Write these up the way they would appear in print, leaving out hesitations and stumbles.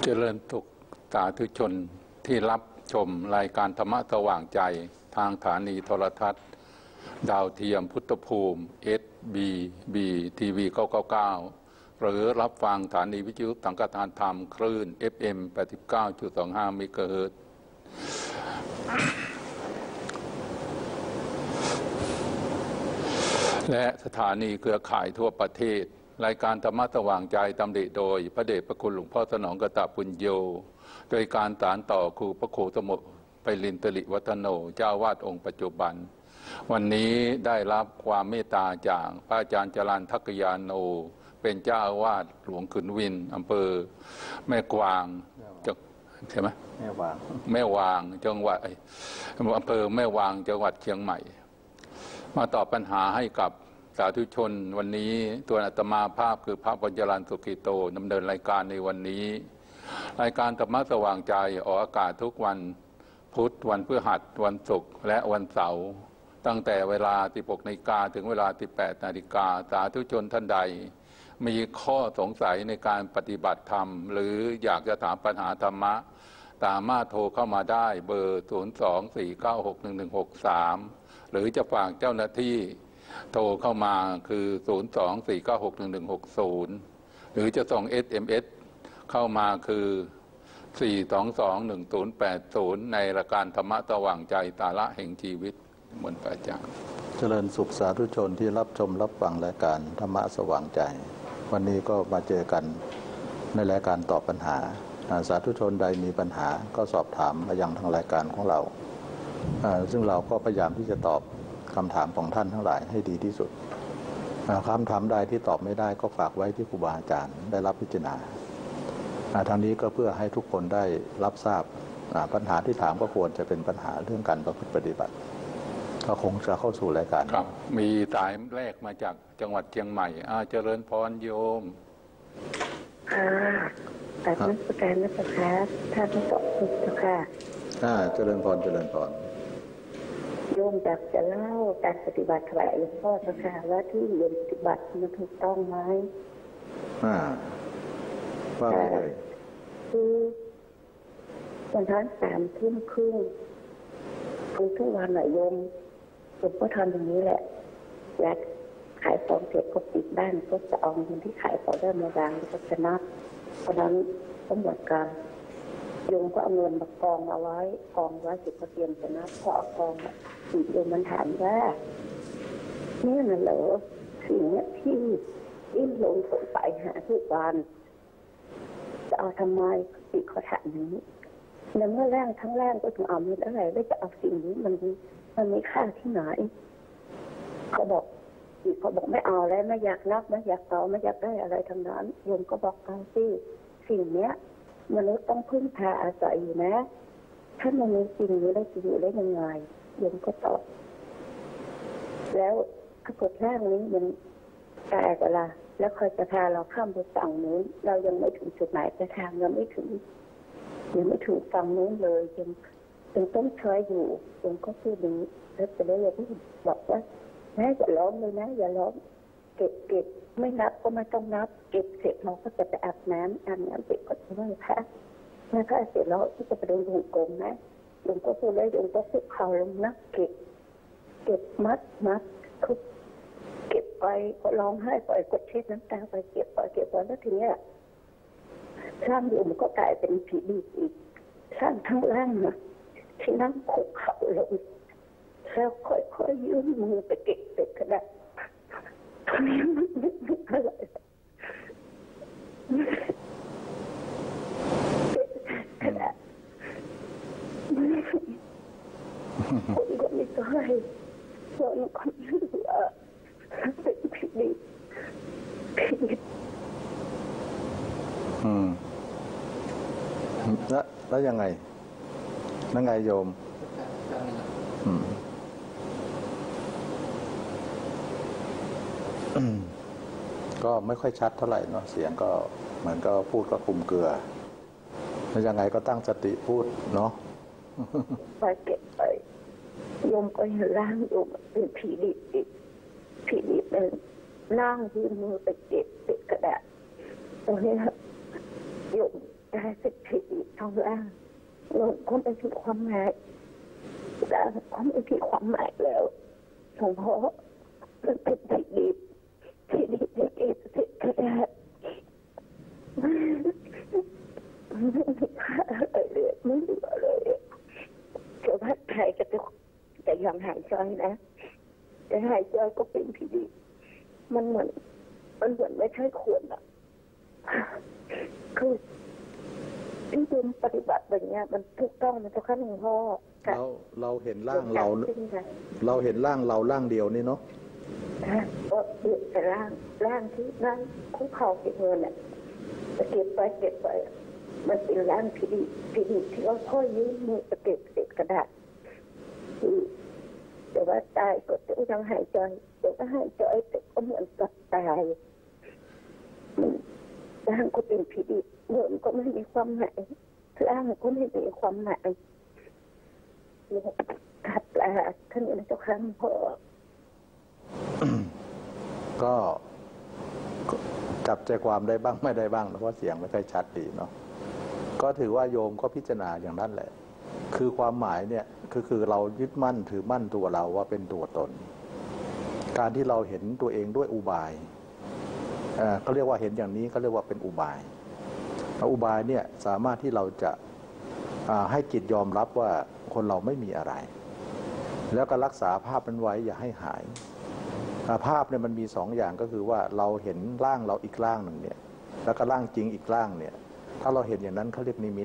เจริญสุขสาธุชนที่รับชมรายการธรรมะสว่างใจทางสถานีโทรทัศน์ดาวเทียมพุทธภูมิ SBB ทีวี999หรือรับฟังสถานีวิทยุสังฆทานธรรมคลื่น FM 89.25 เมกะเฮิรตซ์และสถานีเครือข่ายทั่วประเทศรายการธรรมะสว่างใจดำริโดยพระเดชพระคุณหลวงพ่อสนองกตปุญโญโดยการสานต่อครูพระครูสมุไปลินตริวัฒโนเจ้าวาดองค์ปัจจุบันวันนี้ได้รับความเมตตาจากพระอาจารย์จรัญทักยาโนเป็นเจ้าอาวาสหลวงขุนวินอำเภอแม่กวางใช่ไหมแม่วางจังหวัดอำเภอแม่วางจังหวัดเชียงใหม่มาตอบปัญหาให้กับสาธุชนวันนี้ตัวอาตมาภาพคือพระปัญญาลสุขิโตดำเนินรายการในวันนี้รายการธรรมะสว่างใจออกอากาศทุกวันพุธวันพฤหัสวันศุกร์และวันเสาร์ตั้งแต่เวลา 16 นาฬิกาถึงเวลา 18 นาฬิกาสาธุชนท่านใดมีข้อสงสัยในการปฏิบัติธรรมหรืออยากจะถามปัญหาธรรมะสามารถโทรเข้ามาได้เบอร์ 024961163 หรือจะฝากเจ้าหน้าที่โทรเข้ามาคือ 024961160 หรือจะส่ง SMS เข้ามาคือ 4221080 ในรายการธรรมะสว่างใจสาระแห่งชีวิตมนต์พระอาจารย์เจริญสุขสาธุชนที่รับชมรับฟังรายการธรรมะสว่างใจวันนี้ก็มาเจอกันในรายการตอบปัญหาสาธุชนใดมีปัญหาก็สอบถามมายังทางรายการของเราซึ่งเราก็พยายามที่จะตอบคำถามของท่านทั้งหลายให้ดีที่สุดคำถามใดที่ตอบไม่ได้ก็ฝากไว้ที่ครูบาอาจารย์ได้รับพิจารณาทางนี้ก็เพื่อให้ทุกคนได้รับทราบปัญหาที่ถามก็ควรจะเป็นปัญหาเรื่องการประพฤติปฏิบัติก็คงจะเข้าสู่รายการครับมีสายแรกมาจากจังหวัดเชียงใหม่เจริญพรโยมแต่นักแสดงนักแสดงท่านตอบถูกค่ะเจริญพรเจริญพรโยมอยากจะเล่าการปฏิบัติถวายหลวงพ่อสักค่ะว่าที่โยมปฏิบัติมันถูกต้องไหมว่าไงเลยคือวันทั้ง3 ทุ่มครึ่งคือทุกวันโยมก็ทำอย่างนี้แหละอยากขายของเสร็จก็ปิดบ้านก็จะเอาเงินที่ขายของได้มาวางก็จะนับเพราะนั้นก็หมดการโยมก็เอาเงินมากองเอาไว้กองไว้สิบก็เตรียมจะนับพอเอากองโยมมันถามว่านี่น่ะเหรอสิ่งนี้ที่โยมสงสัยหาทุกวันจะเอาทำไมติเขาถามอย่างนี้ในเมื่อแรกทั้งแรกก็ถึงเอาไม่ได้แล้วจะเอาสิ่งนี้มันมีค่าที่ไหนเขาบอกไม่เอาแล้วไม่อยากนับไม่อยากต่อไม่อยากได้อะไรทั้งนั้นโยมก็บอกเอาสิสิ่งเนี้ยมนุษย์ต้องพึ่งพาอาศัยอยู่นะถ้ามันมีสิ่งนี้ได้จะอยู่ได้ยังไงโยมก็ตอบแล้วถ้ากดแรกนี้มันตายก็ละแล้วคอยจะพาเราข้ามไปฝั่งนู้นเรายังไม่ถึงจุดหมายปลายทางยังไม่ถึงฝั่งนู้นเลยยังต้องใช้อยู่ยังก็พูดอย่างนี้แล้วจะได้ยังบอกว่าแม่อย่าล้อมเลยนะอย่าล้อมเก็บไม่นับก็ไม่ต้องนับเก็บเสร็จเราก็จะไปอาบน้ำเสร็จก็จะไหว้พระเสร็จแล้วก็จะไปเดินหูกงนะโยมก็พูดแล้วโยมก็คุกเข่าลงนะเก็บมัดคุกเก็บไปก็ร้องไห้ไปกดเช็ดน้ำตาไปเก็บไปแล้วทีเนี้ยร่างโยมก็กลายเป็นผีดีอีกร่างทั้งร่างนะที่นั่งคุกเข่าลงแล้วค่อยยื่นมือไปเก็บเด็กกระดาษตอนนี้มันอะไรกระดาษคนก็ไม่ต้องให้คนก็ไม่รู้ว่าเป็นผิดดีแล้วยังไงโยมก็ไม่ค่อยชัดเท่าไหร่เนาะเสียงก็เหมือนก็พูดก็คุมเกลือแล้วยังไงก็ตั้งสติพูดเนาะไปเก็บไปโยมก็เห็นร่างโยมเป็นผีดิบเป็นร่างที่มือไปเก็บติดกระดาษตรงนี้โยมกายเป็นผีท้องล่างโลกก็ไม่มีความหมายร่างก็ไม่มีความหมายแล้วหลวงพ่อมันเป็นผีดิบอย่างเอเสร็จกระดาษไม่มีค่าอะไรเลยไม่เหลือเลยเกิดว่าใครก็จะยอมหายใจนะแต่หายใจก็เป็นผีดิบมันเหมือนไม่ใช่ควรอ่ะคือที่คุณปฏิบัติแบบนี้มันถูกต้องมันจะขั้นหลวงพ่อเราเห็นร่างเราเห็นร่างเราร่างเดียวนี่เนาะก็แต่ร่างที่ร่างคุกเข่าเก็บเงินเนี่ยเก็บไปมันเป็นร่างผีดิบที่เราค่อยยืมมือเก็บเศษกระดาษคือแต่ว่าตายก็ยังหายใจแต่ว่าหายใจแต่ก็เหมือนกับตายร่างก็เป็นผีดิบเงินก็ไม่มีความหมายร่างก็ไม่มีความหมายขัดลาท่านเจ้าข้างพ่อก็จับใจความได้บ้างไม่ได้บ้างเพราะเสียงไม่ค่อยชัดดีเนาะก็ถือว่าโยมก็พิจารณาอย่างนั้นแหละคือความหมายเนี่ยคือเรายึดมั่นถือมั่นตัวเราว่าเป็นตัวตนการที่เราเห็นตัวเองด้วยอุบายเขาเรียกว่าเห็นอย่างนี้เขาเรียกว่าเป็นอุบายอุบายเนี่ยสามารถที่เราจะให้จิตยอมรับว่าคนเราไม่มีอะไรแล้วก็รักษาภาพมันไว้อย่าให้หายภาพเนี่ยมันมีสองอย่างก็คือว่าเราเห็นร่างเราอีกร่างหนึ่งเนี่ยแล้วก็ร่างจริงอีกร่างเนี่ยถ้าเราเห็นอย่างนั้นเขาเรียกนิมิต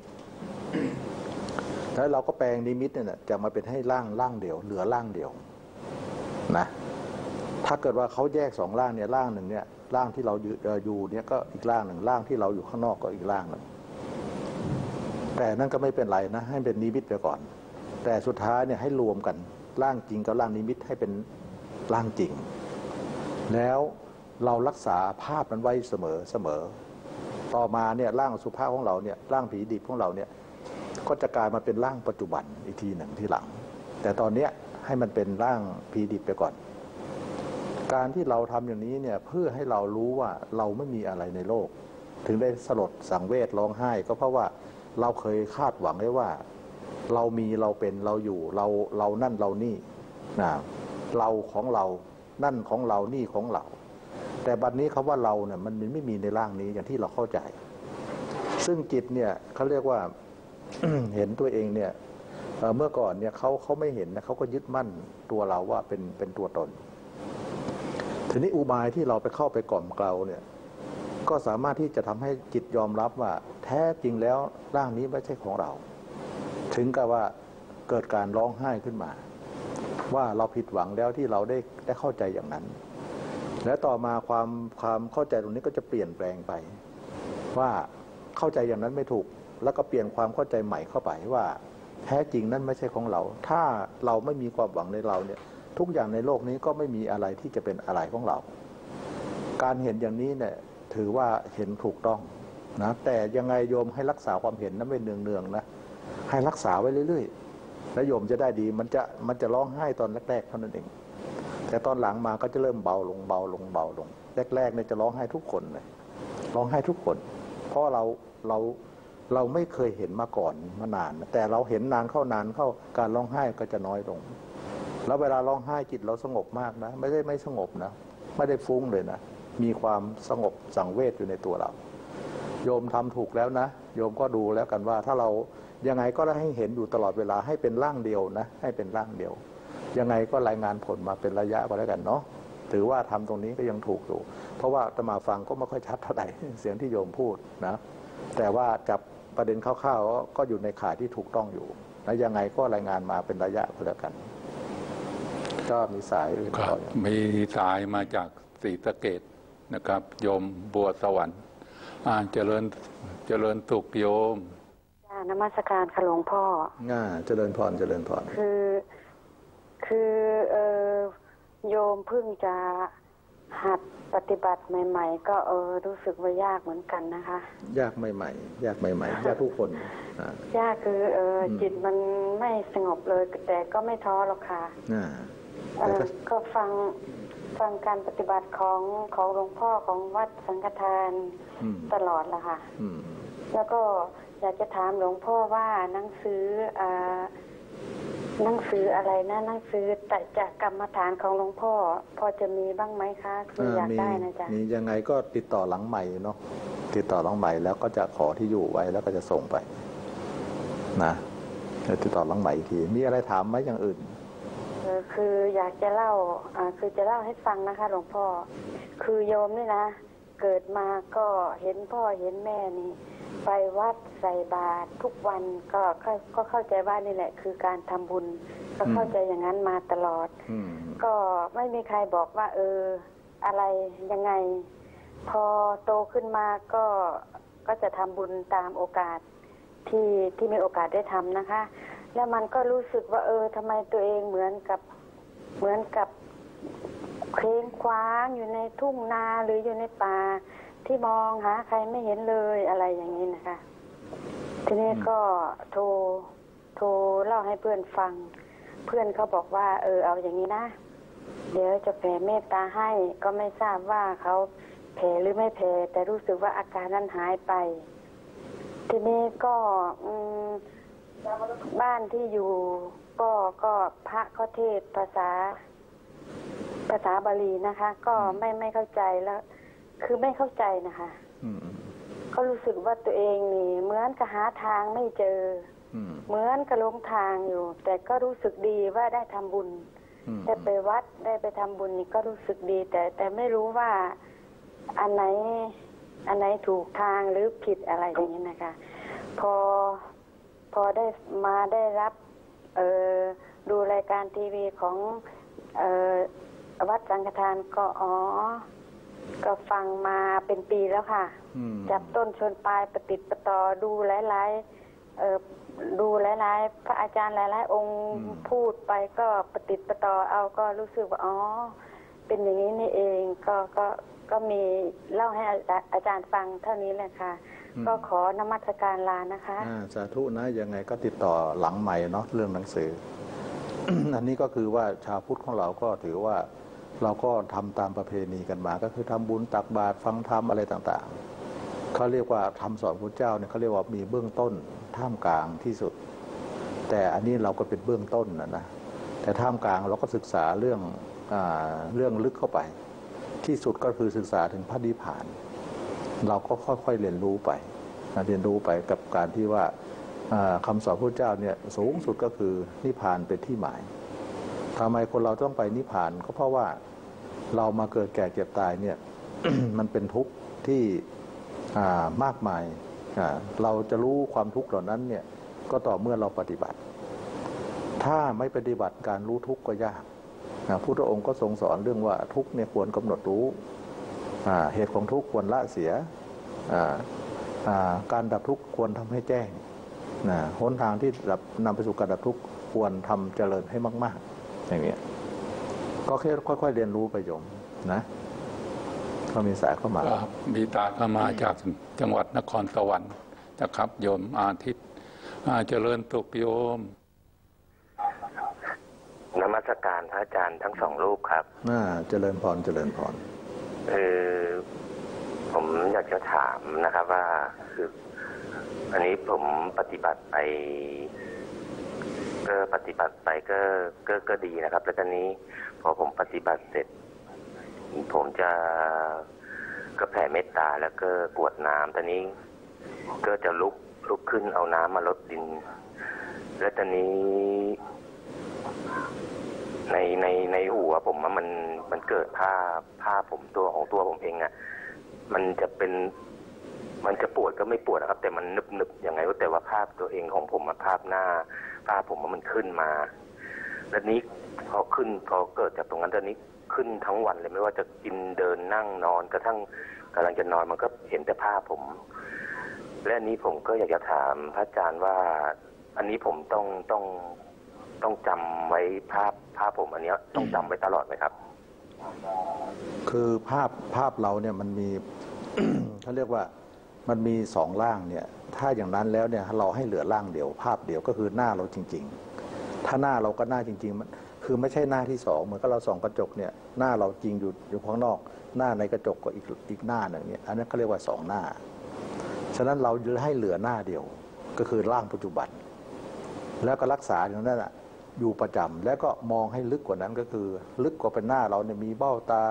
แล้วเราก็แปลงนิมิตเนี่ยจะมาเป็นให้ร่างเดียวเหลือร่างเดียวนะถ้าเกิดว่าเขาแยกสองร่างเนี่ยร่างหนึ่งเนี่ยร่างที่เราอยู่เนี่ยก็อีกร่างหนึ่งร่างที่เราอยู่ข้างนอกก็อีกร่างหนึ่งแต่นั่นก็ไม่เป็นไรนะให้เป็นนิมิตไปก่อนแต่สุดท้ายเนี่ยให้รวมกันร่างจริงกับร่างนิมิตให้เป็นร่างจริงแล้วเรารักษาภาพนั้นไว้เสมอต่อมาเนี่ยร่างสุภาพของเราเนี่ยร่างผีดิบของเราเนี่ยก็จะกลายมาเป็นร่างปัจจุบันอีกทีหนึ่งที่หลังแต่ตอนนี้ให้มันเป็นร่างผีดิบไปก่อนการที่เราทำอย่างนี้เนี่ยเพื่อให้เรารู้ว่าเราไม่มีอะไรในโลกถึงได้สลดสังเวชร้องไห้ก็เพราะว่าเราเคยคาดหวังไว้ว่าเรามีเราเป็นเราอยู่เรานั่นเรานี่นะเราของเรานั่นของเรานี่ของเราแต่บัดนี้คำว่าเราเนี่ยมันไม่มีในร่างนี้อย่างที่เราเข้าใจซึ่งจิตเนี่ยเขาเรียกว่า เห็นตัวเองเนี่ยเมื่อก่อนเนี่ยเขาไม่เห็นนะเขาก็ยึดมั่นตัวเราว่าเป็นตัวตนทีนี้อุบายที่เราไปเข้าไปกล่อมเกลาเนี่ยก็สามารถที่จะทำให้จิตยอมรับว่าแท้จริงแล้วร่างนี้ไม่ใช่ของเราถึงกับว่าเกิดการร้องไห้ขึ้นมาว่าเราผิดหวังแล้วที่เราได้เข้าใจอย่างนั้นและต่อมาความเข้าใจตรงนี้ก็จะเปลี่ยนแปลงไปว่าเข้าใจอย่างนั้นไม่ถูกแล้วก็เปลี่ยนความเข้าใจใหม่เข้าไปว่าแท้จริงนั้นไม่ใช่ของเราถ้าเราไม่มีความหวังในเราเนี่ยทุกอย่างในโลกนี้ก็ไม่มีอะไรที่จะเป็นอะไรของเราการเห็นอย่างนี้เนี่ยถือว่าเห็นถูกต้องนะแต่ยังไงโยมให้รักษาความเห็นนั้นเป็นเนืองๆนะให้รักษาไว้เรื่อยๆแล้วโยมจะได้ดีมันจะร้องไห้ตอนแรกๆเท่านั้นเองแต่ตอนหลังมาก็จะเริ่มเบาลงแรกๆเนี่ยจะร้องไห้ทุกคนเลยร้องไห้ทุกคนเพราะเราไม่เคยเห็นมาก่อนมานานแต่เราเห็นนานเข้การร้องไห้ก็จะน้อยลงแล้วเวลาร้องไห้จิตเราสงบมากนะไม่ได้ไม่สงบนะไม่ได้ฟุ้งเลยนะมีความสงบสังเวชอยู่ในตัวเราโยมทำถูกแล้วนะโยมก็ดูแล้วกันว่าถ้าเรายังไงก็ได้ให้เห็นอยู่ตลอดเวลาให้เป็นร่างเดียวนะให้เป็นร่างเดียวยังไงก็รายงานผลมาเป็นระยะก็แล้วกันเนาะถือว่าทำตรงนี้ก็ยังถูกอยู่เพราะว่าอาตมาฟังก็ไม่ค่อยชัดเท่าไหร่เสียงที่โยมพูดนะแต่ว่าจับประเด็นคร่าวๆก็อยู่ในข่ายที่ถูกต้องอยู่แล้วยังไงก็รายงานมาเป็นระยะก็แล้วกันก็มีสายอื่นต่อมีสายมาจากศรีสะเกษนะครับโยมบัวสวรรค์เจริญสุขโยมนมัสการค่ะหลวงพ่อเจริญพรคือโยมเพิ่งจะหัดปฏิบัติใหม่ๆก็รู้สึกว่ายากเหมือนกันนะคะยากใหม่ยากทุกคนยากคือจิตมันไม่สงบเลยแต่ก็ไม่ท้อหรอกค่ะก็ฟังการปฏิบัติของหลวงพ่อของวัดสังฆทานตลอดละค่ะแล้วก็อยากจะถามหลวงพ่อว่าหนังสืออะไรนะหนังสือแต่จากกรรมฐานของหลวงพ่อพอจะมีบ้างไหมคะคืออยากได้นะจ๊ะมียังไงก็ติดต่อหลังใหม่เนาะติดต่อหลังใหม่แล้วก็จะขอที่อยู่ไว้แล้วก็จะส่งไปนะติดต่อหลังใหม่อีกทีมีอะไรถามไหมอย่างอื่นคืออยากจะเล่าคือจะเล่าให้ฟังนะคะหลวงพ่อคือโยมนี่นะเกิดมาก็เห็นพ่อเห็นแม่นี่ไปวัดใส่บาตรทุกวันก็เข้าใจว่านี่แหละคือการทำบุญก็เข้าใจอย่างนั้นมาตลอดก็ไม่มีใครบอกว่าอะไรยังไงพอโตขึ้นมาก็จะทำบุญตามโอกาสที่มีโอกาสได้ทำนะคะแล้วมันก็รู้สึกว่าทำไมตัวเองเหมือนกับเคว้งคว้างอยู่ในทุ่งนาหรืออยู่ในป่าที่มองหาใครไม่เห็นเลยอะไรอย่างนี้นะคะทีนี้ก็โทรเล่าให้เพื่อนฟังเพื่อนเขาบอกว่าเอาอย่างนี้นะเดี๋ยวจะแผ่เมตตาให้ก็ไม่ทราบว่าเขาแผ่หรือไม่แผ่แต่รู้สึกว่าอาการนั้นหายไปทีนี้ก็บ้านที่อยู่ก็พระเขาเทศภาษาบาลีนะคะก็ไม่เข้าใจแล้วคือไม่เข้าใจนะคะก็รู้สึกว่าตัวเองนี่เหมือนกับหาทางไม่เจอเหมือนกับหลงทางอยู่แต่ก็รู้สึกดีว่าได้ทำบุญได้ไปวัดได้ไปทำบุญนี่ก็รู้สึกดีแต่ไม่รู้ว่าอันไหนถูกทางหรือผิดอะไรอย่างนี้นะคะพอได้รับดูรายการทีวีของวัดสังฆทานก็ฟังมาเป็นปีแล้วค่ะจับต้นชนปลายประติดประต่อดูหลายพระอาจารย์หลายองค์พูดไปก็ประติดประต่อเอาก็รู้สึกว่าเป็นอย่างนี้นี่เองก็มีเล่าให้อาจารย์ฟังเท่านี้แหละค่ะก็ขอนมัสการลานะคะสาธุนะยังไงก็ติดต่อหลังใหม่เนาะเรื่องหนังสือ อันนี้ก็คือว่าชาวพุทธของเราก็ถือว่าเราก็ทำตามประเพณีกันมาก็คือทำบุญตักบาตรฟังธรรมอะไรต่างๆเขาเรียกว่าคำสอนพระเจ้าเนี่ยเขาเรียกว่ามีเบื้องต้นท่ามกลางที่สุดแต่อันนี้เราก็เป็นเบื้องต้นนะแต่ท่ามกลางเราก็ศึกษาเรื่องลึกเข้าไปที่สุดก็คือศึกษาถึงพระนิพพานเราก็ค่อยๆเรียนรู้ไปกับการที่ว่าคำสอนพระเจ้าเนี่ยสูงสุดก็คือนิพพานเป็นที่หมายทำไมคนเราต้องไปนิพพานก็เพราะว่าเรามาเกิดแก่เจ็บตายเนี่ย มันเป็นทุกข์ที่มากมายเราจะรู้ความทุกข์เหล่านั้นเนี่ยก็ต่อเมื่อเราปฏิบัติถ้าไม่ปฏิบัติการรู้ทุกข์ก็ยากพุทธองค์ก็ทรงสอนเรื่องว่าทุกข์เนี่ยควรกำหนดรู้เหตุของทุกข์ควรละเสียการดับทุกข์ควรทำให้แจ้งหนทางที่นำไปสู่การดับทุกข์ควรทำเจริญให้มากๆอย่างนี้ก็แค่ค่อยๆเรียนรู้ไปโยมนะก็มีสายเข้ามามีตาเข้ามาจากจังหวัดนครสวรรค์นะครับโยมอาทิตย์เจริญสุขโยมนมัสการพระอาจารย์ทั้งสองรูปครับเจริญพรผมอยากจะถามนะครับว่าคืออันนี้ผมปฏิบัติไปก็ดีนะครับแล้วตอนนี้พอผมปฏิบัติเสร็จผมก็แผ่เมตตาแล้วก็กรวดน้ำตอนนี้ก็จะลุกขึ้นเอาน้ำมาลดดินแล้วตอนนี้ในหัวผมมันเกิดผ้าผมตัวของตัวผมเองมันจะปวดก็ไม่ปวดนะครับแต่มันนึบยังไงว่าแต่ว่าภาพตัวเองของผมภาพหน้าภาพผมมันขึ้นมาแล้วนี้พอเกิดจากตรงนั้นตอนนี้ขึ้นทั้งวันเลยไม่ว่าจะกินเดินนั่งนอนกระทั่งกำลังจะนอนมันก็เห็นแต่ภาพผมและอันนี้ผมก็อยากจะถามพระอาจารย์ว่าอันนี้ผมต้องจำไว้ภาพผมอันนี้ต้องจำไว้ตลอดไหมครับคือภาพเราเนี่ยมันมี เขาเรียกว่ามันมีสองร่างเนี่ยถ้าอย่างนั้นแล้วเนี่ยเราให้เหลือร่างเดียวภาพเดียวก็คือหน้าเราจริงๆถ้าหน้าเราก็หน้าจริงๆมันคือไม่ใช่หน้าที่สองเหมือนกับเราส่องกระจกเนี่ยหน้าเราจริงอยู่ข้างนอกหน้าในกระจกก็อีกหน้าหนึ่งเนี่ยอันนั้นเขาเรียกว่าสองหน้าฉะนั้นเราจะให้เหลือหน้าเดียวก็คือร่างปัจจุบันแล้วก็รักษาอย่างนั้นอยู่ประจำแล้วก็มองให้ลึกกว่านั้นก็คือลึกกว่าเป็นหน้าเราเนี่ยมีเบ้าตา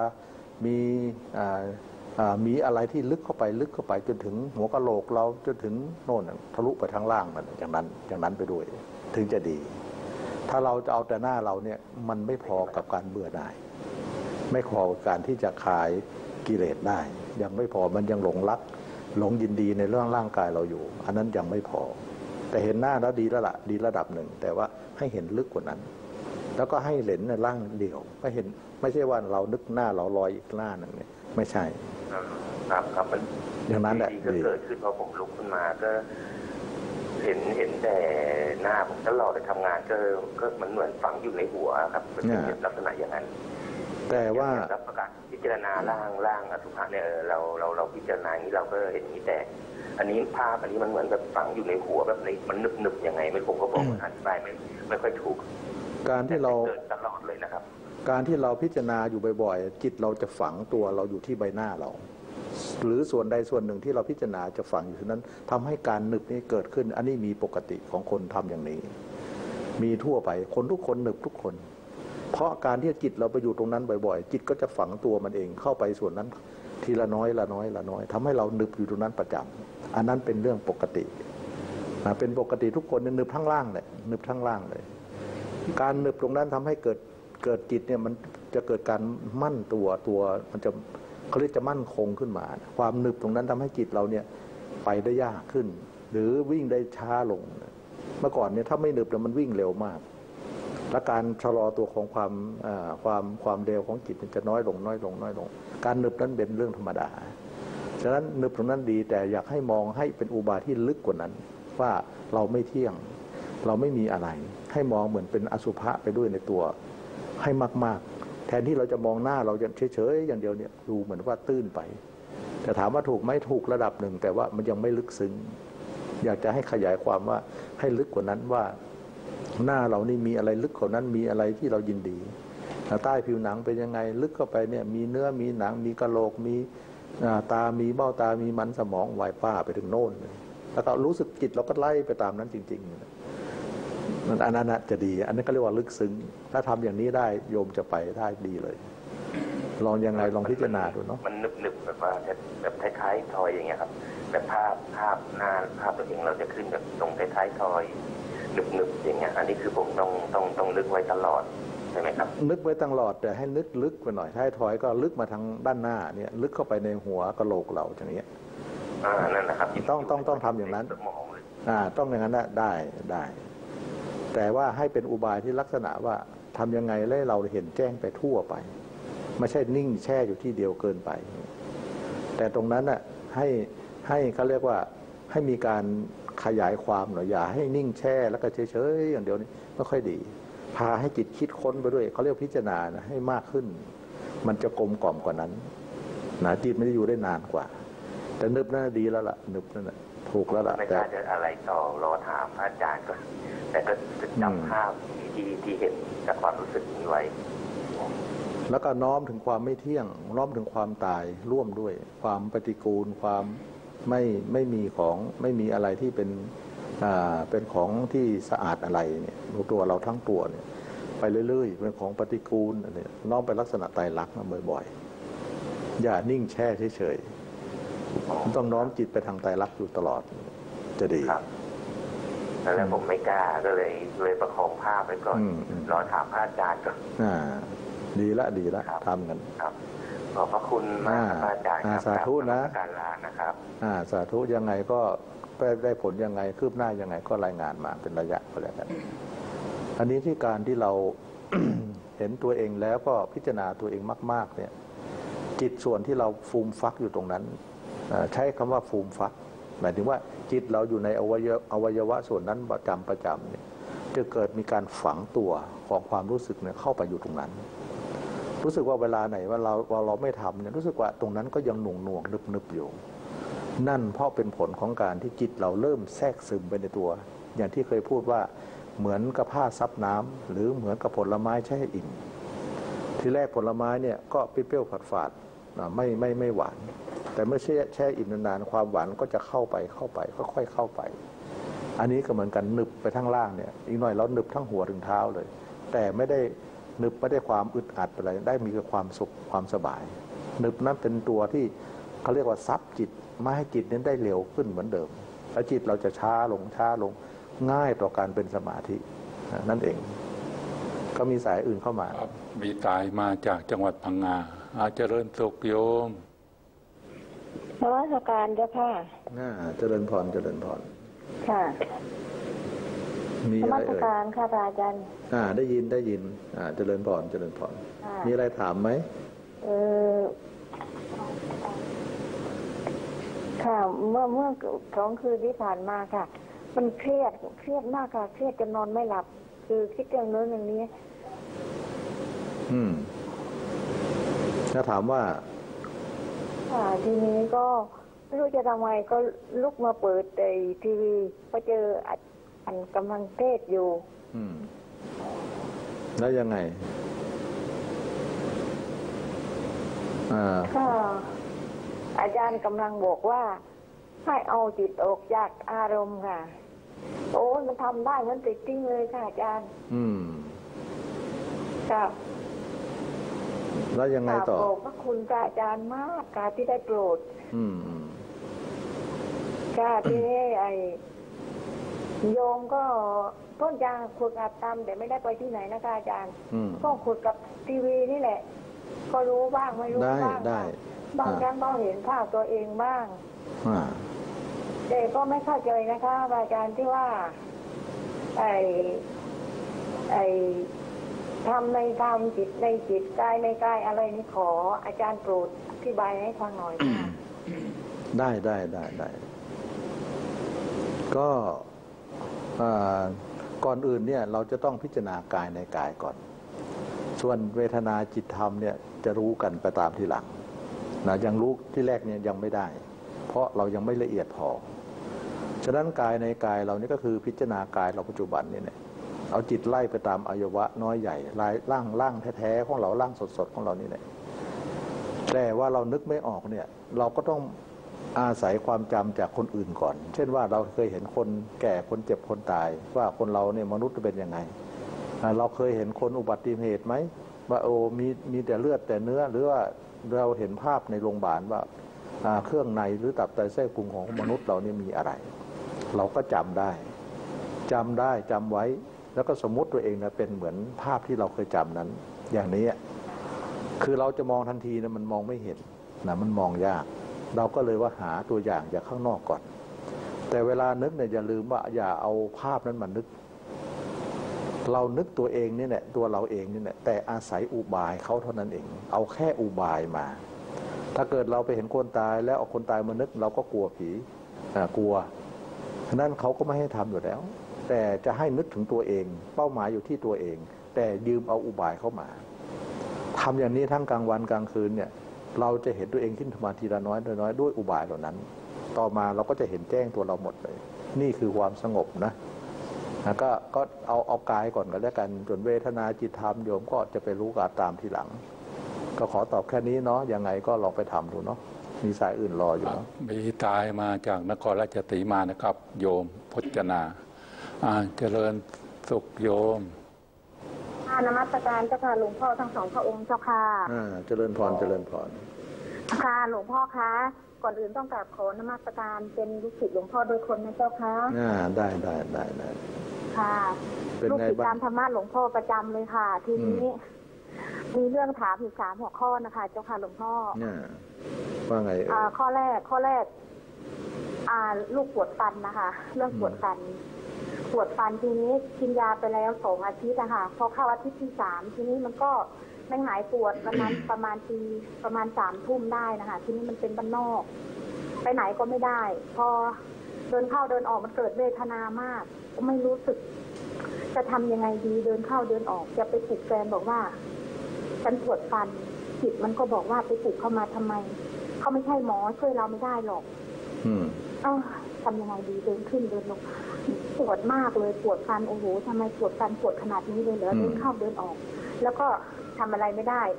มีอะไรที่ลึกเข้าไปจนถึงหัวกะโหลกเราจนถึงโน่นทะลุไปทางล่างนั่นอย่างนั้นไปด้วยถึงจะดีถ้าเราจะเอาแต่หน้าเราเนี่ยมันไม่พอกับการเบื่อหน่ายไม่พอกับการที่จะคลายกิเลสได้ยังไม่พอมันยังหลงรักหลงยินดีในเรื่องร่างกายเราอยู่อันนั้นยังไม่พอแต่เห็นหน้าแล้วดีแล้วล่ะดีระดับหนึ่งแต่ว่าให้เห็นลึกกว่านั้นแล้วก็ให้เห็นในร่างเดียวไม่เห็นไม่ใช่ว่าเรานึกหน้าเราลอยอีกหน้าหนึ่งเนี่ยไม่ใช่ครับมันอย่างนั้นแหละก็เกิดขึ้นพอผมลุกขึ้นมาก็เห็นแต่หน้าผมตลอดเลยทำงานก็มันเหมือนฝังอยู่ในหัวครับเป็นลักษณะอย่างนั้นแต่ว่าประกาศพิจารณาร่างอสุภะเนี่ยเราพิจารณาอย่างนี้เราก็เห็นนี้แต่อันนี้ภาพอันนี้มันเหมือนแบบฝังอยู่ในหัวแบบในมันนึบยังไงไม่ผมก็บอกอธิบายไม่ค่อยถูกการที่เราเกิดตลอดเลยนะครับการที่เราพิจารณาอยู่บ่อยๆจิตเราจะฝังตัวเราอยู่ที่ใบหน้าเราหรือส่วนใดส่วนหนึ่งที่เราพิจารณาจะฝังอยู่นั้นทำให้การนึบนี้เกิดขึ้นอันนี้มีปกติของคนทำอย่างนี้มีทั่วไปคนทุกคนนึบทุกคนเพราะการที่จิตเราไปอยู่ตรงนั้นบ่อยๆจิตก็จะฝังตัวมันเองเข้าไปส่วนนั้นทีละน้อยทำให้เรานึบอยู่ตรงนั้นประจำอันนั้นเป็นเรื่องปกติเป็นปกติทุกคนนึบทั้งล่างเลยนึบทั้งล่างเลยการนึบตรงนั้นทำให้เกิดจิตเนี่ยมันจะเกิดการมั่นตัวมันจะเขาเรียกจะมั่นคงขึ้นมาความนึบตรงนั้นทำให้จิตเราเนี่ยไปได้ยากขึ้นหรือวิ่งได้ช้าลงเมื่อก่อนเนี่ยถ้าไม่นึบมันวิ่งเร็วมากและการชะลอตัวของความเร็วของจิตมันจะน้อยลงการนึบนั้นเป็นเรื่องธรรมดาฉะนั้นนึบตรงนั้นดีแต่อยากให้มองให้เป็นอุบายที่ลึกกว่านั้นว่าเราไม่เที่ยงเราไม่มีอะไรให้มองเหมือนเป็นอสุภะไปด้วยในตัวให้มากๆแทนที่เราจะมองหน้าเราเฉยๆอย่างเดียวเนี่ยดูเหมือนว่าตื้นไปแต่ถามว่าถูกไหมถูกระดับหนึ่งแต่ว่ามันยังไม่ลึกซึ้งอยากจะให้ขยายความว่าให้ลึกกว่านั้นว่าหน้าเรานี่มีอะไรลึกกว่านั้นมีอะไรที่เรายินดีใต้ผิวหนังเป็นยังไงลึกเข้าไปเนี่ยมีเนื้อมีหนังมีกะโหลกมีตามีเบ้าตามีมันสมองไหวป้าไปถึงโน่นแล้วก็รู้สึกจิตเราก็ไล่ไปตามนั้นจริงๆอันนั้นจะดีอันนี้ก็เรียกว่าลึกซึ้งถ้าทำอย่างนี้ได้โยมจะไปได้ดีเลยลองยังไงลองพิจารณาดูเนาะมันนึบแบบว่าแบบท้ายๆทอยอย่างเงี้ยครับแบบภาพหน้าภาพตัวเองเราจะขึ้นแบบตรงท้ายๆทอยนึบอย่างเงี้ยอันนี้คือผมต้องนึกไว้ตลอดใช่ไหมครับนึกไว้ตลอดแต่ให้นึกลึกไปหน่อยท้ายทอยก็ลึกมาทางด้านหน้าเนี่ยลึกเข้าไปในหัวกะโหลกเราอย่างเงี้ยนั่นนะครับต้องทำอย่างนั้นต้องอย่างนั้นได้แต่ว่าให้เป็นอุบายที่ลักษณะว่าทำยังไงให้เราเห็นแจ้งไปทั่วไปไม่ใช่นิ่งแช่อยู่ที่เดียวเกินไปแต่ตรงนั้นน่ะให้เขาเรียกว่าให้มีการขยายความหน่อยอย่าให้นิ่งแช่แล้วก็เฉยๆอย่างเดียวนี้ไม่ค่อยดีพาให้จิตคิดค้นไปด้วยเขาเรียกพิจารณานะให้มากขึ้นมันจะกลมกล่อมกว่านั้นจิตมันจะอยู่ได้นานกว่าแต่นึบนั่นดีแล้วล่ะนึบนั่นถูกแล้วล่ะไม่กล้าจะอะไรต่อรอถามพระอาจารย์ก่อนแต่ก็จำภาพที่เห็นจากความรู้สึกนี้ไว้แล้วก็น้อมถึงความไม่เที่ยงน้อมถึงความตายร่วมด้วยความปฏิกูลความไม่มีของไม่มีอะไรที่เป็นของที่สะอาดอะไรเนี่ยตัวเราทั้งตัวเนี่ยไปเรื่อยๆเป็นของปฏิกูลเนี่ยน้อมไปลักษณะไตรลักษณ์มาบ่อยๆอย่านิ่งแช่เฉยๆต้องน้อมจิตไปทางไตรลักษณ์อยู่ตลอดจะดีแล้วผมไม่กล้าก็เลยประคองภาพไว้ก่อนรอถามพระอาจารย์ก่อนดีละทำกันครับขอบพระคุณมากพระอาจารย์ครับสาธุนะการลานะครับสาธุยังไงก็ได้ผลยังไงคืบหน้ายังไงก็รายงานมาเป็นระยะก็แล้วกันอันนี้ที่การที่เรา เห็นตัวเองแล้วก็พิจารณาตัวเองมากๆเนี่ยจิตส่วนที่เราฟูมฟักอยู่ตรงนั้นใช้คำว่าฟูมฟักหมายถึงว่าจิตเราอยู่ในอวัยวะส่วนนั้นประจำเนี่ยจะเกิดมีการฝังตัวของความรู้สึกเนี่ยเข้าไปอยู่ตรงนั้นรู้สึกว่าเวลาไหนว่าเราไม่ทำเนี่ยรู้สึกว่าตรงนั้นก็ยังหน่วงนึบอยู่นั่นเพราะเป็นผลของการที่จิตเราเริ่มแทรกซึมไปในตัวอย่างที่เคยพูดว่าเหมือนกับผ้าซับน้ำหรือเหมือนกับผลไม้แช่อิ่มทีแรกผลไม้เนี่ยก็เปรี้ยวๆฝาดๆไม่หวานแต่เมื่อแช่อิ่มนานๆความหวานก็จะเข้าไปค่อยๆเข้าไปอันนี้ก็เหมือนกันหนึบไปทั้งล่างเนี่ยอีกหน่อยเราหนึบทั้งหัวถึงเท้าเลยแต่ไม่ได้หนึบไม่ได้ความอึดอัดอะไรได้มีความสุขความสบายหนึบนั้นเป็นตัวที่เขาเรียกว่าซับจิตไม่ให้จิตนั้นได้เร็วขึ้นเหมือนเดิมแล้วจิตเราจะช้าลงง่ายต่อการเป็นสมาธินั่นเองก็มีสายอื่นเข้ามามีตายมาจากจังหวัดพังงาอาเจริญสุขโยมนมัสการเจ้าค่ะเจริญพรค่ะมีอะไรเอ่ยการค่ะอาจารย์ได้ยินเจริญพรมีอะไรถามไหมค่ะเมื่อ2 คืนที่ผ่านมาค่ะมันเครียดมากค่ะเครียดจนนอนไม่หลับคือคิดเรื่องโน้นอย่างนี้ถ้าถามว่าทีนี้ก็ไม่รู้จะทำไงก็ลุกมาเปิดทีวีก็เจออันกำลังเทศอยู่แล้วยังไงค่ะอาจารย์กำลังบอกว่าให้เอาจิตออกจากอารมณ์ค่ะโอ้มันทำได้มันติดจริงเลยค่ะอาจารย์ค่ะแล้วยังไงต่อขอบพระคุณอาจารย์มากค่ะที่ได้โปรดค่ะที่โยมก็ต้นยางขุดอัดตามแต่ไม่ได้ไปที่ไหนนะคะอาจารย์ก็ขุดกับทีวีนี่แหละก็รู้บ้างไม่รู้บ้างบางครั้งก็เห็นภาพตัวเองบ้างแต่ก็ไม่เข้าใจนะคะอาจารย์ที่ว่าทำในธรรมจิตในจิตกายในกายอะไรนี่ขออาจารย์โปรดอธิบายให้ฟังหน่อยค่ะได้ก็ก่อนอื่นเนี่ยเราจะต้องพิจารณากายในกายก่อนส่วนเวทนาจิตธรรมเนี่ยจะรู้กันไปตามทีหลังนะยังรู้ที่แรกเนี่ยยังไม่ได้เพราะเรายังไม่ละเอียดพอฉะนั้นกายในกายเรานี่ก็คือพิจารณากายเราปัจจุบันนี่เนี่ยเอาจิตไล่ไปตามอวัยวะน้อยใหญ่ร่างแท้ๆของเราร่างสดๆของเรานี่แหละแต่ว่าเรานึกไม่ออกเนี่ยเราก็ต้องอาศัยความจำจากคนอื่นก่อนเช่นว่าเราเคยเห็นคนแก่คนเจ็บคนตายว่าคนเราเนี่ยมนุษย์เป็นยังไงเราเคยเห็นคนอุบัติเหตุไหมว่ามีแต่เลือดแต่เนื้อหรือว่าเราเห็นภาพในโรงพยาบาลว่าเครื่องในหรือตับไตไส้พุงของมนุษย์เราเนี่ยมีอะไรเราก็จำได้จำไว้แล้วก็สมมุติตัวเองนะเป็นเหมือนภาพที่เราเคยจำนั้นอย่างนี้คือเราจะมองทันทีนะมันมองไม่เห็นนะมันมองยากเราก็เลยว่าหาตัวอย่างจากข้างนอกก่อนแต่เวลานึกเนี่ยอย่าลืมว่าอย่าเอาภาพนั้นมานึกเรานึกตัวเองนี่แหละตัวเราเองนี่แหละแต่อาศัยอุบายเขาเท่านั้นเองเอาแค่อุบายมาถ้าเกิดเราไปเห็นคนตายแล้วเอาคนตายมานึกเราก็กลัวผีกลัวฉะนั้นเขาก็ไม่ให้ทำอยู่แล้วแต่จะให้นึกถึงตัวเองเป้าหมายอยู่ที่ตัวเองแต่ยืมเอาอุบายเข้ามาทำอย่างนี้ทั้งกลางวันกลางคืนเนี่ยเราจะเห็นตัวเองขึ้นมาทีละน้อยด้วยอุบายเหล่านั้นต่อมาเราก็จะเห็นแจ้งตัวเราหมดเลยนี่คือความสงบนะก็เอากายก่อนก็แล้วกันส่วนเวทนาจิตธรรมโยมก็จะไปรู้กันตามทีหลังก็ขอตอบแค่นี้เนาะยังไงก็ลองไปทำดูเนาะมีสายอื่นรออยู่เนาะมีตายมาจากนครราชสีมานะครับโยมพจนาเจริญสุขโยมนมัสการเจ้าค่ะหลวงพ่อทั้งสองพระองค์เจ้าค่ะเจริญพรค่ะหลวงพ่อคะก่อนอื่นต้องกราบขอนมัสการเป็นลูกศิษย์หลวงพ่อโดยคนนะเจ้าค่ะได้ค่ะลูกศิษย์ตามธรรมะหลวงพ่อประจำเลยค่ะทีนี้มีเรื่องถามอีก3 หัวข้อนะคะเจ้าค่ะหลวงพ่อว่าไงข้อแรกลูกปวดฟันนะคะเรื่องปวดฟันทีนี้กินยาไปแล้ว2 อาทิตย์นะคะพอเข้าอาทิตย์ที่3ทีนี้มันก็ไม่หายปวดประมาณ3 ทุ่มได้นะคะทีนี้มันเป็นบ้านนอกไปไหนก็ไม่ได้พอเดินเข้าเดินออกมันเกิดเวทนามากก็ไม่รู้สึกจะทำยังไงดีเดินเข้าเดินออกจะไปปลุกแฟนบอกว่าฉันปวดฟันจิตมันก็บอกว่าไปปลุกเข้ามาทำไมเขาไม่ใช่หมอช่วยเราไม่ได้หรอกทำยังไงดีเดินขึ้นเดินลงปวดมากเลยปวดฟันโอ้โหทำไมปวดฟันปวดขนาดนี้เลยเหรอเดินเข้าเดินออกแล้วก็ทำอะไรไม่ได้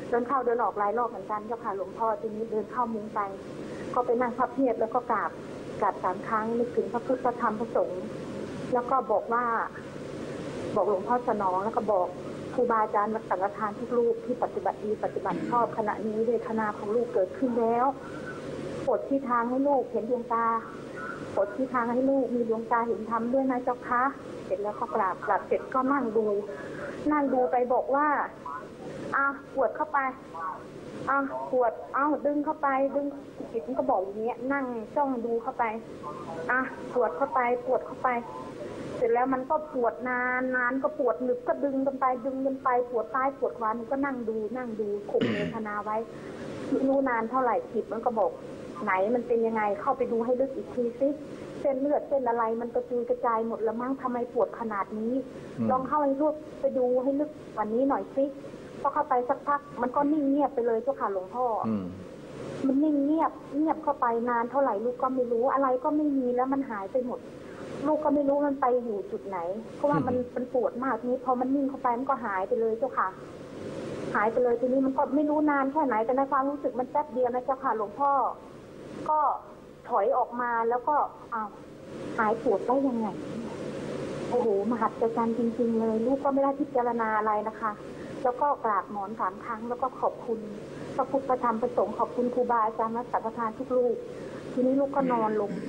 เดินเข้าเดินออกหลายรอบเหมือนกันเจ้าค่ะหลวงพ่อทีนี้เดินเข้ามุ้งไปก็ไปนั่งพับเพียบแล้วก็กราบ3 ครั้งนึกถึงพระพุทธพระธรรมพระสงฆ์แล้วก็บอกหลวงพ่อสนองแล้วก็บอกครูบาอาจารย์วัดสังฆทานทุกรูปที่ปฏิบัติดีปฏิบัติชอบขณะนี้เวทนาของลูกเกิดขึ้นแล้วโปรดชี้ทางให้ลูกเห็นดวงตาโปรดชี้ทางให้ลูกมีดวงตาเห็นธรรมด้วยนะเจ้าคะเสร็จแล้วก็กราบเสร็จก็นั่งดูไปบอกว่าปวดเข้าไปปวดดึงเข้าไปดึงจิตมันก็บอกอย่างเงี้ยนั่งจ้องดูเข้าไปปวดเข้าไปปวดเข้าไปเสร็จแล้วมันก็ปวดนานก็ปวดหนึบก็ดึงกันไปปวดซ้ายปวดขวามันก็นั่งดูข่มเวทนาไว้ไม่รู้นานเท่าไหร่จิตมันก็บอกไหนมันเป็นยังไงเข้าไปดูให้ลึกอีกทีสิเส้นเลือดเส้นอะไรมันกระจุยกระจายหมดแล้วมั้งทำไมปวดขนาดนี้ลองเข้าไปดูให้ลึกกว่านี้หน่อยสิพอเข้าไปสักพักมันก็นิ่งเงียบไปเลยเจ้าค่ะหลวงพ่อมันนิ่งเงียบเข้าไปนานเท่าไหร่ลูกก็ไม่รู้อะไรก็ไม่มีแล้วมันหายไปหมดลูกก็ไม่รู้มันไปอยู่จุดไหนเพราะว่ามันปวดมากทีนี้พอมันนิ่งเข้าไปมันก็หายไปเลยเจ้าค่ะหายไปเลยทีนี้มันก็ไม่รู้นานแค่ไหนแต่ในความรู้สึกมันแป๊บเดียวนะเจ้าค่ะหลวงพ่อก็ถอยออกมาแล้วก็หายปวดได้ยังไงโอ้โหมหัศจรรย์จริงๆเลยลูกก็ไม่ได้พิจารณาอะไรนะคะแล้วก็กราบหมอน3 ครั้งแล้วก็ขอบคุณพระพุทธพระธรรมพระสงฆ์ขอบคุณครูบาอาจารย์วัดสังฆทานทุกรูปทีนี้ลูกก็นอนลง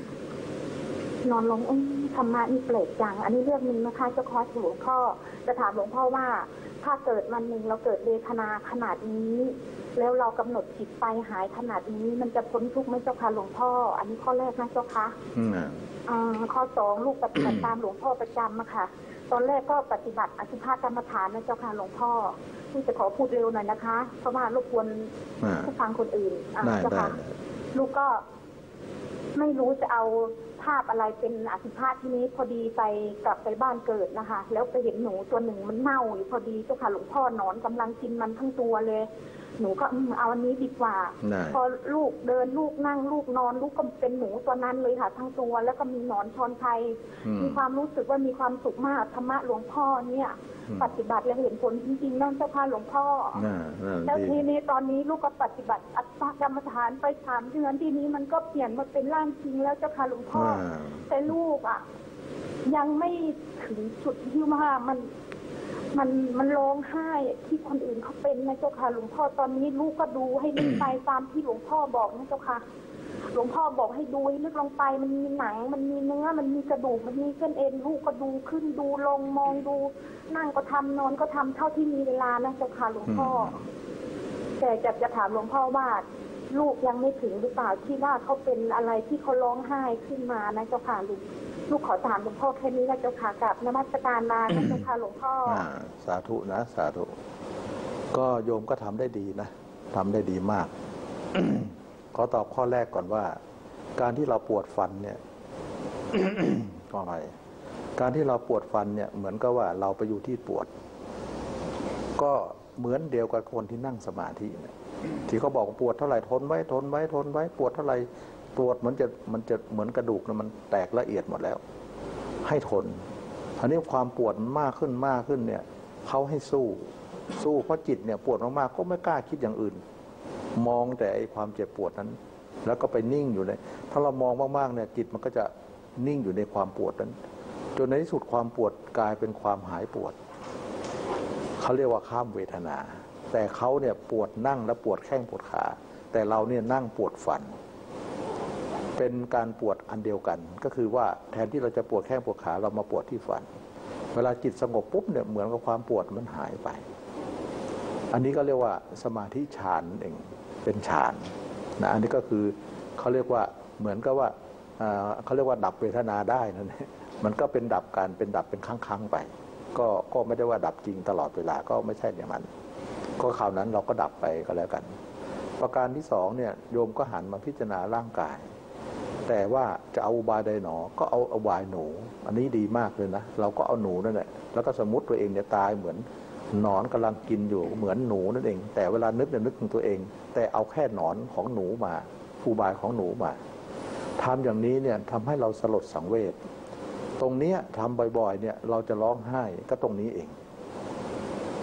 ธรรมะนี่เปลกจังอันนี้เรื่องนึงนะคะเจ้าค่ะหลวงพ่อจะถามหลวงพ่อว่าถ้าเกิดวันหนึ่งเราเกิดเวทนาขนาดนี้แล้วเรากำหนดจิตไปหายขนาดนี้มันจะพ้นทุกข์ไหมเจ้าค่ะหลวงพ่ออันนี้ข้อแรกนะเจ้าค่ะข้อ2ลูกปฏิบัติตามหลวงพ่อประจำอะค่ะตอนแรกก็ปฏิบัติอสุภกรรมฐานนะเจ้าค่ะหลวงพ่อที่จะขอพูดเร็วหน่อยนะคะเพราะว่ารบกวนผู้ฟังคนอื่นเจ้าค่ะลูกก็ไม่รู้จะเอาภาพอะไรเป็นอสุภะที่นี้พอดีกลับไปบ้านเกิดนะคะแล้วไปเห็นหนูตัวหนึ่งมันเน่าอยู่พอดีเจ้าค่ะหลวงพ่อหนอนกำลังกินมันทั้งตัวเลยหนูก็เอาอันนี้ดีกว่าพอลูกเดินลูกนั่งลูกนอนลูกก็เป็นหนูตัวนั้นเลยค่ะทั้งตัวแล้วก็มีหนอนชอนชัยมีความรู้สึกว่ามีความสุขมากธรรมะหลวงพ่อเนี่ยปฏิบัติแล้วเห็นผลจริงๆนั่นเจ้าค่ะหลวงพ่อแล้วทีนี้ตอนนี้ลูกก็ปฏิบัติอัตตกรรมฐานไป3 เดือนทีนี้มันก็เปลี่ยนมาเป็นร่างจริงแล้วเจ้าค่ะหลวงพ่อแต่ลูกยังไม่ถึงจุดที่ว่ามันร้องไห้ที่คนอื่นเขาเป็นนะเจ้าค่ะหลวงพ่อตอนนี้ลูกก็ดูให้ลึกไปตามที่หลวงพ่อบอกนะเจ้าค่ะหลวงพ่อบอกให้ดูให้ลึกลงไปมันมีหนังมันมีเนื้อมันมีกระดูกมันมีเส้นเอ็นลูกก็ดูขึ้นดูลงมองดูนั่งก็ทำนอนก็ทำเท่าที่มีเวลานะเจ้าค่ะหลวงพ่อแต่จะถามหลวงพ่อว่าลูกยังไม่ถึงหรือเปล่าที่ว่าเขาเป็นอะไรที่เขาร้องไห้ขึ้นมานะเจ้าค่ะลูกขอถามหลวงพ่อแค่นี้นะเจ้าค่ะกับนมัสการลานะเจ้าค่ะหลวงพ่อสาธุนะสาธุก็โยมก็ทำได้ดีนะทำได้ดีมาก ขอตอบข้อแรกก่อนว่าการที่เราปวดฟันเนี่ย ก็อะไรการที่เราปวดฟันเนี่ยเหมือนกับว่าเราไปอยู่ที่ปวดก็เหมือนเดียวกับคนที่นั่งสมาธิเนี่ยที่เขาบอกปวดเท่าไหร่ทนไว้ปวดเท่าไหร่ปวดมันจะเหมือนกระดูกมันแตกละเอียดหมดแล้วให้ทนอันนี้ความปวดมากขึ้นเนี่ยเขาให้สู้เพราะจิตเนี่ยปวดมากๆก็ไม่กล้าคิดอย่างอื่นมองแต่ไอ้ความเจ็บปวดนั้นแล้วก็ไปนิ่งอยู่ในถ้าเรามองมากๆเนี่ยจิตมันก็จะนิ่งอยู่ในความปวดนั้นจนในที่สุดความปวดกลายเป็นความหายปวดเขาเรียกว่าข้ามเวทนาแต่เขาเนี่ยปวดนั่งและปวดแข้งปวดขาแต่เราเนี่ยนั่งปวดฟันเป็นการปวดอันเดียวกันก็คือว่าแทนที่เราจะปวดแข้งปวดขาเรามาปวดที่ฟันเวลาจิตสงบปุ๊บเนี่ยเหมือนกับความปวดมันหายไปอันนี้ก็เรียกว่าสมาธิฌานเองเป็นฌานนะอันนี้ก็คือเขาเรียกว่าเหมือนกับว่าเขาเรียกว่าดับเวทนาได้นั่นเองมันก็เป็นดับเป็นครั้งไปก็ไม่ได้ว่าดับจริงตลอดเวลาก็ไม่ใช่อย่างนั้นก็คราวนั้นเราก็ดับไปก็แล้วกันประการที่2เนี่ยโยมก็หันมาพิจารณาร่างกายแต่ว่าจะเอาอุบายใดหนอก็เอาอุบายหนูอันนี้ดีมากเลยนะเราก็เอาหนูนั่นแหละแล้วก็สมมติตัวเองเนี่ยตายเหมือนหนอนกำลังกินอยู่เหมือนหนูนั่นเองแต่เวลานึกถึงตัวเองแต่เอาแค่หนอนของหนูมาอุบายของหนูมาทำอย่างนี้เนี่ยทำให้เราสลดสังเวชตรงนี้ทำบ่อยๆเนี่ยเราจะร้องไห้ก็ตรงนี้เอง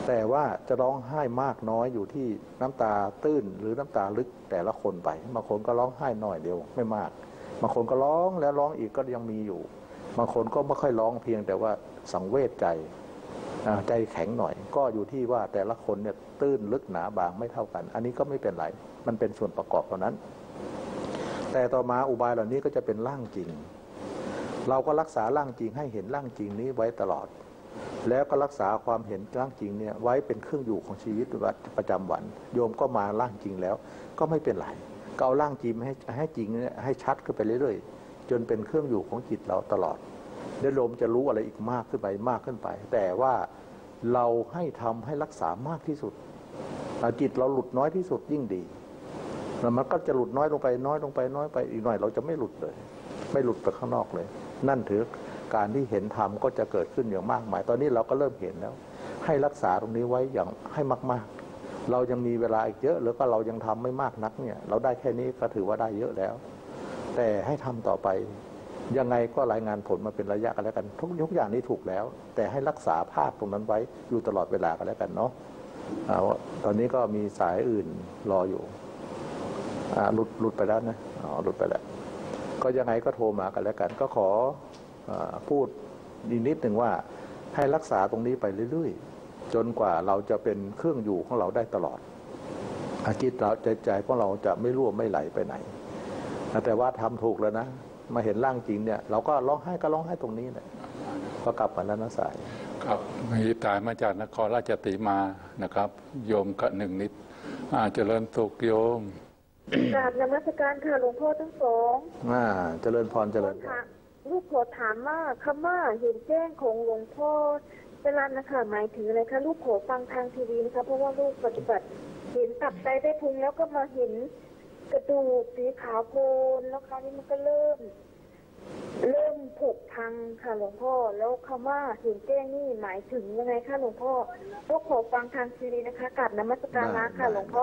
แต่ว่าจะร้องไห้มากน้อยอยู่ที่น้ำตาตื้นหรือน้ำตาลึกแต่ละคนไปบางคนก็ร้องไห้น้อยเดียวไม่มากบางคนก็ร้องแล้วร้องอีกก็ยังมีอยู่บางคนก็ไม่ค่อยร้องเพียงแต่ว่าสังเวชใจแข็งหน่อยก็อยู่ที่ว่าแต่ละคนเนี่ยตื้นลึกหนาบางไม่เท่ากันอันนี้ก็ไม่เป็นไรมันเป็นส่วนประกอบเท่านั้นแต่ต่อมาอุบายเหล่านี้ก็จะเป็นร่างจริงเราก็รักษาร่างจริงให้เห็นร่างจริงนี้ไว้ตลอดแล้วก็รักษาความเห็นร่างจริงเนี่ยไว้เป็นเครื่องอยู่ของชีวิตประจำวันโยมก็มาร่างจริงแล้วก็ไม่เป็นไรก็เอาร่างจริงให้จริงเนี่ยให้ชัดขึ้นไปเรื่อยๆจนเป็นเครื่องอยู่ของจิตเราตลอดเดี๋ยวโยมจะรู้อะไรอีกมากขึ้นไปมากขึ้นไปแต่ว่าเราให้ทำให้รักษามากที่สุดจิตเราหลุดน้อยที่สุดยิ่งดีแล้วมันก็จะหลุดน้อยลงไปน้อยลงไปน้อยไปอีกหน่อยเราจะไม่หลุดเลยไม่หลุดไปข้างนอกเลยนั่นถือการที่เห็นธรรมก็จะเกิดขึ้นอย่างมากมายตอนนี้เราก็เริ่มเห็นแล้วให้รักษาตรงนี้ไว้อย่างให้มากๆเรายังมีเวลาอีกเยอะหรือก็เรายังทำไม่มากนักเนี่ยเราได้แค่นี้ก็ถือว่าได้เยอะแล้วแต่ให้ทำต่อไปยังไงก็รายงานผลมาเป็นระยะกันแล้วกันทุกอย่างนี้ถูกแล้วแต่ให้รักษาภาพตรงนั้นไว้อยู่ตลอดเวลากันแล้วกันเนาะตอนนี้ก็มีสายอื่นรออยู่หลุดไปแล้วนะหลุดไปแล้วก็ยังไงก็โทรมากันแล้วกันก็ขอพูดนิดหนึ่งว่าให้รักษาตรงนี้ไปเรื่อยๆจนกว่าเราจะเป็นเครื่องอยู่ของเราได้ตลอดจิตเราใจของเราจะไม่รั่วไม่ไหลไปไหนแต่ว่าทำถูกแล้วนะมาเห็นร่างจริงเนี่ยเราก็ร้องไห้ตรงนี้แหละก็กลับมาแล้วนะสายครับมีตายมาจากนครราชสีมานะครับโยมกะหนึ่งนิดเจริญสุขโยมกราบนมัสการค่ะหลวงพ่อทั้งสองเจริญพรเจริญลูกขอถามว่าคำว่าเห็นแจ้งของหลวงพ่อเวลานะคะหมายถึงอะไรคะลูกขอฟังทางทีวีนะคะเพราะว่าลูกปฏิบัติเห็นตับไตได้พุงแล้วก็มาเห็นกระดูกสีขาวโพลนแล้วคราวนี้มันก็เริ่มผุพังค่ะหลวงพ่อแล้วคำว่าเห็นแจ้งนี่หมายถึงยังไงคะหลวงพ่อลูกขอฟังทางทีวีนะคะกราบนมัสการค่ะหลวงพ่อ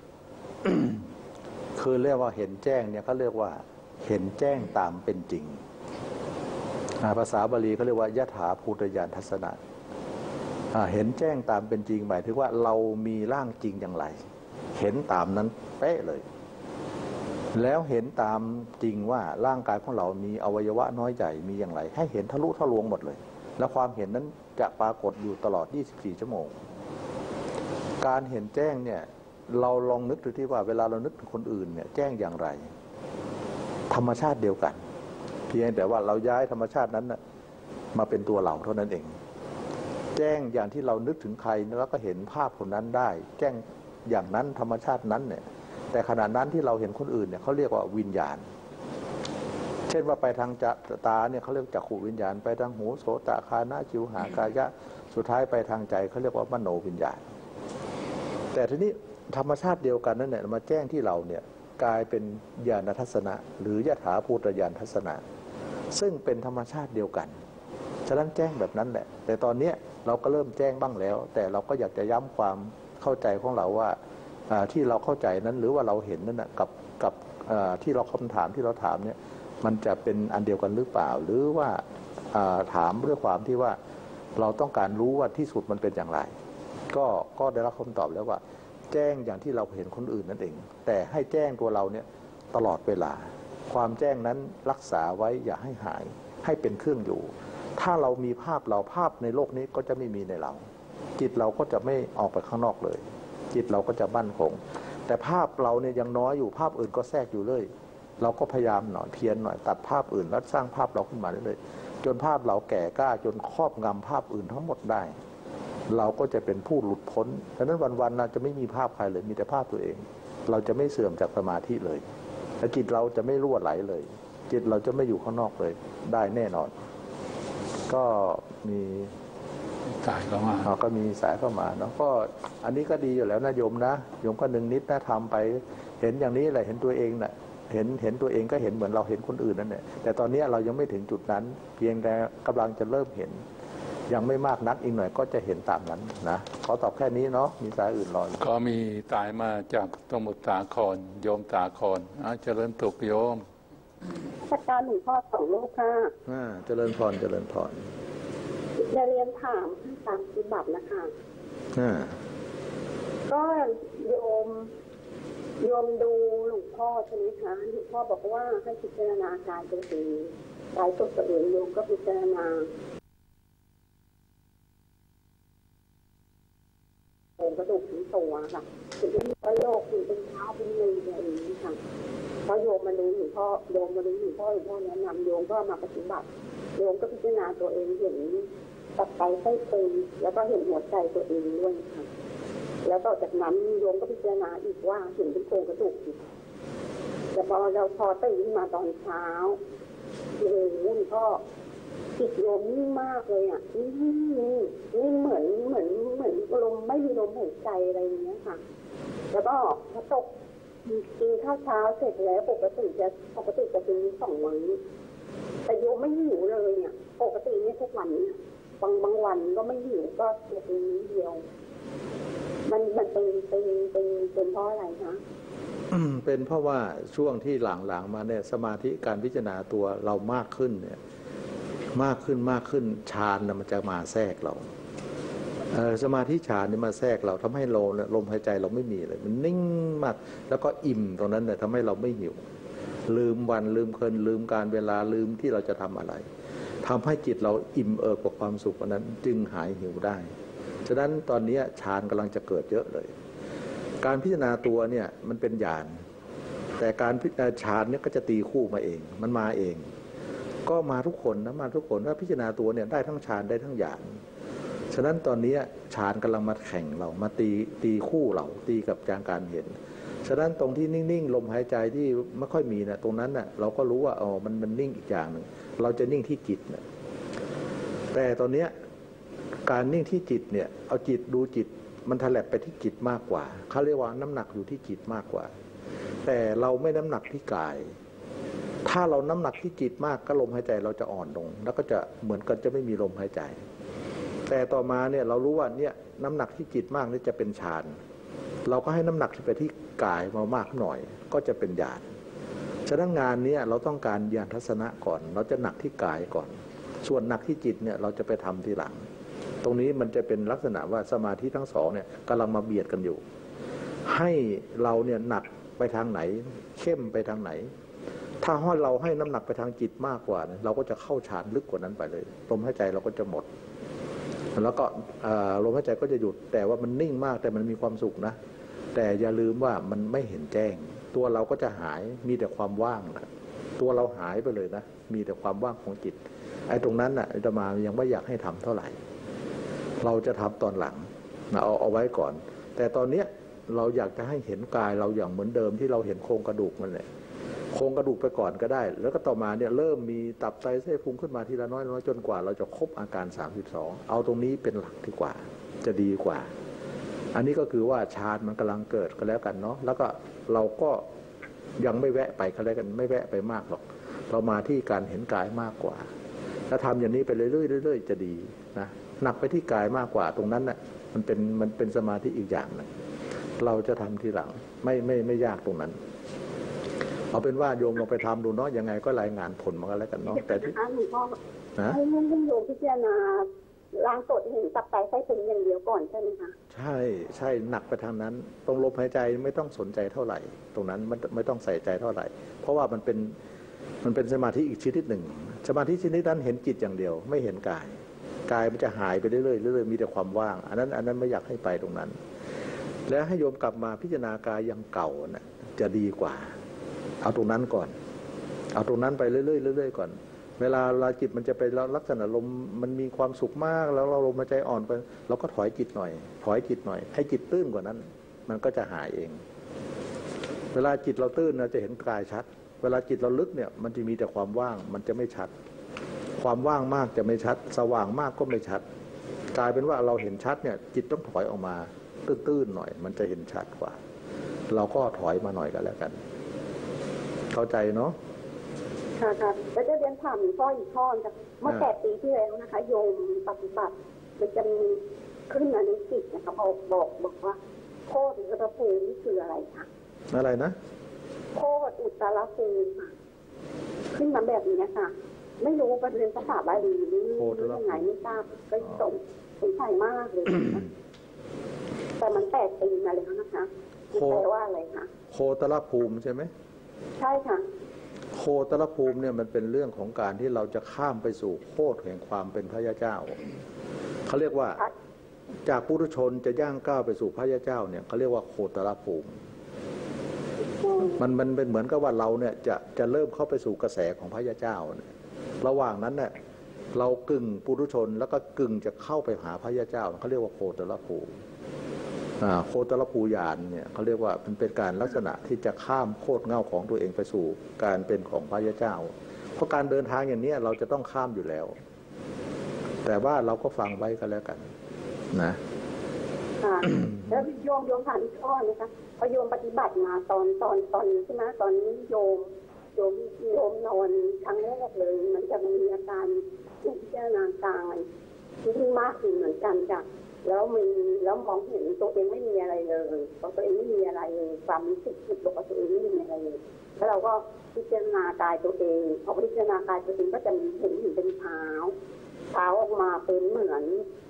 คือเรียกว่าเห็นแจ้งเนี่ยเขาเรียกว่าเห็นแจ้งตามเป็นจริงภาษาบาลีเขาเรียกว่ายถาภูตญาณทัศนะเห็นแจ้งตามเป็นจริงหมายถึงว่าเรามีร่างจริงอย่างไรเห็นตามนั้นเป๊ะเลยแล้วเห็นตามจริงว่าร่างกายของเรามีอวัยวะน้อยใหญ่มีอย่างไรให้เห็นทะลุทะลวงหมดเลยแล้วความเห็นนั้นจะปรากฏอยู่ตลอด24ชั่วโมงการเห็นแจ้งเนี่ยเราลองนึกดูที่ว่าเวลาเรานึกถึงคนอื่นเนี่ยแจ้งอย่างไรธรรมชาติเดียวกันเพียงแต่ว่าเราย้ายธรรมชาตินั้นมาเป็นตัวเราเท่านั้นเองแจ้งอย่างที่เรานึกถึงใครแล้วก็เห็นภาพคนนั้นได้แจ้งอย่างนั้นธรรมชาตินั้นเนี่ยแต่ขณะนั้นที่เราเห็นคนอื่นเนี่ยเขาเรียกว่าวิญญาณเช่นว่าไปทางตาเนี่ยเขาเรียกจักขุวิญญาณไปทางหูโสตคานะจิวหากายะสุดท้ายไปทางใจเขาเรียกว่ามโนวิญญาณแต่ทีนี้ธรรมชาติเดียวกันนั่นแหละมาแจ้งที่เราเนี่ยกลายเป็นญาณทัศนะหรือยถาภูตญาณทัศนะซึ่งเป็นธรรมชาติเดียวกันฉะนั้นแจ้งแบบนั้นแหละแต่ตอนนี้เราก็เริ่มแจ้งบ้างแล้วแต่เราก็อยากจะย้ำความเข้าใจของเราว่าที่เราเข้าใจนั้นหรือว่าเราเห็นนั้นนะกับที่เราคำถามที่เราถามเนี่ยมันจะเป็นอันเดียวกันหรือเปล่าหรือว่าถามด้วยความที่ว่าเราต้องการรู้ว่าที่สุดมันเป็นอย่างไรก็ได้รับคำตอบแล้วว่าแจ้งอย่างที่เราเห็นคนอื่นนั่นเองแต่ให้แจ้งตัวเราเนี่ยตลอดเวลาความแจ้งนั้นรักษาไว้อย่าให้หายให้เป็นเครื่องอยู่ถ้าเรามีภาพเราภาพในโลกนี้ก็จะไม่มีในเราจิตเราก็จะไม่ออกไปข้างนอกเลยจิตเราก็จะมั่นคงแต่ภาพเราเนี่ยยังน้อยอยู่ภาพอื่นก็แทรกอยู่เลยเราก็พยายามหน่อยเพียรหน่อยตัดภาพอื่นแล้วสร้างภาพเราขึ้นมาเรื่อยๆจนภาพเราแก่กล้าจนครอบงำภาพอื่นทั้งหมดได้เราก็จะเป็นผู้หลุดพ้นดังนั้นวันๆเราจะไม่มีภาพใครเลยมีแต่ภาพตัวเองเราจะไม่เสื่อมจากสมาธิเลยและจิตเราจะไม่รั่วไหลเลยจิตเราจะไม่อยู่ข้างนอกเลยได้แน่นอนก็มีสายเข้ามาก็มีสายเข้ามาเนาะก็อันนี้ก็ดีอยู่แล้วนะโยมนะโยมก็หนึ่งนิดนะทำไปเห็นอย่างนี้แหละเห็นตัวเองน่ะเห็นตัวเองก็เห็นเหมือนเราเห็นคนอื่นนั่นแหละแต่ตอนนี้เรายังไม่ถึงจุดนั้นเพียงแต่กำลังจะเริ่มเห็นยังไม่มากนักอีกหน่อยก็จะเห็นตามนั้นนะขอตอบแค่นี้เนาะมีสายอื่นรอก็มีตายมาจากสมุทรสาครโยมสาครเจริญสุขโยมอาจารย์หลวงพ่อสองลูกค่ะเจริญพรเจริญพรจะเรียนถามตามปฏิบัตินะคะก็โยมดูหลวงพ่อใช่ไหมคะหลวงพ่อบอกว่าให้พิจารณากายตัวเองกายตัวเองโยมก็พิจารณาโครงกระดูกทั้งตัวค่ะถึงมีประโยคถึงเป็นเท้าเป็นมืออะไรอย่างนี้ค่ะเพราะโยมมารู้หลวงพ่อโยมมารู้หลวงพ่อแนะนำโยมก็มาปฏิบัติโยมก็พิจารณาตัวเองเห็นตับไตไส้พุงแล้วก็เห็นหัวใจตัวเองด้วยค่ะแล้วต่อจากนั้นโยมก็พิจารณาอีกว่าเห็นเป็นโครงกระดูกอีกแต่พอเราตื่นขึ้นมาตอนเช้าโอ้โหก็จิตโยมนิ่งมากเลยอ่ะนิ่งเหมือนลมไม่มีลมหายใจอะไรอย่างเงี้ยค่ะแล้วก็พอตกกินข้าวเช้าเสร็จแล้วปกติจะกิน2 มื้อแต่โยมไม่หิวเลยเนี่ยปกติเนี่ยทุกวันบางวันก็ไม่หิวก็จะกินมื้อเดียวมันเป็นเพราะอะไรคะเป็นเพราะว่าช่วงที่หลังๆมาเนี่ยสมาธิการพิจารณาตัวเรามากขึ้นเนี่ยมากขึ้นฌานมันจะมาแทรกเราสมาธิฌานนี่มาแทรกเราทำให้ลมหายใจเราไม่มีเลยมันนิ่งมากแล้วก็อิ่มตรงนั้นเนี่ยทำให้เราไม่หิวลืมวันลืมคืนลืมการเวลาลืมที่เราจะทำอะไรทำให้จิตเราอิ่มเอิบกับความสุขนั้นจึงหายหิวได้ฉะนั้นตอนนี้ฌานกำลังจะเกิดเยอะเลยการพิจารณาตัวเนี่ยมันเป็นญาณแต่การพิจารณาฌานเนี่ยก็จะตีคู่มาเองมันมาเองก็มาทุกคนนะมาทุกคนถ้าพิจารณาตัวเนี่ยได้ทั้งฌานได้ทั้งญาณฉะนั้นตอนนี้ฌานกำลังมาแข่งเรามาตีคู่เราตีกับการเห็นฉะนั้นตรงที่นิ่งๆลมหายใจที่ไม่ค่อยมีนะตรงนั้นน่ะเราก็รู้ว่าอ๋อมันนิ่งอีกอย่างหนึ่งเราจะนิ่งที่จิตนะแต่ตอนนี้การนิ่งที่จิตเนี่ยเอาจิตดูจิตมันถลบไปที่จิตมากกว่าเขาเรียกว่าน้ำหนักอยู่ที่จิตมากกว่าแต่เราไม่น้ำหนักที่กายถ้าเราน้ำหนักที่จิตมากก็ลมหายใจเราจะอ่อนลงแล้วก็จะเหมือนกันจะไม่มีลมหายใจแต่ต่อมาเนี่ยเรารู้ว่าเนี่ยน้ำหนักที่จิตมากนี่จะเป็นฌานเราก็ให้น้ำหนักไปที่กายมามากหน่อยก็จะเป็นญาณฉะนั้นงานนี้เราต้องการญาณทัศนะก่อนเราจะหนักที่กายก่อนส่วนหนักที่จิตเนี่ยเราจะไปทำทีหลังตรงนี้มันจะเป็นลักษณะว่าสมาธิทั้งสองเนี่ยกำลังมาเบียดกันอยู่ให้เราเนี่ยหนักไปทางไหนเข้มไปทางไหนถ้าเราให้น้ำหนักไปทางจิตมากกว่าเราก็จะเข้าฌานลึกกว่านั้นไปเลยลมหายใจเราก็จะหมดแล้วก็ลมหายใจก็จะหยุดแต่ว่ามันนิ่งมากแต่มันมีความสุขนะแต่อย่าลืมว่ามันไม่เห็นแจ้งตัวเราก็จะหายมีแต่ความว่างนะตัวเราหายไปเลยนะมีแต่ความว่างของจิตไอ้ตรงนั้นน่ะอาตมายังไม่อยากให้ทำเท่าไหร่เราจะทำตอนหลังนะเอาไว้ก่อนแต่ตอนนี้เราอยากจะให้เห็นกายเราอย่างเหมือนเดิมที่เราเห็นโครงกระดูกมันเลยโครงกระดูกไปก่อนก็ได้แล้วก็ต่อมาเนี่ยเริ่มมีตับไตไส้พุงขึ้นมาทีละน้อยจนกว่าเราจะครบอาการ32เอาตรงนี้เป็นหลักดีกว่าจะดีกว่าอันนี้ก็คือว่าฌานมันกำลังเกิดก็แล้วกันเนาะแล้วก็เราก็ยังไม่แวะไปก็แล้วกันไม่แวะไปมากหรอกเรามาที่การเห็นกายมากกว่าถ้าทำอย่างนี้ไปเรื่อยๆจะดีนะหนักไปที่กายมากกว่าตรงนั้นน่ะมันเป็นสมาธิอีกอย่างนึงเราจะทำทีหลังไม่ยากตรงนั้นเอาเป็นว่าโยมลองไปทำดูเนาะยังไงก็รายงานผลมากันแล้วกันเนาะแต่ที่หลวงพ่อให้โยมพิจารณาล้างตดเห็นตับไตไส้พุงอย่างเดียวก่อนใช่ไหมคะใช่หนักไปทางนั้นตรงลมหายใจไม่ต้องสนใจเท่าไหร่ตรงนั้นไม่ต้องใส่ใจเท่าไหร่เพราะว่ามันเป็นสมาธิอีกชนิดหนึ่งสมาธิชนิดนั้นเห็นจิตอย่างเดียวไม่เห็นกายมันจะหายไปเรื่อยๆมีแต่ความว่างอันนั้นไม่อยากให้ไปตรงนั้นแล้วให้โยมกลับมาพิจารณากายอย่างเก่านะจะดีกว่าเอาตรงนั้นก่อนเอาตรงนั้นไปเรื่อยๆก่อนเวลาจิตมันจะไปลักษณะลมมันมีความสุขมากแล้วเราลมหายใจอ่อนไปเราก็ถอยจิตหน่อยให้จิตตื้นกว่านั้นมันก็จะหายเองเวลาจิตเราตื้นเราจะเห็นกายชัดเวลาจิตเราลึกเนี่ยมันจะมีแต่ความว่างมันจะไม่ชัดความว่างมากจะไม่ชัดสว่างมากก็ไม่ชัดกลายเป็นว่าเราเห็นชัดเนี่ยจิตต้องถอยออกมาตื้นๆหน่อยมันจะเห็นชัดกว่าเราก็ถอยมาหน่อยกันแล้วกันเข้าใจเนาะค่ะแล้วจะเรียนถามหลวงพ่ออีกข้อจากเมื่อ8 ปีที่แล้วนะคะโยมปฏิบัติมันจะมีขึ้นมาในจิตนะคะบอกว่าโคตรอุตตรภูมินี่คืออะไรคะอะไรนะโคตรอุตตรภูมิขึ้นมาแบบนี้ค่ะไม่รู้ประเด็นภาษาบาลีหรือยังไงไม่ทราบก็สงสัยมากเลยแต่มัน8 ปีมาแล้วนะคะแปลว่าอะไรคะโคตรภูมิใช่ไหมใช่ค่ะโคตรภูมิเนี่ยมันเป็นเรื่องของการที่เราจะข้ามไปสู่โคตรแห่งความเป็นพระยาเจ้าเขาเรียกว่าจากปุถุชนจะย่างก้าวไปสู่พระยาเจ้าเนี่ยเขาเรียกว่าโคตรภูมิมันเป็นเหมือนกับว่าเราเนี่ยจะเริ่มเข้าไปสู่กระแสของพระยาเจ้าเนี่ยระหว่างนั้นเนี่ยเรากึ่งปุถุชนแล้วก็กึ่งจะเข้าไปหาพระยาเจ้าเขาเรียกว่าโคตรภูมิโคตรภูญาณเนี่ยเขาเรียกว่ามันเป็นการลักษณะที่จะข้ามโคตรเง่าของตัวเองไปสู่การเป็นของพระยาเจ้าเพราะการเดินทางอย่างนี้เราจะต้องข้ามอยู่แล้วแต่ว่าเราก็ฟังไว้กันแล้วกันนะแล้วโยมถามอีกข้อนะคะพอโยมปฏิบัติมาตอนนี้ใช่ไหมตอนนี้โยมนอนครั้งแรกเลยมันจะมีอาการพิจารณากายที่มากขึ้นเหมือนกันจ้ะแล้วมองเห็นตัวเองไม่มีอะไรเลยตัวเองไม่มีอะไรเลยความรู้สึกผิดบอกว่าตัวเองไม่มีอะไรเลยแล้วเราก็พิจารณากายตัวเองพอพิจารณากายตัวเองก็จะเห็นเป็นเท้าออกมาเป็นเหมือน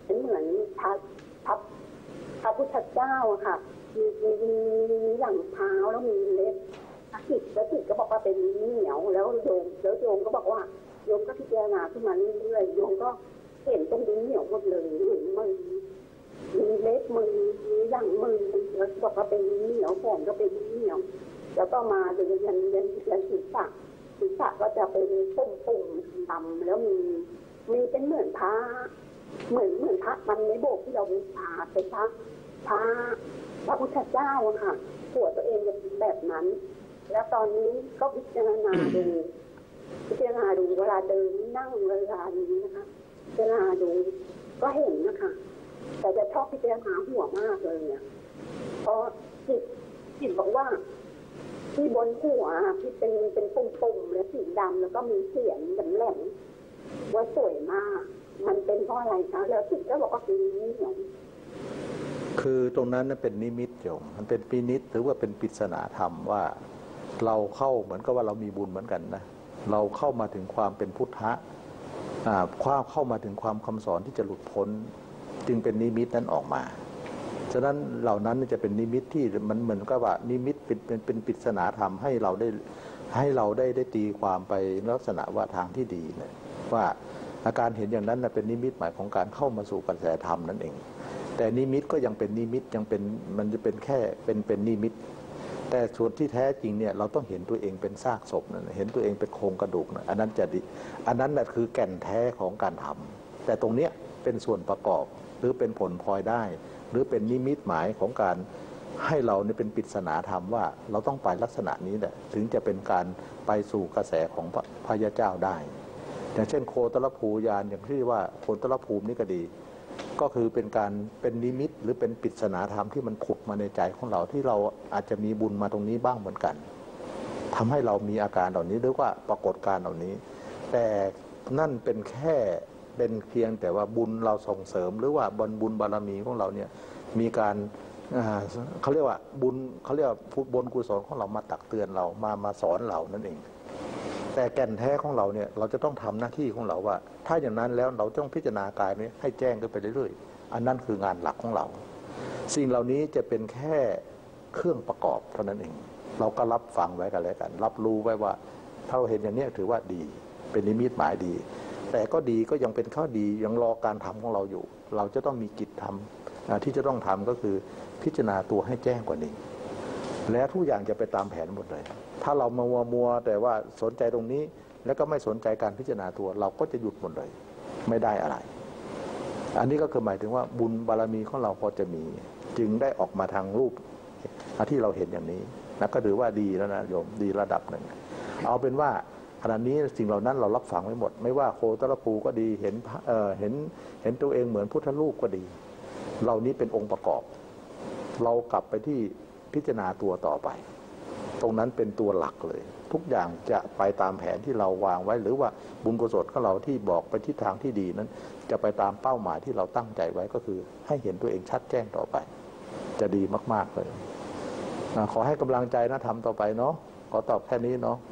พระพุทธเจ้าค่ะมีหลังเท้าแล้วมีเล็บจิตก็บอกว่าเป็นเหนียวแล้วโยมก็บอกว่าโยมก็พิจารณาขึ้นมาเรื่อยๆโยมก็เห็นตรงนี้เหนียวหมดเลยเหมือนมือมีเล็บมือมีหลังมือแล้วบอกว่าเป็นเหนียวแขนก็เป็นเหนียวแล้วก็มาเรียนศีรษะก็จะเป็นปุ่มดำแล้วมีเป็นเหมือนพระเหมือนพระมันในโบกที่เราบูชาเป็นพระพุทธเจ้าค่ะหัวตัวเองจะเป็นแบบนั้นแล้วตอนนี้ก็พิจารณาดูเวลาเดินนั่งเวลานี้นะคะพิจารณาดูก็เห็นนะคะแต่จะชอบพิจารณาหัวมากเลยเนี่ยเพราะจิตบอกว่าที่บนหัวที่เป็นปุ่มๆและสีดำแล้วก็มีเสียงแหลมๆว่าสวยมากมันเป็นเพราะอะไรคะแล้วจิตก็บอกว่าเป็นนี้เหรอคือตรงนั้นเป็นนิมิตโยมมันเป็นปีนิดหรือว่าเป็นปริศนาธรรมว่าเราเข้าเหมือนกับว่าเรามีบุญเหมือนกันนะเราเข้ามาถึงความเป็นพุทธะเข้ามาถึงความคำสอนที่จะหลุดพ้นจึงเป็นนิมิตนั้นออกมาฉะนั้นเหล่านั้นจะเป็นนิมิตที่มันเหมือนกับว่านิมิตเป็นปริศนาธรรมให้เราได้ตีความไปลักษณะว่าทางที่ดีนะว่าอาการเห็นอย่างนั้นเป็นนิมิตหมายของการเข้ามาสู่กระแสธรรมนั่นเองแต่นิมิตก็ยังเป็นนิมิตยังเป็นมันจะเป็นแค่เป็นนิมิตแต่ส่วนที่แท้จริงเนี่ยเราต้องเห็นตัวเองเป็นซากศพนะเห็นตัวเองเป็นโครงกระดูกนะอันนั้นจะดีอันนั้นแหละคือแก่นแท้ของการทำแต่ตรงเนี้ยเป็นส่วนประกอบหรือเป็นผลพลอยได้หรือเป็นนิมิตหมายของการให้เราเนี่ยเป็นปริศนาธรรมว่าเราต้องไปลักษณะนี้แหละถึงจะเป็นการไปสู่กระแสของพระยาเจ้าได้อย่างเช่นโคตรภูญาณอย่างที่ว่าโคตรภูมินี่ก็ดีก็คือเป็นนิมิตหรือเป็นปริศนาธรรมที่มันผุดมาในใจของเราที่เราอาจจะมีบุญมาตรงนี้บ้างเหมือนกันทำให้เรามีอาการเหล่านี้หรือว่าปรากฏการเหล่านี้แต่นั่นเป็นแค่เป็นเพียงแต่ว่าบุญเราส่งเสริมหรือว่าบุญบารมีของเราเนี่ยมีการเขาเรียกว่าบุญเขาเรียกว่าบุญกุศลของเรามาตักเตือนเรามาสอนเรานั่นเองแต่แก่นแท้ของเราเนี่ยเราจะต้องทำหน้าที่ของเราว่าถ้าอย่างนั้นแล้วเราต้องพิจารณากายนี้ให้แจ้งขึ้นไปเรื่อยๆอันนั้นคืองานหลักของเราสิ่งเหล่านี้จะเป็นแค่เครื่องประกอบเท่านั้นเองเราก็รับฟังไว้กันแล้วกันรับรู้ไว้ว่าถ้าเราเห็นอย่างนี้ถือว่าดีเป็นนิมิตหมายดีแต่ก็ดีก็ยังเป็นข้อดียังรอการทำของเราอยู่เราจะต้องมีกิจทำที่จะต้องทำก็คือพิจารณาตัวให้แจ้งกว่านี้และทุกอย่างจะไปตามแผนหมดเลยถ้าเรามัวแต่ว่าสนใจตรงนี้แล้วก็ไม่สนใจการพิจารณาตัวเราก็จะหยุดหมดเลยไม่ได้อะไรอันนี้ก็คือหมายถึงว่าบุญบารมีของเราพอจะมีจึงได้ออกมาทางรูปที่เราเห็นอย่างนี้นะก็ถือว่าดีแล้วนะโยมดีระดับหนึ่งเอาเป็นว่าขณะนี้สิ่งเหล่านั้นเรารับฟังไว้หมดไม่ว่าโคตรภูก็ดีเห็นตัวเองเหมือนพุทธรูปก็ดีเหล่านี้เป็นองค์ประกอบเรากลับไปที่พิจารณาตัวต่อไปตรงนั้นเป็นตัวหลักเลยทุกอย่างจะไปตามแผนที่เราวางไว้หรือว่าบุญกุศลของเราที่บอกไปทิศทางที่ดีนั้นจะไปตามเป้าหมายที่เราตั้งใจไว้ก็คือให้เห็นตัวเองชัดแจ้งต่อไปจะดีมากๆเลยขอให้กำลังใจนะทำต่อไปเนาะขอตอบแค่นี้เนาะ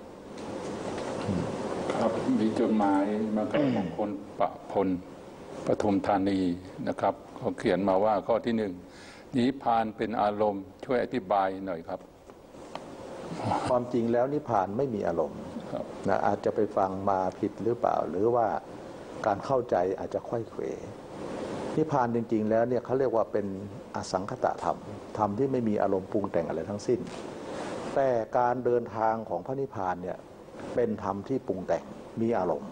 ครับมีจดหมายมาของคนประพลปทุมธานีนะครับเขาเขียนมาว่าข้อที่1 นิพพานเป็นอารมณ์ช่วยอธิบายหน่อยครับความจริงแล้วนิพพานไม่มีอารมณ์นะอาจจะไปฟังมาผิดหรือเปล่าหรือว่าการเข้าใจอาจจะค่อยเขวนิพพานจริงๆแล้วเนี่ยเขาเรียกว่าเป็นอสังขตธรรมธรรมที่ไม่มีอารมณ์ปรุงแต่งอะไรทั้งสิ้นแต่การเดินทางของพระนิพพานเนี่ยเป็นธรรมที่ปรุงแต่งมีอารมณ์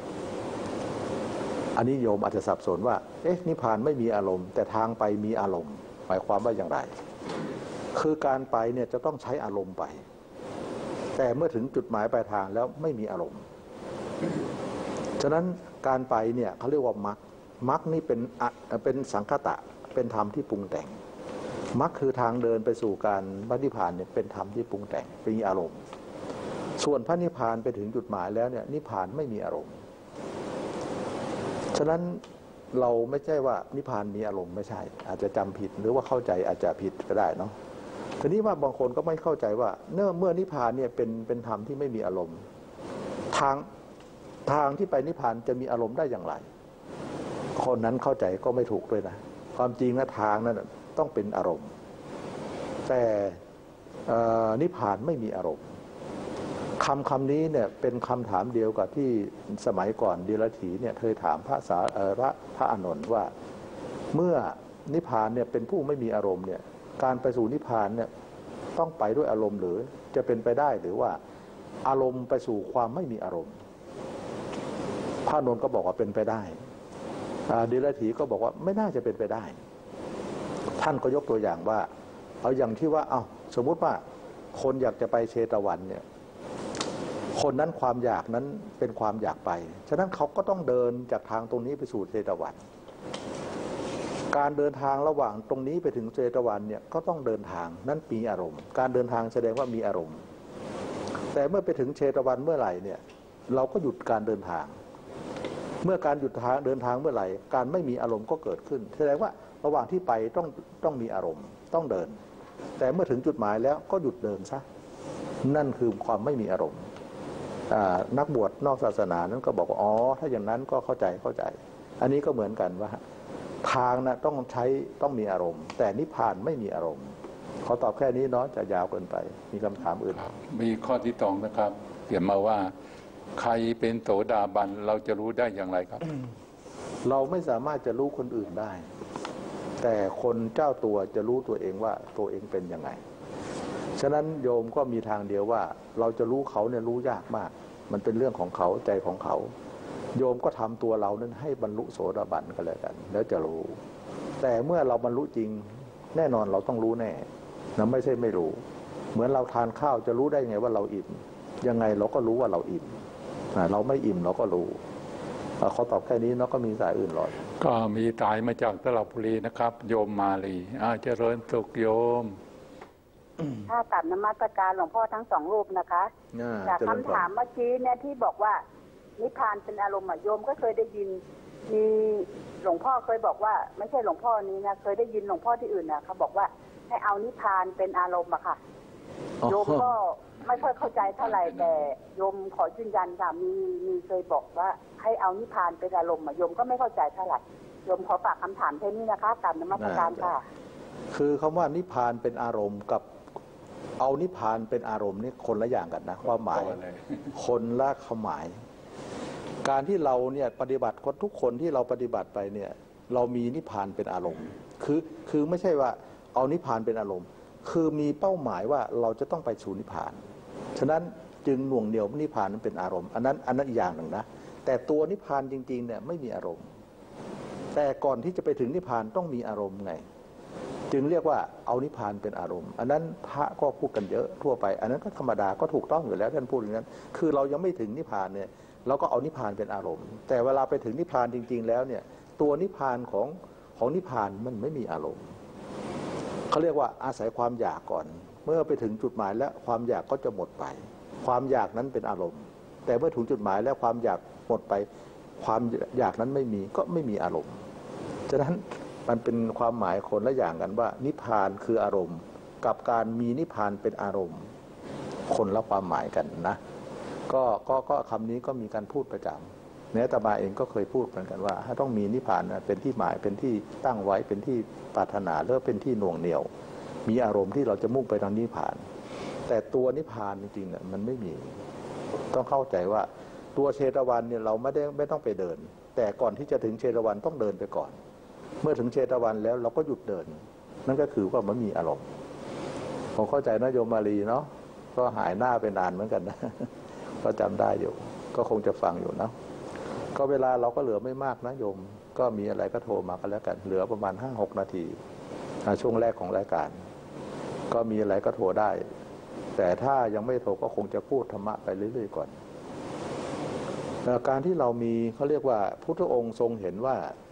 อันนี้โยมอาจจะสับสนว่านิพพานไม่มีอารมณ์แต่ทางไปมีอารมณ์หมายความว่าอย่างไรคือการไปเนี่ยจะต้องใช้อารมณ์ไปแต่เมื่อถึงจุดหมายปลายทางแล้วไม่มีอารมณ์ฉะนั้นการไปเนี่ยเขาเรียกว่ามรรคมรรคนี่เป็นสังคตะเป็นธรรมที่ปรุงแต่งมรรคคือทางเดินไปสู่การพระนิพพานเนี่ยเป็นธรรมที่ปรุงแต่งมีอารมณ์ส่วนพระนิพพานไปถึงจุดหมายแล้วเนี่ยนิพพานไม่มีอารมณ์ฉะนั้นเราไม่ใช่ว่านิพพานมีอารมณ์ไม่ใช่อาจจะจำผิดหรือว่าเข้าใจอาจจะผิดก็ได้เนาะทีนี้ว่าบางคนก็ไม่เข้าใจว่าเมื่อนิพพานเนี่ยเป็นธรรมที่ไม่มีอารมณ์ทางที่ไปนิพพานจะมีอารมณ์ได้อย่างไรคนนั้นเข้าใจก็ไม่ถูกด้วยนะความจริงนะทางนั้นต้องเป็นอารมณ์แต่นิพพานไม่มีอารมณ์คำนี้เนี่ยเป็นคำถามเดียวกับที่สมัยก่อนเดรัจฉีเนี่ยเคยถามพระอานนท์ว่าเมื่อนิพพานเนี่ยเป็นผู้ไม่มีอารมณ์เนี่ยการไปสู่นิพพานเนี่ยต้องไปด้วยอารมณ์หรือจะเป็นไปได้หรือว่าอารมณ์ไปสู่ความไม่มีอารมณ์พระอานนท์ก็บอกว่าเป็นไปได้เดรัจฉีก็บอกว่าไม่น่าจะเป็นไปได้ท่านก็ยกตัวอย่างว่าเอาอย่างที่ว่าสมมุติว่าคนอยากจะไปเชตวันเนี่ยคนนั้นความอยากนั้นเป็นความอยากไปฉะนั้นเขาก็ต้องเดินจากทางตรงนี้ไปสู่เชตวันการเดินทางระหว่างตรงนี้ไปถึงเชตวันเนี่ยก็ต้องเดินทางนั้นมีอารมณ์การเดินทางแสดงว่ามีอารมณ์แต่เมื่อไปถึงเชตวันเมื่อไหร่เนี่ยเราก็หยุดการเดินทางเมื่อการหยุดเดินทางเมื่อไหร่การไม่มีอารมณ์ก็เกิดขึ้นแสดงว่าระหว่างที่ไปต้องมีอารมณ์ต้องเดินแต่เมื่อถึงจุดหมายแล้วก็หยุดเดินซะนั่นคือความไม่มีอารมณ์นักบวชนอกศาสนานั้นก็บอกว่าถ้าอย่างนั้นก็เข้าใจอันนี้ก็เหมือนกันว่าทางนะต้องมีอารมณ์แต่นิพพานไม่มีอารมณ์ขอตอบแค่นี้เนาะจะยาวเกินไปมีคำถามอื่นมีข้อที่สองนะครับเขียนมาว่าใครเป็นโสดาบันเราจะรู้ได้อย่างไรครับเราไม่สามารถจะรู้คนอื่นได้แต่คนเจ้าตัวจะรู้ตัวเองว่าตัวเองเป็นยังไงฉะนั้นโยมก็มีทางเดียวว่าเราจะรู้เขาเนี่ยรู้ยากมากมันเป็นเรื่องของเขาใจของเขาโยมก็ทำตัวเรานั้นให้บรรลุโสดาบันก็แล้วกันแล้วจะรู้แต่เมื่อเราบรรลุจริงแน่นอนเราต้องรู้แน่นะไม่ใช่ไม่รู้เหมือนเราทานข้าวจะรู้ได้ไงว่าเราอิ่มยังไงเราก็รู้ว่าเราอิ่มเราไม่อิ่มเราก็รู้เขาตอบแค่นี้เนาะก็มีสายอื่นหรอก็มีสายมาจากตลาดบุรีนะครับโยมมาลีเจริญสุขโยมถ้ากลับนมัสการหลวงพ่อทั้งสองรูปนะคะจากคำถามเมื่อกี้เนี่ยที่บอกว่านิพพานเป็นอารมณ์โยมก็เคยได้ยินมีหลวงพ่อเคยบอกว่าไม่ใช่หลวงพ่อนี้นะเคยได้ยินหลวงพ่อที่อื่นนะเขาบอกว่าให้เอานิพพานเป็นอารมณ์อะค่ะโยมก็ไม่ค่อยเข้าใจเท่าไหร่แต่โยมขอยืนยันค่ะมีเคยบอกว่าให้เอานิพพานเป็นอารมณ์โยมก็ไม่เข้าใจเท่าไหร่โยมขอฝากคำถามแค่นี้นะคะกลับนมัสการค่ะคือคำว่านิพพานเป็นอารมณ์กับเอานิพพานเป็นอารมณ์นี่คนละอย่างกันนะความหมายคนละความหมายการที่เราเนี่ยปฏิบัติทุกคนที่เราปฏิบัติไปเนี่ยเรามีนิพพานเป็นอารมณ์คือไม่ใช่ว่าเอานิพพานเป็นอารมณ์คือมีเป้าหมายว่าเราจะต้องไปสู่นิพพานฉะนั้นจึงหน่วงเหนี่ยวนิพพานนั้นเป็นอารมณ์อันนั้นอีกอย่างหนึ่งนะแต่ตัวนิพพานจริงๆเนี่ยไม่มีอารมณ์แต่ก่อนที่จะไปถึงนิพพานต้องมีอารมณ์ไงจึงเรียกว่าเอานิพพานเป็นอารมณ์อันนั้นพระก็พูดกันเยอะทั่วไปอันนั้นก็ธรรมดาก็ถูกต้องอยู่แล้วท่านพูดอย่างนั้นคือเรายังไม่ถึงนิพพานเนี่ยเราก็เอานิพพานเป็นอารมณ์แต่เวลาไปถึงนิพพานจริงๆแล้วเนี่ยตัวนิพพานของนิพพานมันไม่มีอารมณ์เขาเรียกว่าอาศัยความอยากก่อนเมื่อไปถึงจุดหมายแล้วความอยากก็จะหมดไปความอยากนั้นเป็นอารมณ์แต่เมื่อถึงจุดหมายแล้วความอยากหมดไปความอยากนั้นไม่มีอารมณ์ฉะนั้นมันเป็นความหมายคนละอย่างกันว่านิพพานคืออารมณ์กับการมีนิพพานเป็นอารมณ์คนละความหมายกันนะก็คำนี้ก็มีการพูดประจแม้อาตมาเองก็เคยพูดเหมือนกันว่าถ้าต้องมีนิพพานเป็นที่หมายเป็นที่ตั้งไว้เป็นที่ปรารถนาหรือเป็นที่หน่วงเหนี่ยวมีอารมณ์ที่เราจะมุ่งไปทางนิพพานแต่ตัวนิพพานจริงๆมันไม่มีต้องเข้าใจว่าตัวเชตวันเนี่ยเราไม่ต้องไปเดินแต่ก่อนที่จะถึงเชตวันต้องเดินไปก่อนเมื่อถึงเชตวันแล้วเราก็หยุดเดินนั่นก็คือว่ามันมีอารมณ์ผมเข้าใจนะโยมมาลีเนาะก็หายหน้าไปนานเหมือนกันนะก็จำได้อยู่ก็คงจะฟังอยู่นะก็เวลาเราก็เหลือไม่มากนะโยมก็มีอะไรก็โทรมากันแล้วกันเหลือประมาณ 5-6 นาทีช่วงแรกของรายการก็มีอะไรก็โทรได้แต่ถ้ายังไม่โทรก็คงจะพูดธรรมะไปเรื่อยๆก่อนการที่เรามีเขาเรียกว่าพุทธองค์ทรงเห็นว่า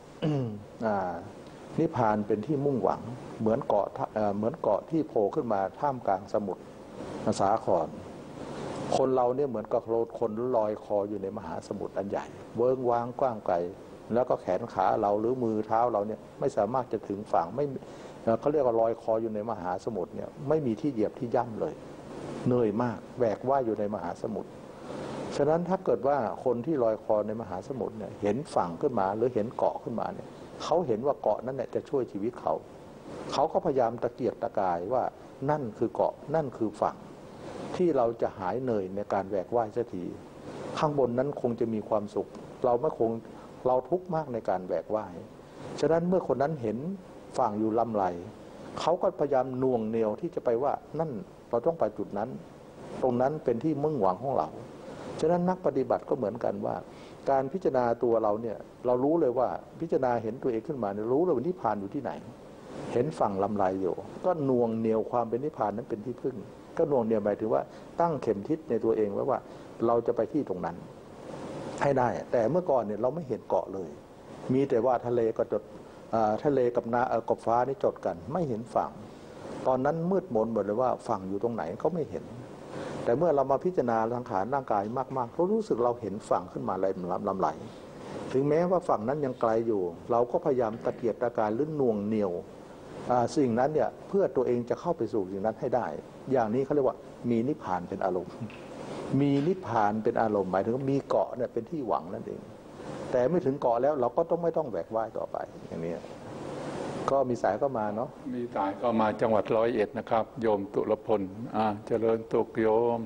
นิพพานเป็นที่มุ่งหวังเหมือนเกาะที่โผล่ขึ้นมาท่ามกลางสมุทรสาครคนเราเนี่ยเหมือนกับคนลอยคออยู่ในมหาสมุทรอันใหญ่เวิ้งว้างกว้างไกลแล้วก็แขนขาเราหรือมือเท้าเราเนี่ยไม่สามารถจะถึงฝั่งไม่เขาเรียกว่าลอยคออยู่ในมหาสมุทรเนี่ยไม่มีที่เหยียบที่ย่ำเลยเหนื่อยมากแบกว่ายอยู่ในมหาสมุทรฉะนั้นถ้าเกิดว่าคนที่ลอยคอในมหาสมุทรเนี่ยเห็นฝั่งขึ้นมาหรือเห็นเกาะขึ้นมาเนี่ยเขาเห็นว่าเกาะนั้นเนี่ยจะช่วยชีวิตเขาก็พยายามตะเกียกตะกายว่านั่นคือเกาะนั่นคือฝั่งที่เราจะหายเหนื่อยในการแบกว่ายสักทีข้างบนนั้นคงจะมีความสุขเราทุกข์มากในการแบกว่ายฉะนั้นเมื่อคนนั้นเห็นฝั่งอยู่ลำไรเขาก็พยายามน่วงเหนี่ยวที่จะไปว่านั่นเราต้องไปจุดนั้นตรงนั้นเป็นที่มุ่งหวังของเราฉะนั้นนักปฏิบัติก็เหมือนกันว่าการพิจารณาตัวเราเนี่ยเรารู้เลยว่าพิจารณาเห็นตัวเองขึ้นมาเนี่ยรู้เลยว่านิพพานอยู่ที่ไหนเห็นฝั่งลำไรอยู่ก็น่วงเหนี่ยวความเป็นนิพพานนั้นเป็นที่พึ่งก็น่วงเหนี่ยวหมายถึงว่าตั้งเข็มทิศในตัวเองไว้ว่าเราจะไปที่ตรงนั้นให้ได้แต่เมื่อก่อนเนี่ยเราไม่เห็นเกาะเลยมีแต่ว่าทะเลก็จดทะเลกับฟ้านี่จดกันไม่เห็นฝั่งตอนนั้นมืดมนหมดเลยว่าฝั่งอยู่ตรงไหนก็ไม่เห็นแต่เมื่อเรามาพิจารณาทางขาร่างกายมากๆเรารู้สึกเราเห็นฝั่งขึ้นมาลำไหลถึงแม้ว่าฝั่งนั้นยังไกลอยู่เราก็พยายามตะเกียกตะกายหรือน่วงเหนี่ยวสิ่งนั้นเนี่ยเพื่อตัวเองจะเข้าไปสู่สิ่งนั้นให้ได้อย่างนี้เขาเรียกว่ามีนิพพานเป็นอารมณ์มีนิพพานเป็นอารมณ์หมายถึงมีเกาะเนี่ยเป็นที่หวังนั่นเองแต่ไม่ถึงเกาะแล้วเราก็ไม่ต้องแบกว่ายต่อไปอย่างนี้ก็มีสายก็มาเนาะมีสายก็มาจังหวัด101นะครับโยมตุลพลเจริญตุกโยม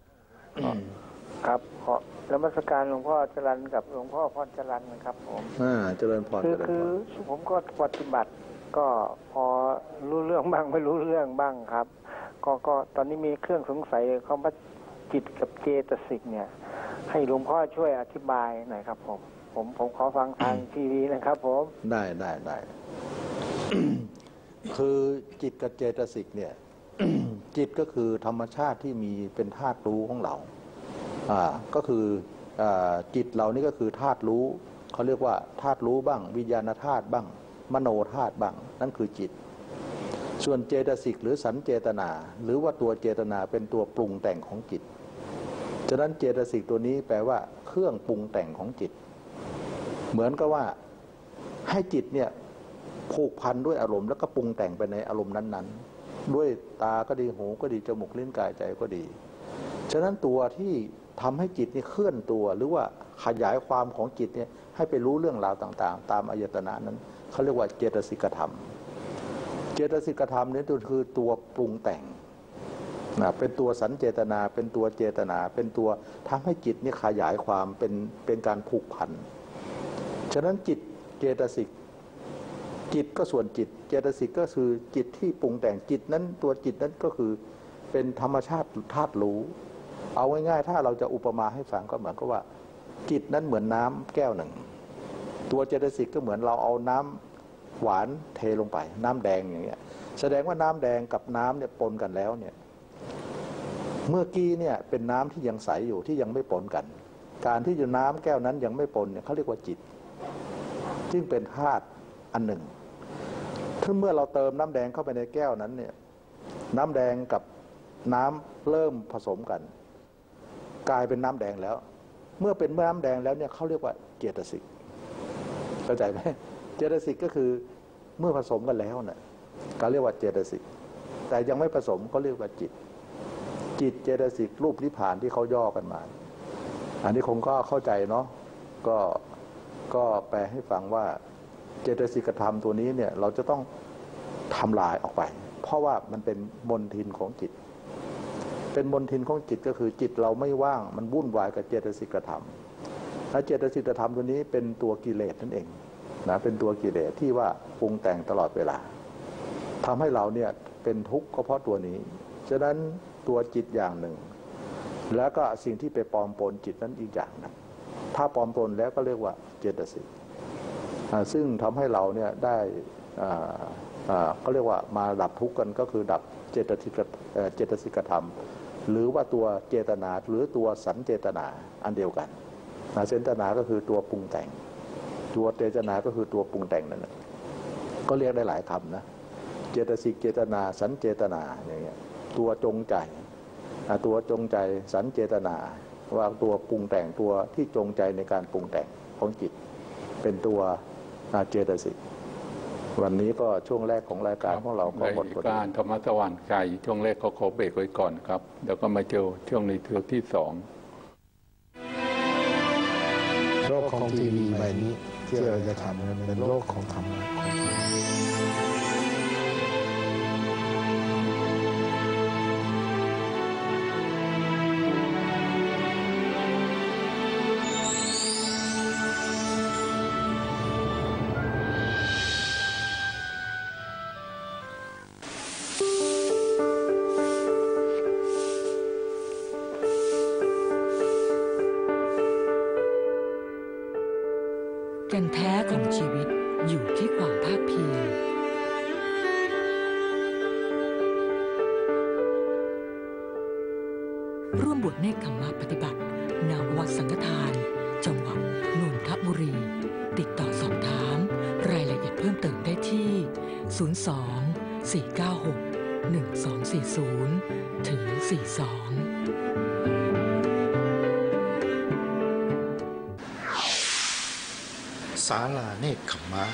ครับขอนมัสการหลวงพ่อจรัญกับหลวงพ่อพรจรัญนะครับผมเจริญพรคือผมก็ปฏิบัติก็พอรู้เรื่องบ้างไม่รู้เรื่องบ้างครับก็ตอนนี้มีเครื่องสงสัยคำว่าจิตกับเจตสิกเนี่ยให้หลวงพ่อช่วยอธิบายหน่อยครับผมขอฟังทางทีวีนะครับผมได้ คือจิตกับเจตสิกเนี่ย จิตก็คือธรรมชาติที่มีเป็นธาตุรู้ของเราก็คือจิตเรานี่ก็คือธาตุรู้เขาเรียกว่าธาตุรู้บ้างวิญญาณธาตุบ้างมโนธาตุบ้างนั่นคือจิตส่วนเจตสิกหรือสัญเจตนาหรือว่าตัวเจตนาเป็นตัวปรุงแต่งของจิตฉะนั้นเจตสิกตัวนี้แปลว่าเครื่องปรุงแต่งของจิตเหมือนกับว่าให้จิตเนี่ยผูกพันด้วยอารมณ์แล้วก็ปรุงแต่งไปในอารมณ์นั้นๆด้วยตาก็ดีหูก็ดีจมูกลิ้นกายใจก็ดีฉะนั้นตัวที่ทำให้จิตนี่เคลื่อนตัวหรือว่าขยายความของจิตเนี่ยให้ไปรู้เรื่องราวต่างๆตามอายตนะนั้นเขาเรียกว่าเจตสิกธรรมเจตสิกธรรมนี่คือตัวปรุงแต่งเป็นตัวสัญเจตนาเป็นตัวเจตนาเป็นตัวทำให้จิตนี่ขยายความเป็นการผูกพันฉะนั้นจิตเจตสิกจิตก็ส่วนจิตเจตสิกก็คือจิตที่ปรุงแต่งจิตนั้นตัวจิตนั้นก็คือเป็นธรรมชาติธาตุรู้เอาง่ายๆถ้าเราจะอุปมาให้ฟังก็เหมือนกับว่าจิตนั้นเหมือนน้ำแก้วหนึ่งตัวเจตสิกก็เหมือนเราเอาน้ำหวานเทลงไปน้ำแดงอย่างเงี้ยแสดงว่าน้ำแดงกับน้ำเนี่ยปนกันแล้วเนี่ยเมื่อกี้เนี่ยเป็นน้ำที่ยังใสอยู่ที่ยังไม่ปนกันการที่อยู่น้ำแก้วนั้นยังไม่ปนเนี่ยเขาเรียกว่าจิตซึ่งเป็นธาตุอันหนึ่งถ้าเมื่อเราเติมน้ำแดงเข้าไปในแก้วนั้นเนี่ยน้ำแดงกับน้ำเริ่มผสมกันกลายเป็นน้ำแดงแล้วเมื่อเป็นน้ำแดงแล้วเนี่ยเขาเรียกว่าเจตสิกเข้าใจไหมเจตสิกก็คือเมื่อผสมกันแล้วเนี่ยเขาเรียกว่าเจตสิกแต่ยังไม่ผสมเขาเรียกว่าจิตเจตสิกรูปนิพพานที่เขาย่อกันมาอันนี้คงก็เข้าใจเนาะก็แปลให้ฟังว่าเจตสิกธรรมตัวนี้เนี่ยเราจะต้องทำลายออกไปเพราะว่ามันเป็นมลทินของจิตเป็นมลทินของจิตก็คือจิตเราไม่ว่างมันวุ่นวายกับเจตสิกธรรมและเจตสิกธรรมตัวนี้เป็นตัวกิเลสนั่นเองนะเป็นตัวกิเลสที่ว่าปรุงแต่งตลอดเวลาทำให้เราเนี่ยเป็นทุกข์ก็เพราะตัวนี้ฉะนั้นตัวจิตอย่างหนึ่งแล้วก็สิ่งที่ไปปลอมปนจิตนั้นอีกอย่างนึงถ้าปลอมปนแล้วก็เรียกว่าเจตสิกซึ่งทำให้เราเนี่ยได้ก็เรียกว่ามาดับทุกข์กันก็คือดับเจตสิกธรรมหรือว่าตัวเจตนาหรือตัวสัญเจตนาอันเดียวกันเจตนาก็คือตัวปรุงแต่งตัวเจตนาก็คือตัวปรุงแต่งนั่นแหละก็เรียกได้หลายคำนะเจตสิกเจตนาสัญเจตนาอย่างเงี้ยตัวจงใจตัวจงใจสัญเจตนาว่าตัวปรุงแต่งตัวที่จงใจในการปรุงแต่งของจิตเป็นตัวเจตสิกวันนี้ก็ช่วงแรกของรายการของเราก็หมดการธรรมะสว่างใจช่วงแรกก็ขอเบรกไว้ก่อนครับเดี๋ยวก็มาเจอช่วงในเทือกที่2 โลกของทีวีใบนี้ที่เราจะทำเป็นโลกของธรรมะแก่นแท้ของชีวิตอยู่ที่ความภาคเพียรร่วมบวชเนกขมปฏิบัติณวัดสังฆทานจังหวัดนนทบุรีติดต่อสอบถามรายละเอียดเพิ่มเติมได้ที่ 02-496-1240 ถึง 42 ศาลาเนกขมะ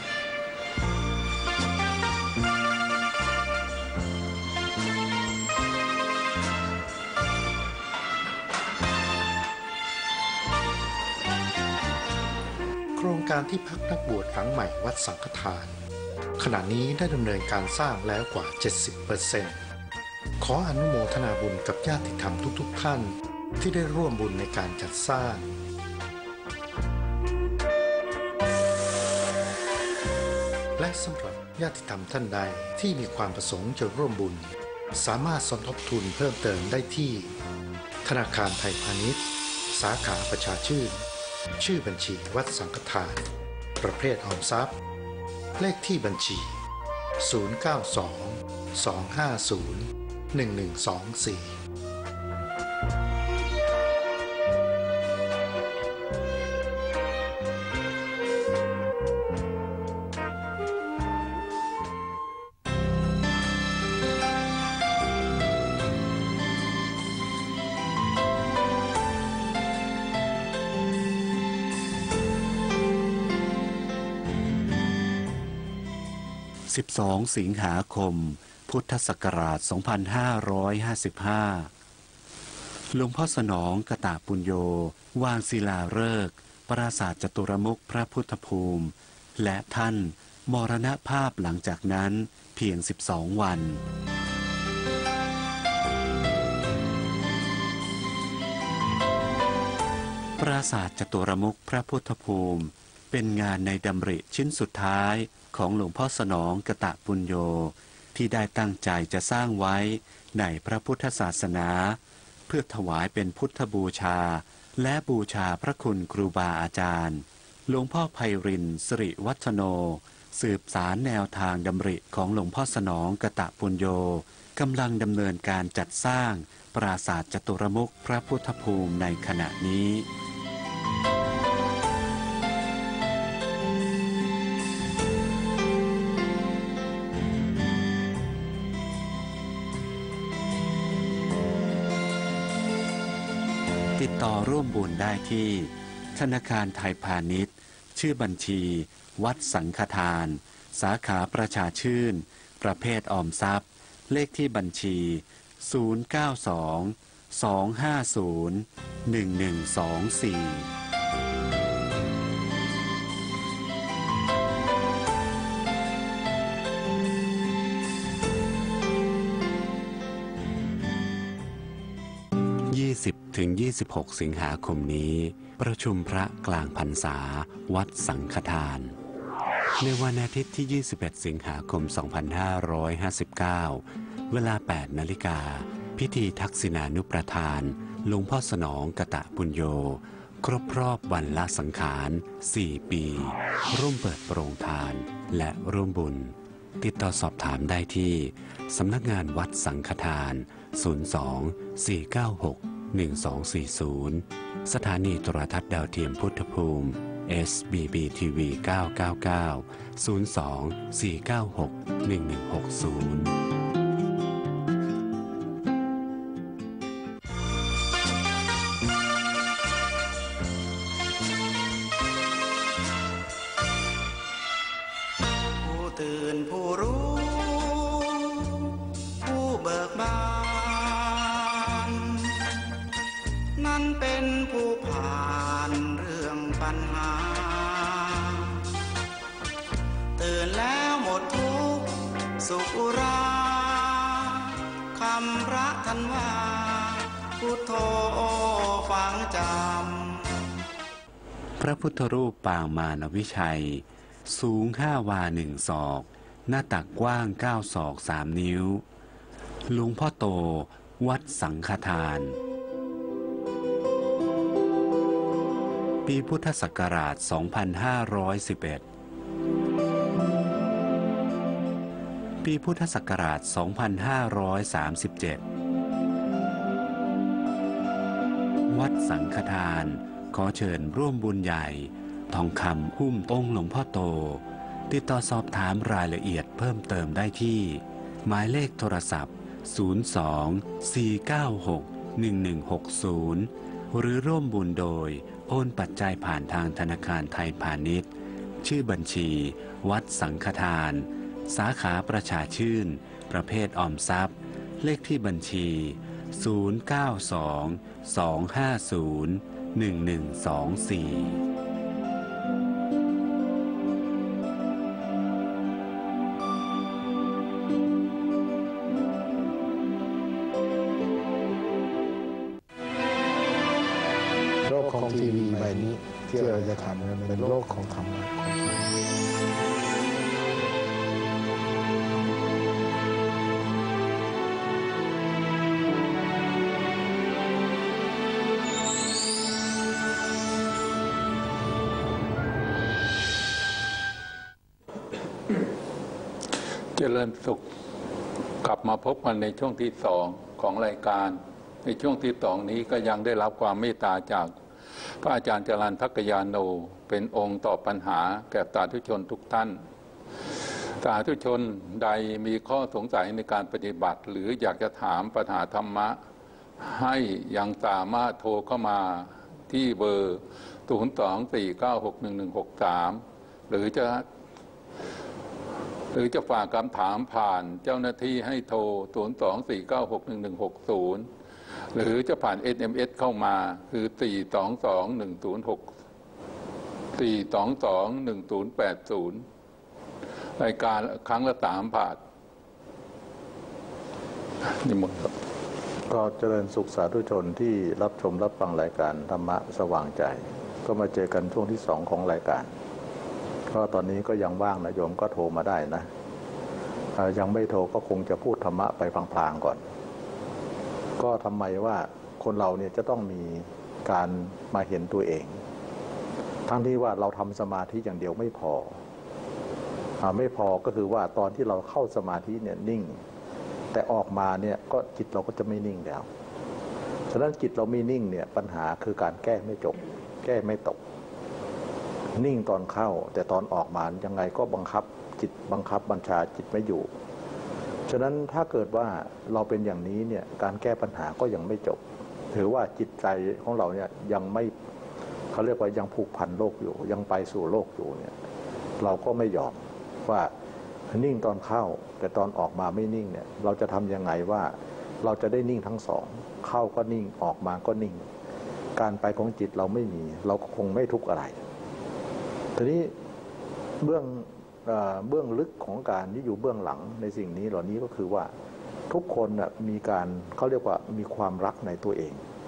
โครงการที่พักนักบวชหลังใหม่วัดสังฆทานขณะนี้ได้ดำเนินการสร้างแล้วกว่า 70% ขออนุโมทนาบุญกับญาติธรรมทุกท่านที่ได้ร่วมบุญในการจัดสร้างและสำหรับญาติธรรมท่านใดที่มีความประสงค์จะร่วมบุญสามารถสมทบทุนเพิ่มเติมได้ที่ธนาคารไทยพาณิชย์สาขาประชาชื่นชื่อบัญชีวัดสังฆทานประเภทออมทรัพย์เลขที่บัญชี092-250-1124 12 สิงหาคม พุทธศักราช 2555 หลวงพ่อสนองกตปุญโญวางศิลาฤกษ์ปราสาทจตุรมุขพระพุทธภูมิ และท่านมรณภาพหลังจากนั้นเพียง 12 วัน ปราสาทจตุรมุขพระพุทธภูมิเป็นงานในดำริชิ้นสุดท้ายของหลวงพ่อสนองกตปุญโญที่ได้ตั้งใจจะสร้างไว้ในพระพุทธศาสนาเพื่อถวายเป็นพุทธบูชาและบูชาพระคุณครูบาอาจารย์หลวงพ่อไพรินทร์สิริวัฒโนสืบสารแนวทางดำริของหลวงพ่อสนองกตปุญโญกำลังดำเนินการจัดสร้างปราสาทจตุรมุขพระพุทธภูมิในขณะนี้ติดต่อร่วมบุญได้ที่ธนาคารไทยพาณิชย์ชื่อบัญชีวัดสังฆทานสาขาประชาชื่นประเภทออมทรัพย์เลขที่บัญชี092-250-1124 ถึง 26 สิงหาคมนี้ ประชุมพระกลางพรรษาวัดสังฆทานในวันอาทิตย์ที่ 21 สิงหาคม 2559 เวลา 8 นาฬิกาพิธีทักษิณานุประทานหลวงพ่อสนองกตปุญโญครบรอบวันละสังขาร 4 ปี ร่วมเปิดโปรงทานและร่วมบุญติดต่อสอบถามได้ที่สำนักงานวัดสังฆทาน 02-496-1240 สถานีโทรทัศน์ดาวเทียมพุทธภูมิ SBB TV 999 02-496-1160พระพุทธรูปปางมารวิชัยสูง5 วา 1 ศอกหน้าตักกว้าง9 ศอก 3 นิ้วหลวงพ่อโตวัดสังฆทานปีพุทธศักราช 2511 ปีพุทธศักราช 2537 วัดสังฆทานขอเชิญร่วมบุญใหญ่ทองคำหุ้มองค์หลวงพ่อโตติดต่อสอบถามรายละเอียดเพิ่มเติมได้ที่หมายเลขโทรศัพท์ 02-496-1160 หรือร่วมบุญโดยโอนปัจจัยผ่านทางธนาคารไทยพาณิชย์ชื่อบัญชีวัดสังฆทานสาขาประชาชื่นประเภทออมทรัพย์เลขที่บัญชี 092-250-1124 ของทีวีใบนี้ที่เราจะทำเป็นโลกของธรรมะเจริญสุขกลับมาพบกันในช่วงที่2ของรายการในช่วงที่2นี้ก็ยังได้รับความเมตตาจากพระอาจารย์จรัญภักยาโนเป็นองค์ตอบปัญหาแก่สาธุชนทุกท่านสาธุชนใดมีข้อสงสัยในการปฏิบัติหรืออยากจะถามปัญหาธรรมะให้ยังสามารถโทรเข้ามาที่เบอร์ 024961163 หรือจะฝากคำถามผ่านเจ้าหน้าที่ให้โทร 024961160 หรือจะผ่าน SMS เข้ามาคือ 422-1080 รายการครั้งละ3 บาทนิมนต์ครับก็เจริญสุขสาธุชนที่รับชมรับฟังรายการธรรมะสว่างใจก็มาเจอกันช่วงที่2ของรายการก็ตอนนี้ก็ยังว่างนะโยมก็โทรมาได้นะยังไม่โทรก็คงจะพูดธรรมะไปพลางๆก่อนก็ทำไมว่าคนเราเนี่ยจะต้องมีการมาเห็นตัวเองทั้งที่ว่าเราทำสมาธิอย่างเดียวไม่พอก็คือว่าตอนที่เราเข้าสมาธิเนี่ยนิ่งแต่ออกมาเนี่ยก็จิตเราก็จะไม่นิ่งแล้วฉะนั้นจิตเราไม่นิ่งเนี่ยปัญหาคือการแก้ไม่จบแก้ไม่ตกนิ่งตอนเข้าแต่ตอนออกมายังไงก็บังคับจิตบังคับบัญชาจิตไม่อยู่ฉะนั้นถ้าเกิดว่าเราเป็นอย่างนี้เนี่ยการแก้ปัญหาก็ยังไม่จบถือว่าจิตใจของเราเนี่ยยังไม่เขาเรียกว่ายังผูกพันโลกอยู่ยังไปสู่โลกอยู่เนี่ยเราก็ไม่ยอมว่านิ่งตอนเข้าแต่ตอนออกมาไม่นิ่งเนี่ยเราจะทำยังไงว่าเราจะได้นิ่งทั้งสองเข้าก็นิ่งออกมาก็นิ่งการไปของจิตเราไม่มีเราก็คงไม่ทุกข์อะไรทีนี้เบื้องลึกของการที่อยู่เบื้องหลังในสิ่งนี้เหล่านี้ก็คือว่าทุกคนมีการเขาเรียกว่ามีความรักในตัวเอง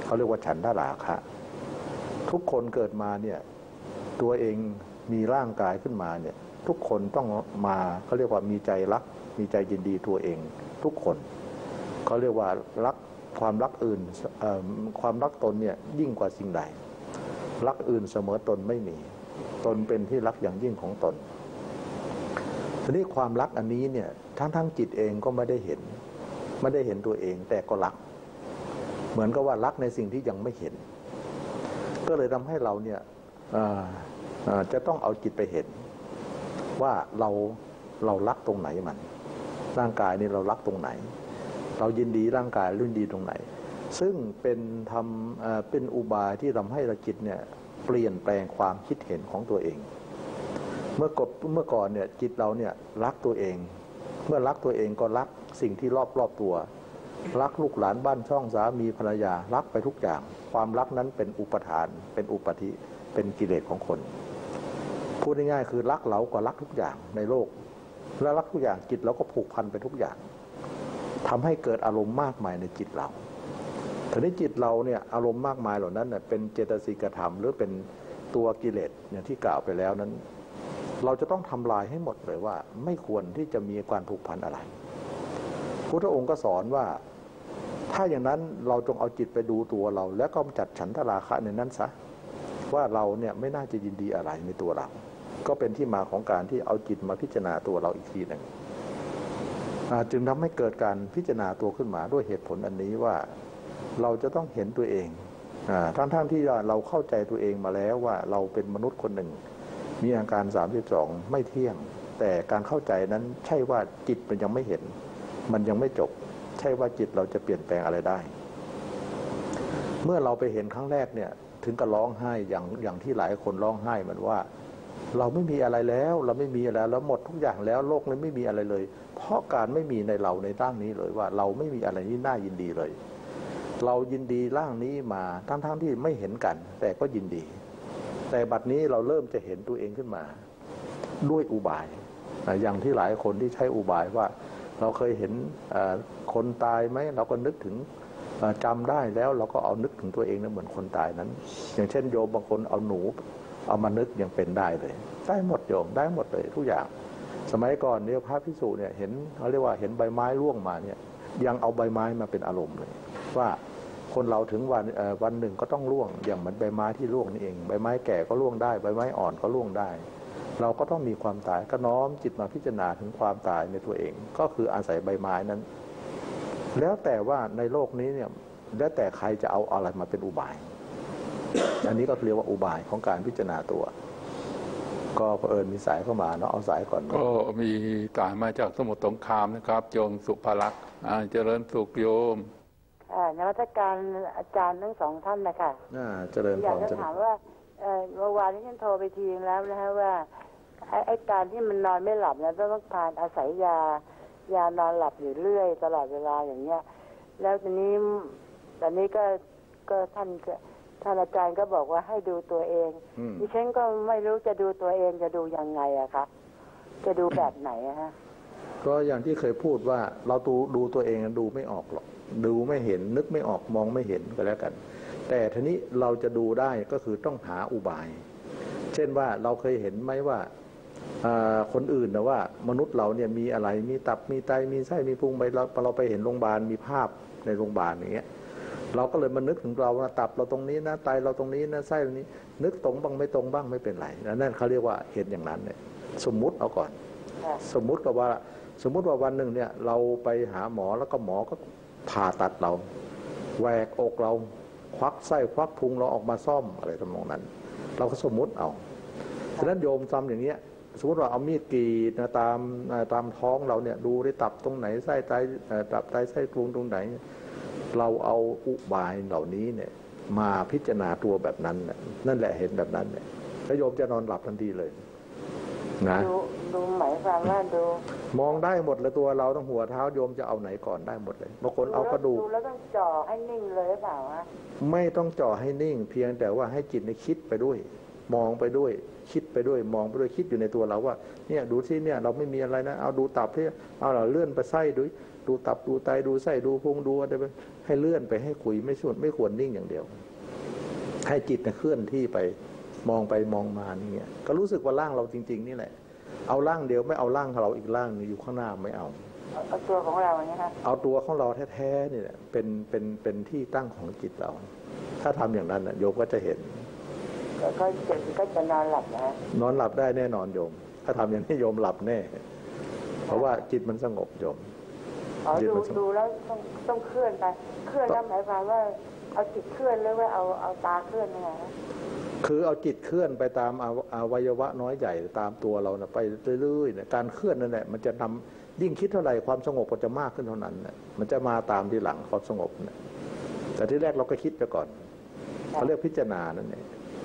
เขาเรียกว่าฉันทราคะทุกคนเกิดมาเนี่ยตัวเองมีร่างกายขึ้นมาเนี่ยทุกคนต้องมาเขาเรียกว่ามีใจรักมีใจยินดีตัวเองทุกคนเขาเรียกว่ารักความรักอื่นความรักตนเนี่ยยิ่งกว่าสิ่งใดรักอื่นเสมอตนไม่มีตนเป็นที่รักอย่างยิ่งของตนทีนี้ความรักอันนี้เนี่ยทั้งจิตเองก็ไม่ได้เห็นตัวเองแต่ก็รักเหมือนกับว่ารักในสิ่งที่ยังไม่เห็นก็เลยทำให้เราเนี่ยจะต้องเอาจิตไปเห็นว่าเรารักตรงไหนมันร่างกายนี่เรารักตรงไหนเรายินดีร่างกายยินดีตรงไหนซึ่งเป็นอุบายที่ทำให้เราจิตเนี่ยเปลี่ยนแปลงความคิดเห็นของตัวเองเมื่อก่อนเนี่ยจิตเราเนี่ยรักตัวเองเมื่อรักตัวเองก็รักสิ่งที่รอบตัวรักลูกหลานบ้านช่องสามีภรรยารักไปทุกอย่างความรักนั้นเป็นอุปทานเป็นอุปธิเป็นกิเลสของคนพูดง่ายๆคือรักเราก็รักทุกอย่างในโลกและรักทุกอย่างจิตเราก็ผูกพันไปทุกอย่างทำให้เกิดอารมณ์มากมายในจิตเราทีนี้จิตเราเนี่ยอารมณ์มากมายเหล่านั้นเป็นเจตสิกธรรมหรือเป็นตัวกิเลสอย่างที่กล่าวไปแล้วนั้นเราจะต้องทำลายให้หมดเลยว่าไม่ควรที่จะมีการผูกพันอะไรพุทธองค์ก็สอนว่าถ้าอย่างนั้นเราจงเอาจิตไปดูตัวเราแล้วก็จัดฉันทราคะในนั้นซะว่าเราเนี่ยไม่น่าจะยินดีอะไรในตัวเราก็เป็นที่มาของการที่เอาจิตมาพิจารณาตัวเราอีกทีหนึ่งจึงทำให้เกิดการพิจารณาตัวขึ้นมาด้วยเหตุผลอันนี้ว่าเราจะต้องเห็นตัวเองทั้งที่เราเข้าใจตัวเองมาแล้วว่าเราเป็นมนุษย์คนหนึ่งมีอาการ32ไม่เที่ยงแต่การเข้าใจนั้นใช่ว่าจิตมันยังไม่เห็นมันยังไม่จบใช่ว่าจิตเราจะเปลี่ยนแปลงอะไรได้เมื่อเราไปเห็นครั้งแรกเนี่ยถึงกับร้องไห้อย่างที่หลายคนร้องไห้มันว่าเราไม่มีอะไรแล้วเราไม่มีอะไรแล้วหมดทุกอย่างแล้วโลกนี้ไม่มีอะไรเลยเพราะการไม่มีในเราในร่างนี้เลยว่าเราไม่มีอะไรที่น่ายินดีเลยเรายินดีร่างนี้มาทั้งที่ไม่เห็นกันแต่ก็ยินดีแต่บัดนี้เราเริ่มจะเห็นตัวเองขึ้นมาด้วยอุบายอย่างที่หลายคนที่ใช้อุบายว่าเราเคยเห็นคนตายไหมเราก็นึกถึงจำได้แล้วเราก็เอานึกถึงตัวเองนะเหมือนคนตายนั้นอย่างเช่นโยมบางคนเอาหนูเอามานึกยังเป็นได้เลยได้หมดโยมได้หมดเลยทุกอย่างสมัยก่อนเนี่ยพระภิกษุเนี่ยเห็นเขาเรียกว่าเห็นใบไม้ร่วงมาเนี่ยยังเอาใบไม้มาเป็นอารมณ์เลยว่าคนเราถึงวันหนึ่งก็ต้องร่วงอย่างเหมือนใบไม้ที่ร่วงนี่เองใบไม้แก่ก็ร่วงได้ใบไม้อ่อนก็ร่วงได้เราก็ต้องมีความตายก็น้อมจิตมาพิจารณาถึงความตายในตัวเองก็คืออาศัยใบไม้นั้นแล้วแต่ว่าในโลกนี้เนี่ยแล้วแต่ใครจะเอาอะไรมาเป็นอุบายอันนี้ก็เรียกว่าอุบายของการพิจารณาตัวก็เผอิญมีสายเข้ามาเนาะเอาสายก่อนก็มีสายมาจากสมุทรสงครามนะครับโยมสุภลักษณ์เจริญสุขโยมนวัตการอาจารย์ทั้งสองท่านนะคะเจริญพรอยากจะถามว่าเมื่อวานนี้ฉันโทรไปทีแล้วนะฮะว่าไอ้การที่มันนอนไม่หลับเนี่ยต้องทานอาศัยยานอนหลับอยู่เรื่อยตลอดเวลาอย่างเงี้ยแล้วตอนนี้ก็ท่านอาจารย์ก็บอกว่าให้ดูตัวเองดิฉันก็ไม่รู้จะดูตัวเองจะดูยังไงอะคะจะดูแบบไหนอะฮะก็อย่างที่เคยพูดว่าเราดูตัวเองดูไม่ออกหรอกดูไม่เห็นนึกไม่ออกมองไม่เห็นก็แล้วกันแต่ทีนี้เราจะดูได้ก็คือต้องหาอุบายเช่นว่าเราเคยเห็นไหมว่าคนอื่นนะว่ามนุษย์เราเนี่ยมีอะไรมีตับมีไตมีไส้มีพุงไปเราไปเห็นโรงพยาบาลมีภาพในโรงพยาบาลอย่างเงี้ยเราก็เลยมานึกถึงเราว่าตับเราตรงนี้นะไตเราตรงนี้นะไส้ตรงนี้นึกตรงบ้างไม่ตรงบ้างไม่เป็นไรนั่นเขาเรียกว่าเห็นอย่างนั้นเนี่ยสมมุติเอาก่อนสมมุติว่าวันหนึ่งเนี่ยเราไปหาหมอแล้วก็หมอก็ผ่าตัดเราแหวกอกเราควักไส้ควักพุงเราออกมาซ่อมอะไรทำนองนั้นเราก็สมมุติเอาฉะนั้นโยมทำอย่างเนี้ยสมมติว่าเอามีดกรีดนะตามท้องเราเนี่ยดูได้ตับตรงไหนไส้ไตตับไตไส้พุงตรงไหนเราเอาอุบายเหล่านี้เนี่ยมาพิจารณาตัวแบบนั้นนั่นแหละเห็นแบบนั้นเนี่ยแล้วโยมจะนอนหลับทันทีเลยนะดูหมายความว่าดูมองได้หมดเลยตัวเราต้องหัวเท้าโยมจะเอาไหนก่อนได้หมดเลยบางคนเอากระดูกแล้วต้องจ่อให้นิ่งเลยเปล่าฮะไม่ต้องจ่อให้นิ่งเพียงแต่ว่าให้จิตในคิดไปด้วยมองไปด้วยคิดไปด้วยมองไปด้วยคิดอยู่ในตัวเราว่าเนี่ยดูที่เนี่ยเราไม่มีอะไรนะเอาดูตับที่เอาเราเลื่อนไปไส้ดูตับดูไตดูไส้ดูพุงดูอะไรไปให้เลื่อนไปให้คุยไม่ควรนิ่งอย่างเดียวให้จิตเคลื่อนที่ไปมองไปมองมานี่เงี้ยก็รู้สึกว่าร่างเราจริงๆนี่แหละเอาร่างเดียวไม่เอาร่างของเราอีกร่างนึงอยู่ข้างหน้าไม่เอาตัวของเราเนี่ยค่ะเอาตัวของเราแท้ๆนี่แหละเป็นที่ตั้งของจิตเราถ้าทำอย่างนั้นโยมก็จะเห็นก็จะนอนหลับนะนอนหลับได้แน่นอนโยมถ้าทำอย่างนี้โยมหลับแน่เพราะว่าจิตมันสงบโยมดูแล้วต้องเคลื่อนไปเคลื่อนแล้วหมายความว่าเอาจิตเคลื่อนหรือว่าเอาตาเคลื่อนยังไงคือเอาจิตเคลื่อนไปตามอวัยวะน้อยใหญ่ตามตัวเราไปเรื่อยๆการเคลื่อนนั่นแหละมันจะทำยิ่งคิดเท่าไหร่ความสงบก็จะมากขึ้นเท่านั้นมันจะมาตามทีหลังความสงบแต่ที่แรกเราก็คิดไปก่อนเขาเรียกพิจารณานั่นเอง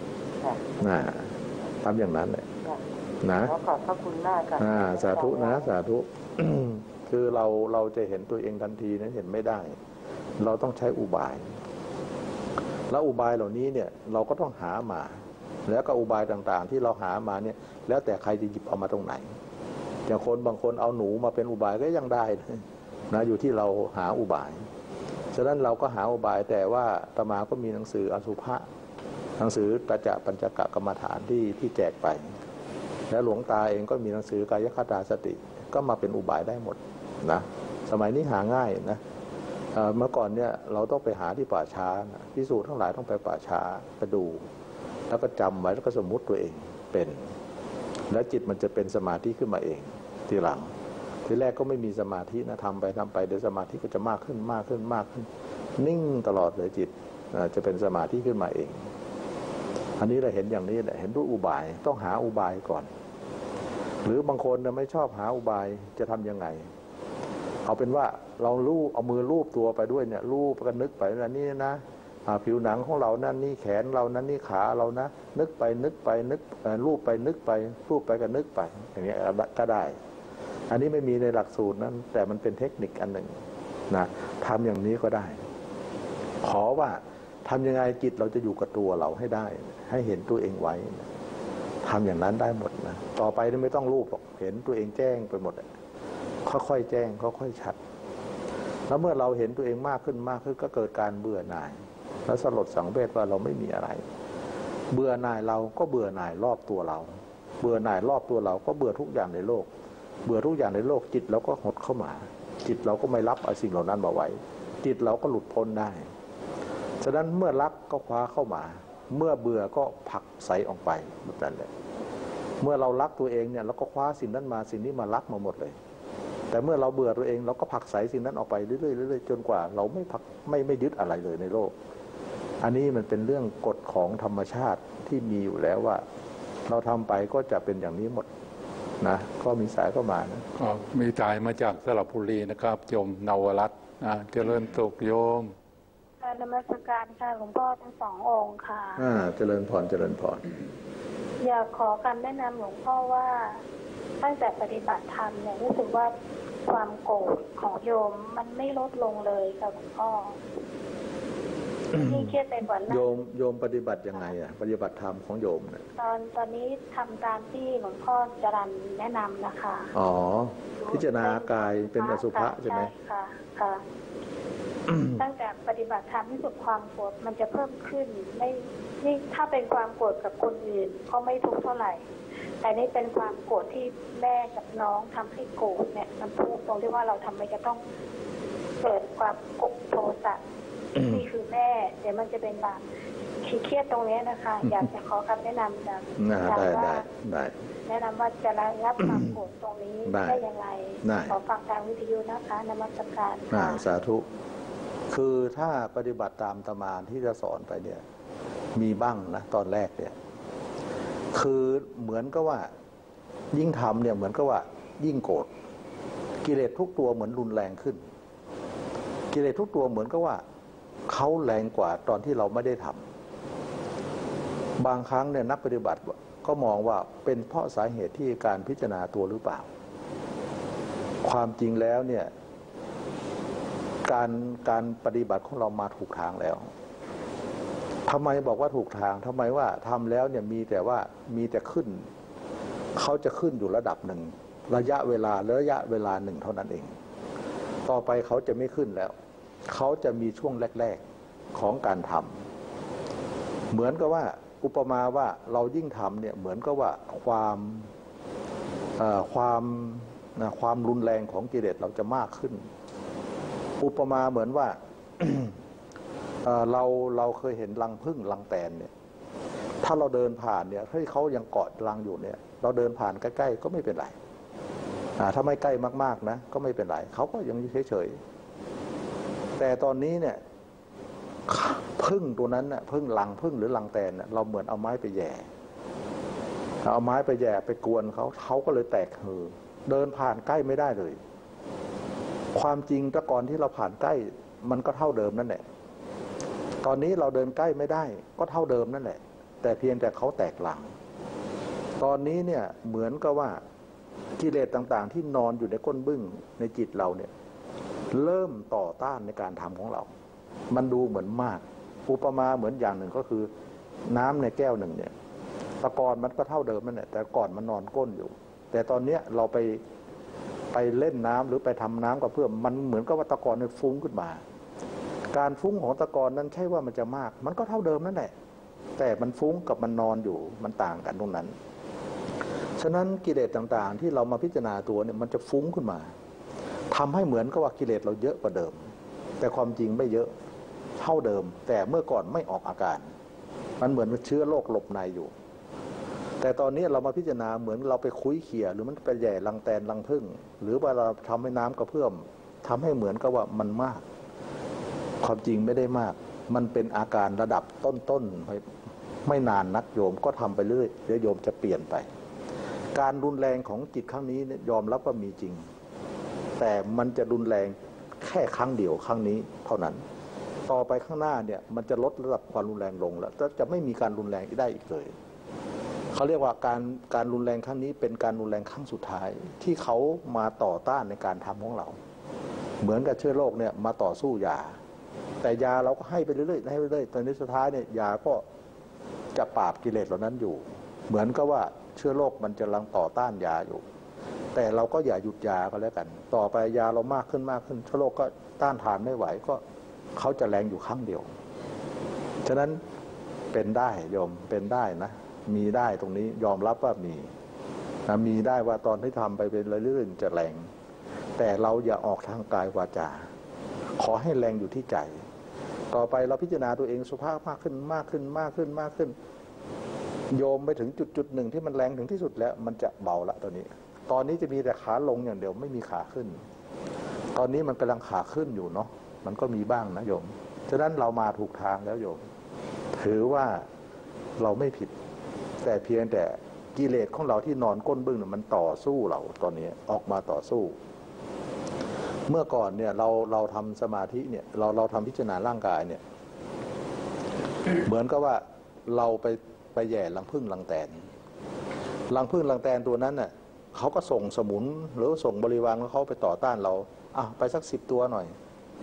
ทำอย่างนั้นเลยนะขอบพระคุณมากค่ะสาธุนะสาธุคือเราจะเห็นตัวเองทันทีนั้นเห็นไม่ได้เราต้องใช้อุบายแล้วอุบายเหล่านี้เนี่ยเราก็ต้องหามาแล้วก็อุบายต่างๆที่เราหามาเนี่ยแล้วแต่ใครจะหยิบเอามาตรงไหนอย่างคนบางคนเอาหนูมาเป็นอุบายก็ยังได้นะอยู่ที่เราหาอุบายฉะนั้นเราก็หาอุบายแต่ว่าอาตมาก็มีหนังสืออสุภะหนังสือตจะปัญจกกรรมฐานที่แจกไปและหลวงตาเองก็มีหนังสือกายคตาสติก็มาเป็นอุบายได้หมดนะสมัยนี้หาง่ายนะเมื่อก่อนเนี่ยเราต้องไปหาที่ป่าช้าพิสูจน์ทั้งหลายต้องไปป่าช้าไปดูแล้วก็จำไว้แล้วก็สมมุติตัวเองเป็นแล้วจิตมันจะเป็นสมาธิขึ้นมาเองทีหลังทีแรกก็ไม่มีสมาธินะทำไปเดี๋ยวสมาธิก็จะมากขึ้นนิ่งตลอดเลยจิตจะเป็นสมาธิขึ้นมาเองอันนี้เราเห็นอย่างนี้แหละเห็นด้วยอุบายต้องหาอุบายก่อนหรือบางคนไม่ชอบหาอุบายจะทำยังไงเอาเป็นว่าเราเอามือลูบตัวไปด้วยเนี่ยลูบกันนึกไปนี่นะผิวหนังของเรานั่นนี่แขนเรานั่นนี่ขาเรานะนึกไปนึกลูบไปนึกไปลูบไปกันนึกไปอย่างนี้ก็ได้อันนี้ไม่มีในหลักสูตรนั้นแต่มันเป็นเทคนิคอันหนึ่งนะทำอย่างนี้ก็ได้ขอว่าทำยังไงจิตเราจะอยู่กับตัวเราให้ได้ให้เห็นตัวเองไว้ทำอย่างนั้นได้หมดนะต่อไปไม่ต้องลูบหรอกเห็นตัวเองแจ้งไปหมดค่อยๆแจ้งค่อยๆชัดแล้วเมื่อเราเห็นตัวเองมากขึ้นก็เกิดการเบื่อหน่ายแล้วสลดสังเวชว่าเราไม่มีอะไรเบื่อหน่ายเราก็เบื่อหน่ายรอบตัวเราเบื่อหน่ายรอบตัวเราก็เบื่อทุกอย่างในโลกเบื่อทุกอย่างในโลกจิตเราก็หดเข้ามาจิตเราก็ไม่รับเอาสิ่งเหล่านั้นมาไว้จิตเราก็หลุดพ้นได้ฉะนั้นเมื่อรักก็คว้าเข้ามาเมื่อเบื่อก็ผลักไสออกไปแบบนั้นเลยเมื่อเรารักตัวเองเนี่ยเราก็คว้าสิ่งนั้นมาสิ่งนี้มารักมาหมดเลยแต่เมื่อเราเบื่อตัวเองเราก็ผลักไสสิ่งนั้นออกไปเรื่อยๆจนกว่าเราไม่ยึดอะไรเลยในโลกอันนี้มันเป็นเรื่องกฎของธรรมชาติที่มีอยู่แล้วว่าเราทำไปก็จะเป็นอย่างนี้หมดนะก็มีสายเข้ามานะมีสายมาจากสระบุรีนะครับโยมนวรัตน์เจริญสุขโยมนมัสการค่ะหลวงพ่อทั้งสององค์ค่ะเจริญพรอยากขอคำแนะนำหลวงพ่อว่าตั้งแต่ปฏิบัติธรรมเนี่ยรู้สึกว่าความโกรธของโยมมันไม่ลดลงเลยค่ะหลวงพ่อยิ่งเครียดไปกว่านั้นโยมปฏิบัติยังไงปฏิบัติธรรมของโยมเนี่ยตอนนี้ทำตามที่หลวงพ่อจรัญแนะนำนะคะพิจารณากายเป็นอสุภะใช่ไหมค่ะตั้งแต่ปฏิบัติธรรมที่สุดความโกรธมันจะเพิ่มขึ้นนี่ถ้าเป็นความโกรธกับคนอื่นก็ไม่ทุกข์เท่าไหร่แต่นี่เป็นความโกรธที่แม่กับน้องทำให้โกรธเนี่ยมันทุกข์ตรงที่ว่าเราทำไมจะต้องเกิดความโทสะนี่คือแม่เดี๋ยวมันจะเป็นบาปเครียดตรงนี้นะคะอยากจะขอคำแนะนำจากได้แนะนำว่าจะระงับความโกรธตรงนี้ได้อย่างไรขอฟังทางวิทยุนะคะนมัสการสาธุคือถ้าปฏิบัติตามตำนานที่จะสอนไปเนี่ยมีบ้างนะตอนแรกเนี่ยคือเหมือนกับว่ายิ่งทำเนี่ยเหมือนกับว่ายิ่งโกรธกิเลสทุกตัวเหมือนรุนแรงขึ้นกิเลสทุกตัวเหมือนกับว่าเขาแรงกว่าตอนที่เราไม่ได้ทำบางครั้งเนี่ยนักปฏิบัติก็มองว่าเป็นเพราะสาเหตุที่การพิจารณาตัวหรือเปล่าความจริงแล้วเนี่ยการปฏิบัติของเรามาถูกทางแล้วทำไมบอกว่าถูกทางทำไมว่าทำแล้วเนี่ยมีแต่ขึ้นเขาจะขึ้นอยู่ระดับหนึ่งระยะเวลาหนึ่งเท่านั้นเองต่อไปเขาจะไม่ขึ้นแล้วเขาจะมีช่วงแรกๆของการทำเหมือนกับว่าอุปมาว่าเรายิ่งทำเนี่ยเหมือนกับว่าความรุนแรงของกิเลสเราจะมากขึ้นอุปมาเหมือนว่า เราเคยเห็นรังผึ้งรังแตนเนี่ยถ้าเราเดินผ่านเนี่ยให้เขายังเกาะรังอยู่เนี่ยเราเดินผ่านใกล้ๆก็ไม่เป็นไรถ้าไม่ใกล้มากๆนะก็ไม่เป็นไรเขาก็ยังเฉยๆแต่ตอนนี้เนี่ยผึ้งตัวนั้นน่ะผึ้งรังผึ้งหรือรังแตนน่ะเราเหมือนเอาไม้ไปแย่เอาไม้ไปแย่ไปกวนเขาก็เลยแตกหือเดินผ่านใกล้ไม่ได้เลยความจริงแต่ก่อนที่เราผ่านใกล้มันก็เท่าเดิมนั่นแหละตอนนี้เราเดินใกล้ไม่ได้ก็เท่าเดิมนั่นแหละแต่เพียงแต่เขาแตกหลังตอนนี้เนี่ยเหมือนกับว่ากิเลสต่างๆที่นอนอยู่ในก้นบึ้งในจิตเราเนี่ยเริ่มต่อต้านในการทำของเรามันดูเหมือนมากอุปมาเหมือนอย่างหนึ่งก็คือน้ำในแก้วหนึ่งเนี่ยตะกอนมันก็เท่าเดิมนั่นแหละแต่ก่อนมันนอนก้นอยู่แต่ตอนเนี้ยเราไปเล่นน้ำหรือไปทำน้ำกับเพื่อนมันเหมือนกับว่าตะกอนมันฟุ้งขึ้นมาการฟุ้งของตะกอนนั้นใช่ว่ามันจะมากมันก็เท่าเดิมนั่นแหละแต่มันฟุ้งกับมันนอนอยู่มันต่างกันตรงนั้นฉะนั้นกิเลสต่างๆที่เรามาพิจารณาตัวเนี่ยมันจะฟุ้งขึ้นมาทำให้เหมือนกับว่ากิเลสเราเยอะกว่าเดิมแต่ความจริงไม่เยอะเท่าเดิมแต่เมื่อก่อนไม่ออกอาการมันเหมือนเชื้อโรคหลบในอยู่แต่ตอนนี้เรามาพิจารณาเหมือนเราไปคุ้ยเขี่ยหรือมันไปแย่รังแตนรังผึ้งหรือว่าเราทำให้น้ำกระเพื่อมทำให้เหมือนกับว่ามันมากความจริงไม่ได้มากมันเป็นอาการระดับต้นๆไม่นานนักโยมก็ทำไปเรื่อยเดี๋ยวโยมจะเปลี่ยนไปการรุนแรงของจิตครั้งนี้ยอมรับว่ามีจริงแต่มันจะรุนแรงแค่ครั้งเดียวครั้งนี้เท่านั้นต่อไปข้างหน้าเนี่ยมันจะลดระดับความรุนแรงลงแล้วจะไม่มีการรุนแรงได้อีกเลยเขาเรียกว่าการรุนแรงครั้งนี้เป็นการรุนแรงครั้งสุดท้ายที่เขามาต่อต้านในการทำของเราเหมือนกับเชื้อโรคเนี่ยมาต่อสู้ยาแต่ยาเราก็ให้ไปเรื่อยๆให้ไปเรื่อยตอนนี้สุดท้ายเนี่ยยาก็จะปราบกิเลสเหล่านั้นอยู่เหมือนกับว่าเชื้อโรคมันจะกำลังต่อต้านยาอยู่แต่เราก็อย่าหยุดยาก็แล้วกันต่อไปยาเรามากขึ้นเชื้อโรคก็ต้านทานไม่ไหวก็เขาจะแรงอยู่ครั้งเดียวฉะนั้นเป็นได้โยมเป็นได้นะมีได้ตรงนี้ยอมรับว่ามีได้ว่าตอนที่ทำไปเป็นเรื่อยๆจะแรงแต่เราอย่าออกทางกายวาจาขอให้แรงอยู่ที่ใจต่อไปเราพิจารณาตัวเองสุภาพมากขึ้นโยมไปถึงจุดหนึ่งที่มันแรงถึงที่สุดแล้วมันจะเบาละตอนนี้จะมีแต่ขาลงอย่างเดียวไม่มีขาขึ้นตอนนี้มันกำลังขาขึ้นอยู่เนาะมันก็มีบ้างนะโยมฉะนั้นเรามาถูกทางแล้วโยมถือว่าเราไม่ผิดแต่เพียงแต่กิเลสของเราที่นอนก้นบึ้งมันต่อสู้เราตอนนี้ออกมาต่อสู้เมื่อก่อนเนี่ยเราทำสมาธิเนี่ยเราทำพิจารณาร่างกายเนี่ย เหมือนกับว่าเราไปแย่รังผึ้งรังแตนตัวนั้นน่ะเขาก็ส่งสมุนหรือส่งบริวารของเขาไปต่อต้านเราไปสัก10 ตัวหน่อย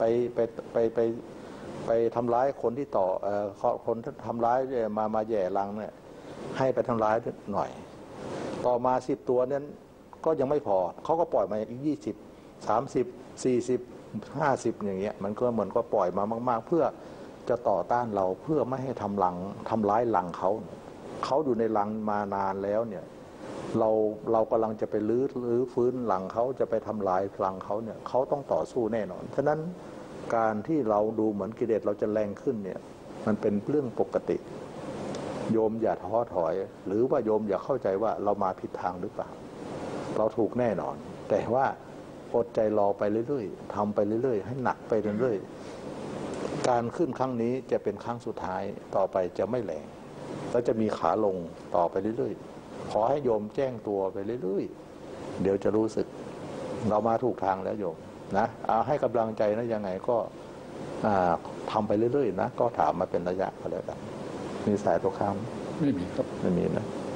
ไปทำร้ายคนที่คนทำร้ายมาแย่รังเนี่ยให้ไปทำร้ายหน่อยต่อมา10 ตัวนั้นก็ยังไม่พอเขาก็ปล่อยมาอีก20 30 40 50อย่างเงี้ยมันก็เหมือนก็ปล่อยมามากๆเพื่อจะต่อต้านเราเพื่อไม่ให้ทำร้ายรังเขาอยู่ในรังมานานแล้วเนี่ยเรากำลังจะไปรื้อฟื้นรังเขาจะไปทำลายรังเขาเนี่ยเขาต้องต่อสู้แน่นอนฉะนั้นการที่เราดูเหมือนกิเลสเราจะแรงขึ้นเนี่ยมันเป็นเรื่องปกติโยมอย่าท้อถอยหรือว่าโยมอย่าเข้าใจว่าเรามาผิดทางหรือเปล่าเราถูกแน่นอนแต่ว่าอดใจรอไปเรื่อยๆทำไปเรื่อยๆให้หนักไปเรื่อยๆการขึ้นครั้งนี้จะเป็นครั้งสุดท้ายต่อไปจะไม่แรงแล้วจะมีขาลงต่อไปเรื่อยๆขอให้โยมแจ้งตัวไปเรื่อยๆเดี๋ยวจะรู้สึกเรามาถูกทางแล้วโยมนะเอาให้กำลังใจนะยังไงก็ทำไปเรื่อยๆนะก็ถามมาเป็นระยะก็แล้วกันมีสายตัวค้ำไม่มีครับไม่มีนะ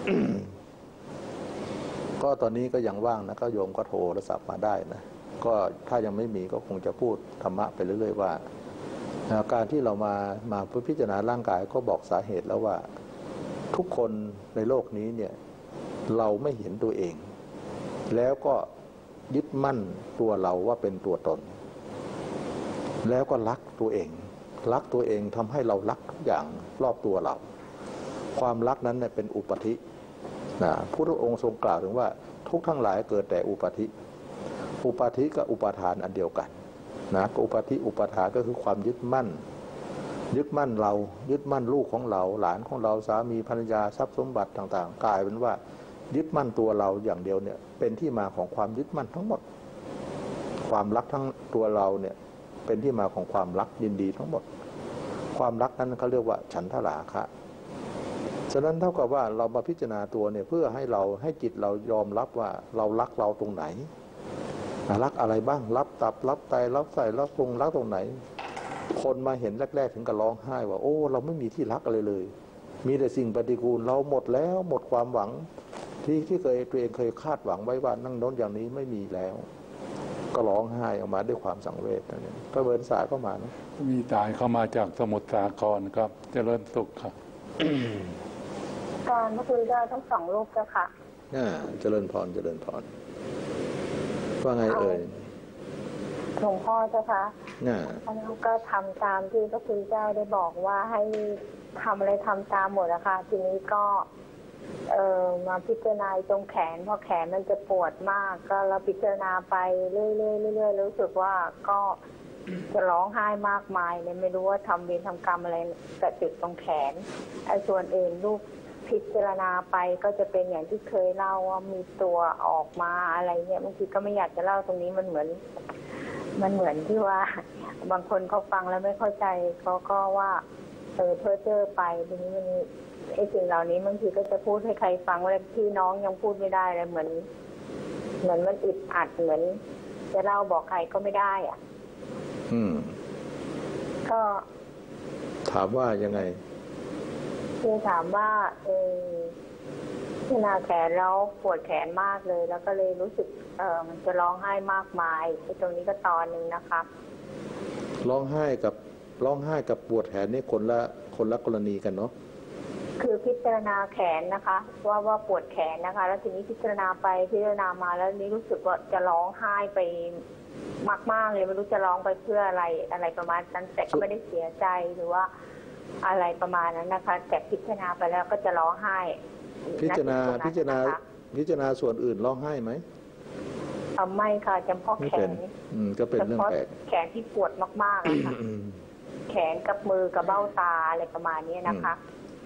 ก็ตอนนี้ก็ยังว่างนะก็โยมก็โทรศัพท์มาได้นะก็ถ้ายังไม่มีก็คงจะพูดธรรมะไปเรื่อยๆว่าการที่เรามาพิจารณาร่างกายก็บอกสาเหตุแล้วว่าทุกคนในโลกนี้เนี่ยเราไม่เห็นตัวเองแล้วก็ยึดมั่นตัวเราว่าเป็นตัวตนแล้วก็รักตัวเองทำให้เรารักทุกอย่างรอบตัวเรา ความรักนั้นเนี่ยเป็นอุปธินะพุทธองค์ทรงกล่าวถึงว่าทุกทั้งหลายเกิดแต่อุปธิกับอุปาทานอันเดียวกันนะอุปธิอุปาทานก็คือความยึดมั่นเรายึดมั่นลูกของเราหลานของเราสามีภรรยาทรัพย์สมบัติต่างๆกลายเป็นว่ายึดมั่นตัวเราอย่างเดียวเนี่ยเป็นที่มาของความยึดมั่นทั้งหมดความรักทั้งตัวเราเนี่ยเป็นที่มาของความรักยินดีทั้งหมดความรักนั้นเขาเรียกว่าฉันทราคะฉะนั้นเท่ากับว่าเรามาพิจารณาตัวเนี่ยเพื่อให้จิตเรายอมรับว่าเรารักเราตรงไหนรักอะไรบ้างรับตับรับไตรับไส้รับพุงรักตรงไหนคนมาเห็นแรกๆถึงกับร้องไห้ว่าโอ้เราไม่มีที่รักอะไรเลยมีแต่สิ่งปฏิกูลเราหมดแล้วหมดความหวังที่ตัวเองเคยคาดหวังไว้ว่านั่งโน้นอย่างนี้ไม่มีแล้วก็ร้องไห้ออกมาด้วยความสังเวชนั่นเองพระเบิร์นสายเข้ามานะมีตายเข้ามาจากสมุทรสาครครับเจริญสุขครับการพระคุณเจ้าทั้งสองรูปเจ้าค่ะเจริญพรว่าไงเอ่ยหลวงพ่อเจ้าค่ะแล้วก็ทำตามที่พระคุณเจ้าได้บอกว่าให้ทำอะไรทำตามหมดนะคะทีนี้ก็มาพิจารณาตรงแขนเพราะแขนมันจะปวดมากก็เราพิจารณาไปเรื่อยๆรู้สึกว่าก็จะร้องไห้มากมายเลยไม่รู้ว่าทำเวรทำกรรมอะไรกับจุดตรงแขนไอ้ส่วนอื่นลูกพิจารณาไปก็จะเป็นอย่างที่เคยเล่าว่ามีตัวออกมาอะไรเนี่ยบางทีก็ไม่อยากจะเล่าตรงนี้มันเหมือนที่ว่าบางคนเขาฟังแล้วไม่เข้าใจเขาก็ว่าเพ้อเจ้อไปทีนี้มันไอ้สิ่งเหล่านี้บางทีก็จะพูดให้ใครฟังว่าพี่น้องยังพูดไม่ได้เลยเหมือนมันอึดอัดเหมือนจะเล่าบอกใครก็ไม่ได้อ่ะก็ถามว่ายังไงคือถามว่าที่นาแขนแล้วปวดแขนมากเลยแล้วก็เลยรู้สึกมันจะร้องไห้มากมายตรงนี้ก็ตอนนึงนะคะร้องไห้กับปวดแขนนี่คนละกรณีกันเนาะคือพิจารณาแขนนะคะว่าปวดแขนนะคะแล้วทีนี้พิจารณาไปพิจารณามาแล้วนี้รู้สึกว่าจะร้องไห้ไปมากๆเลยไม่รู้จะร้องไปเพื่ออะไรประมาณนั้นแต่ก็ไม่ได้เสียใจหรือว่าอะไรประมาณนั้นนะคะแต่พิจารณาไปแล้วก็จะร้องไห้พิจารณาส่วนอื่นร้องไห้ไหมไม่ค่ะจำเพาะแขนก็เป็นเรื่องแปลกแขนที่ปวดมากๆนะคะแขนกับมือกับเบ้าตาอะไรประมาณนี้นะคะ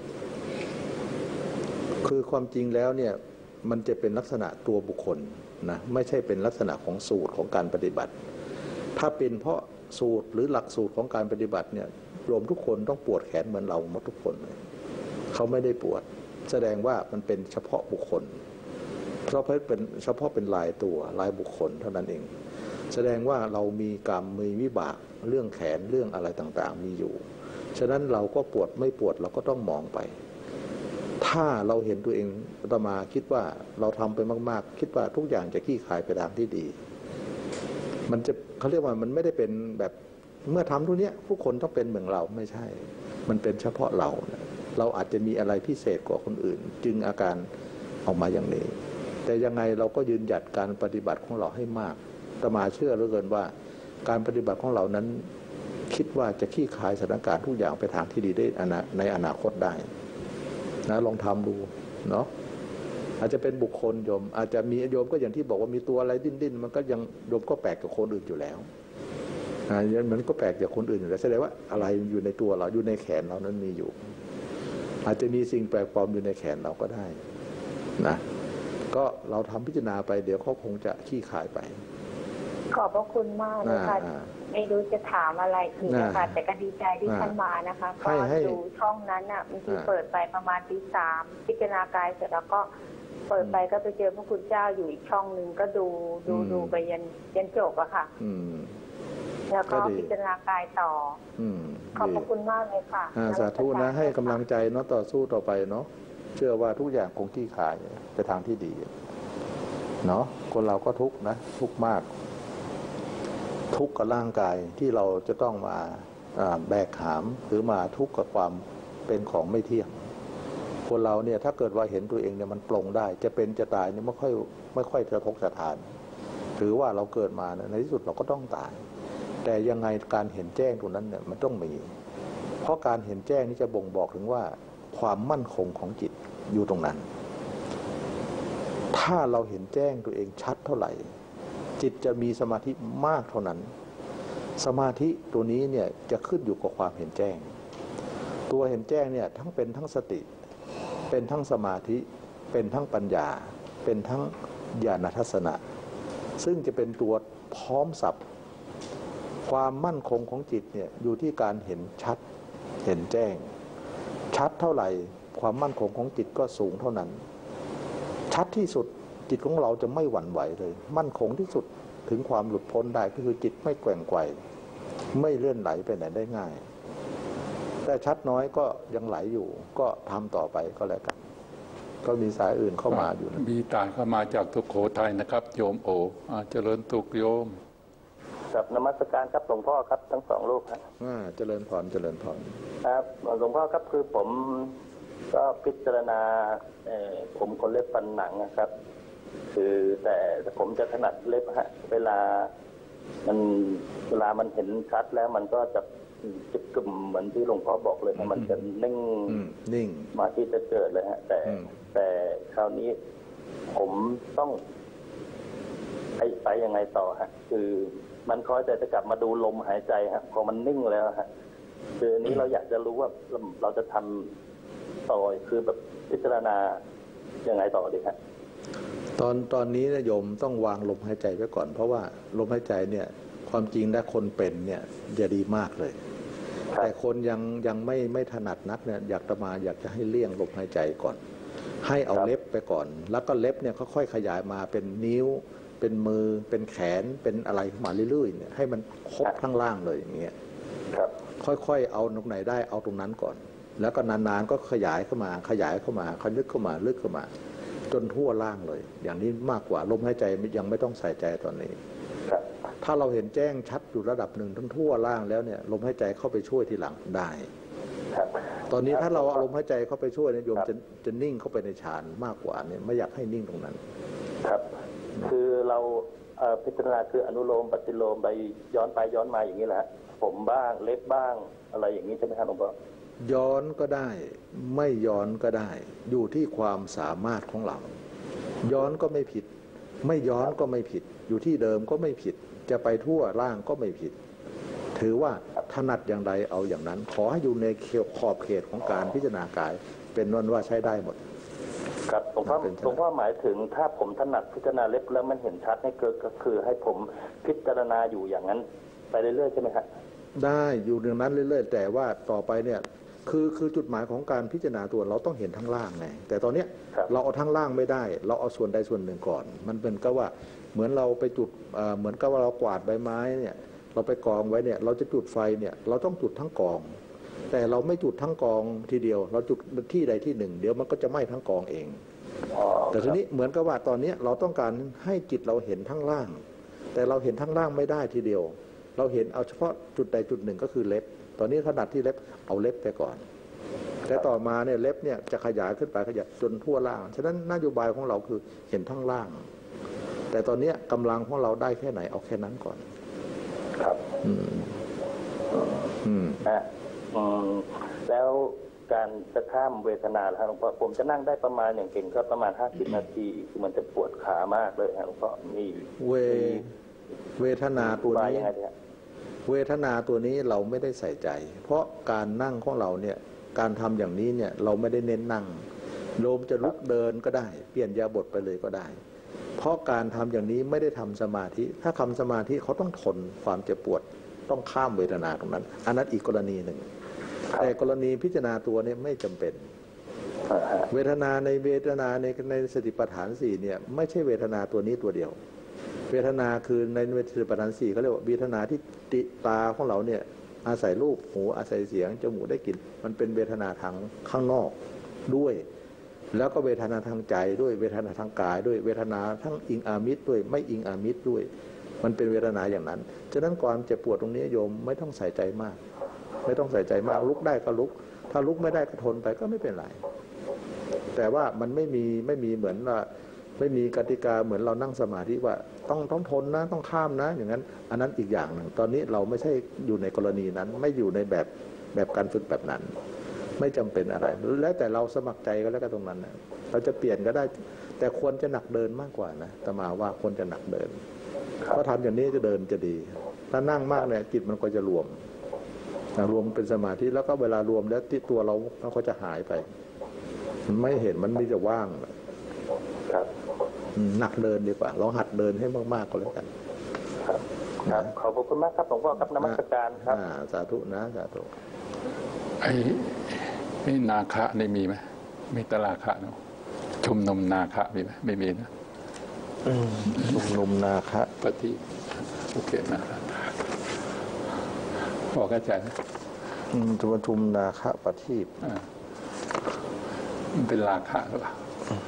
คือความจริงแล้วเนี่ยมันจะเป็นลักษณะตัวบุคคลนะไม่ใช่เป็นลักษณะของสูตรของการปฏิบัติถ้าเป็นเพราะสูตรหรือหลักสูตรของการปฏิบัติเนี่ยรวมทุกคนต้องปวดแขนเหมือนเราหมดทุกคนเลยเขาไม่ได้ปวดแสดงว่ามันเป็นเฉพาะบุคคลเพราะเป็นเฉพาะเป็นลายตัวลายบุคคลเท่านั้นเองแสดงว่าเรามีกรรมมีวิบากเรื่องแขนเรื่องอะไรต่างๆมีอยู่ฉะนั้นเราก็ปวดไม่ปวดเราก็ต้องมองไปถ้าเราเห็นตัวเองอาตมาคิดว่าเราทำไปมากๆคิดว่าทุกอย่างจะคลี่คลายไปทางที่ดีมันจะเขาเรียกว่ามันไม่ได้เป็นแบบเมื่อทำทุกนี้ผู้คนต้องเป็นเหมือนเราไม่ใช่มันเป็นเฉพาะเราอาจจะมีอะไรพิเศษกว่าคนอื่นจึงอาการออกมาอย่างนี้แต่ยังไงเราก็ยืนหยัดการปฏิบัติของเราให้มากอาตมาเชื่อเหลือเกินว่าการปฏิบัติของเรานั้นคิดว่าจะคลี่คลายสถานการณ์ทุกอย่างไปทางที่ดีได้ในอนาคตได้นะลองทำดูเนาะอาจจะเป็นบุคคลโยมอาจจะมีโยมก็อย่างที่บอกว่ามีตัวอะไรดิ้นมันก็ยังโยมก็แปลกกับคนอื่นอยู่แล้วมันก็แปลกจากคนอื่นอยู่แล้วแสดงว่าอะไรอยู่ในตัวเราอยู่ในแขนเรานั้นมีอยู่อาจจะมีสิ่งแปลกปลอมอยู่ในแขนเราก็ได้นะก็เราทำพิจารณาไปเดี๋ยวเขาคงจะขี้ขายไปขอบพระคุณมากนะคะไม่รู้จะถามอะไรอีกนะคะแต่ก็ดีใจที่ท่านมานะคะก็ดูช่องนั้นอ่ะบางทีเปิดไปประมาณตี 3พิจารณากายเสร็จแล้วก็เปิดไปก็ไปเจอพระคุณเจ้าอยู่อีกช่องนึงก็ดูไปยันจบอะค่ะแล้วก็พิจารณากายต่อขอบพระคุณมากเลยค่ะสาธุนะให้กำลังใจเนาะต่อสู้ต่อไปเนาะเชื่อว่าทุกอย่างคงคลี่คลายไปทางที่ดีเนาะคนเราก็ทุกข์นะทุกข์มากทุกข์กับร่างกายที่เราจะต้องมาแบกหามหรือมาทุกข์กับความเป็นของไม่เที่ยงคนเราเนี่ยถ้าเกิดว่าเห็นตัวเองเนี่ยมันปลงได้จะเป็นจะตายเนี่ยไม่ค่อยจะทกสะทานถือว่าเราเกิดมาในที่สุดเราก็ต้องตายแต่ยังไงการเห็นแจ้งตรงนั้นเนี่ยมันต้องมีเพราะการเห็นแจ้งนี่จะบ่งบอกถึงว่าความมั่นคงของจิตอยู่ตรงนั้นถ้าเราเห็นแจ้งตัวเองชัดเท่าไหร่จิตจะมีสมาธิมากเท่านั้นสมาธิตัวนี้เนี่ยจะขึ้นอยู่กับความเห็นแจ้งตัวเห็นแจ้งเนี่ยทั้งเป็นทั้งสติเป็นทั้งสมาธิเป็นทั้งปัญญาเป็นทั้งญาณทัศนะซึ่งจะเป็นตัวพร้อมสับความมั่นคงของจิตเนี่ยอยู่ที่การเห็นชัดเห็นแจ้งชัดเท่าไหร่ความมั่นคงของจิตก็สูงเท่านั้นชัดที่สุดจิตของเราจะไม่หวั่นไหวเลยมั่นคงที่สุดถึงความหลุดพ้นได้ก็คือจิตไม่แกว่งไกวไม่เลื่อนไหลไปไหนได้ง่ายแต่ชัดน้อยก็ยังไหลอยู่ก็ทำต่อไปก็แล้วกันก็มีสายอื่นเข้ามาอยู่นะมีตายเข้ามาจากสุโขทัยนะครับโยมโอเจริญตุกโยมกับนมัสการครับหลวงพ่อครับทั้งสองรูปครับเจริญพรเจริญพรครับหลวงพ่อครับคือผมก็พิจารณาผมคนเล็บฟันหนังนะครับคือแต่ผมจะถนัดเล็บฮะเวลามันเห็นชัดแล้วมันก็จะกึ่มเหมือนที่หลวงพ่อบอกเลยมันจะนิ่งมาที่จะเกิดเลยฮะแต่คราวนี้ผมต้องไปยังไงต่อฮะคือมันคอยแต่จะกลับมาดูลมหายใจฮะพอมันนิ่งแล้วฮะคืออันนี้เราอยากจะรู้ว่าเราจะทำต่อคือแบบพิจารณายังไงต่อดีครับตอนนี้นะโยมต้องวางลมหายใจไว้ก่อนเพราะว่าลมหายใจเนี่ยความจริงถ้าคนเป็นเนี่ยจะดีมากเลยแต่คนยังไม่ถนัดนักเนี่ยอยากจะให้เลี่ยงลมหายใจก่อนให้เอาเล็บไปก่อนแล้วก็เล็บเนี่ยค่อยๆขยายมาเป็นนิ้วเป็นมือเป็นแขนเป็นอะไรมาเรื่อยๆเนี่ยให้มันครบทั้งล่างเลยอย่างเงี้ยค่อยๆเอาตรงไหนได้เอาตรงนั้นก่อนแล้วก็นานๆก็ขยายเข้ามาค่อยลึกเข้ามาลึกเข้ามาจนทั่วล่างเลยอย่างนี้มากกว่าลมหายใจยังไม่ต้องใส่ใจตอนนี้ถ้าเราเห็นแจ้งชัดอยู่ระดับหนึ่งทั้งทั่วล่างแล้วเนี่ยลมหายใจเข้าไปช่วยทีหลังได้ตอนนี้ถ้าเราเอาลมหายใจเข้าไปช่วยเนี่ยโยมจะนิ่งเข้าไปในฌานมากกว่าเนี่ยไม่อยากให้นิ่งตรงนั้นครับคือเราพิจารณาคืออนุโลมปฏิโลมไปย้อนไปย้อนมาอย่างนี้แหละผมบ้างเล็บบ้างอะไรอย่างนี้ใช่ไหมครับหลวงพ่อย้อนก็ได้ไม่ย้อนก็ได้อยู่ที่ความสามารถของเราย้อนก็ไม่ผิดไม่ย้อนก็ไม่ผิดอยู่ที่เดิมก็ไม่ผิดจะไปทั่วล่างก็ไม่ผิดถือว่าถนัดอย่างใดเอาอย่างนั้นขอให้อยู่ในขอบเขตของการพิจารณากายเป็นว่าใช้ได้หมดครับหลวงพ่อหมายถึงถ้าผมถนัดพิจารณาเล็บแล้วมันเห็นชัดให้เกิดก็คือให้ผมพิจารณาอยู่อย่างนั้นไปเรื่อยๆใช่ไหมครับได้อยู่อย่างนั้นเรื่อยๆแต่ว่าต่อไปเนี่ยคือจุดหมายของการพิจารณาตัวเราต้องเห็นทั้งล่างไงแต่ตอนนี้เราเอาทั้งล่างไม่ได้เราเอาส่วนใดส่วนหนึ่งก่อนมันเป็นก็ว่าเหมือนเราไปจุดเหมือนกับว่าเรากวาดใบไม้เนี่ยเราไปกองไว้เนี่ยเราจะจุดไฟเนี่ยเราต้องจุดทั้งกองแต่เราไม่จุดทั้งกองทีเดียวเราจุดที่ใดที่หนึ่งเดี๋ยวมันก็จะไหม้ทั้งกองเองแต่ทีนี้เหมือนกับว่าตอนนี้เราต้องการให้จิตเราเห็นทั้งล่างแต่เราเห็นทั้งล่างไม่ได้ทีเดียวเราเห็นเอาเฉพาะจุดใดจุดหนึ่งก็คือเล็บตอนนี้ถนัดที่เล็บเอาเล็บไปก่อนแต่ต่อมาเนี่ยเล็บเนี่ยจะขยายขึ้นไปขยายจนทั่วล่างฉะนั้นนโยบายของเราคือเห็นทั้งล่างแต่ตอนนี้กำลังของเราได้แค่ไหนเอาแค่นั้นก่อนครับแล้วการจะข้ามเวทนาครับหลวงพ่อผมจะนั่งได้ประมาณอย่างเก่งก็ประมาณ50 นาทีคือมันจะปวดขามากเลยครับหลวงพ่อมีเวทนาตัวนี้เวทนาตัวนี้เราไม่ได้ใส่ใจเพราะการนั่งของเราเนี่ยการทำอย่างนี้เนี่ยเราไม่ได้เน้นนั่งโยมจะลุกเดินก็ได้เปลี่ยนยาบทไปเลยก็ได้เพราะการทำอย่างนี้ไม่ได้ทำสมาธิถ้าทำสมาธิเขาต้องทนความเจ็บปวดต้องข้ามเวทนาตรงนั้นอันนั้นอีกกรณีหนึ่งแต่กรณีพิจารณาตัวนี้ไม่จำเป็นเวทนาในสติปัฏฐาน4เนี่ยไม่ใช่เวทนาตัวนี้ตัวเดียวเวทนาคือในสติปัฏฐาน4เขาเรียกว่าเวทนาที่ตาของเราเนี่ยอาศัยรูปหูอาศัยเสียงจมูกได้กลิ่นมันเป็นเวทนาทางข้างนอกด้วยแล้วก็เวทนาทางใจด้วยเวทนาทางกายด้วยเวทนาทั้งอิงอามิตรด้วยไม่อิงอามิตรด้วยมันเป็นเวทนาอย่างนั้นฉะนั้นความเจ็บปวดตรงนี้โยมไม่ต้องใส่ใจมากไม่ต้องใส่ใจมากลุกได้ก็ลุกถ้าลุกไม่ได้ก็ทนไปก็ไม่เป็นไรแต่ว่ามันไม่มีเหมือนว่าไม่มีกติกาเหมือนเรานั่งสมาธิว่าต้องทนนะต้องข้ามนะอย่างนั้นอันนั้นอีกอย่างหนึ่งตอนนี้เราไม่ใช่อยู่ในกรณีนั้นไม่อยู่ในแบบการฝึกแบบนั้นไม่จำเป็นอะไรแล้วแต่เราสมัครใจก็แล้วกันตรงนั้นนะเราจะเปลี่ยนก็ได้แต่ควรจะหนักเดินมากกว่านะแต่มาว่าควรจะหนักเดินเพราะทำอย่างนี้จะเดินจะดีถ้านั่งมากเนี่ยจิตมันก็จะรวมเป็นสมาธิแล้วก็เวลารวมแล้วที่ตัวเราก็จะหายไปมันไม่เห็นมันมีจะว่างหนักเดินดีกว่าลองหัดเดินให้มากๆก็แล้วกันครับขอบคุณมากครับหลวงพ่อครับนมัสการครับสาธุนะสาธุไอ้นาคะนี่มีไหมมีตลาคะเนาะชุมนุมนาคะมีไหมไม่มีนะชุมนุมนาคะปฏิโอเคนะบอกอาจารย์ประชุมนาคะปฏิมันเป็นราคะหรือเปล่า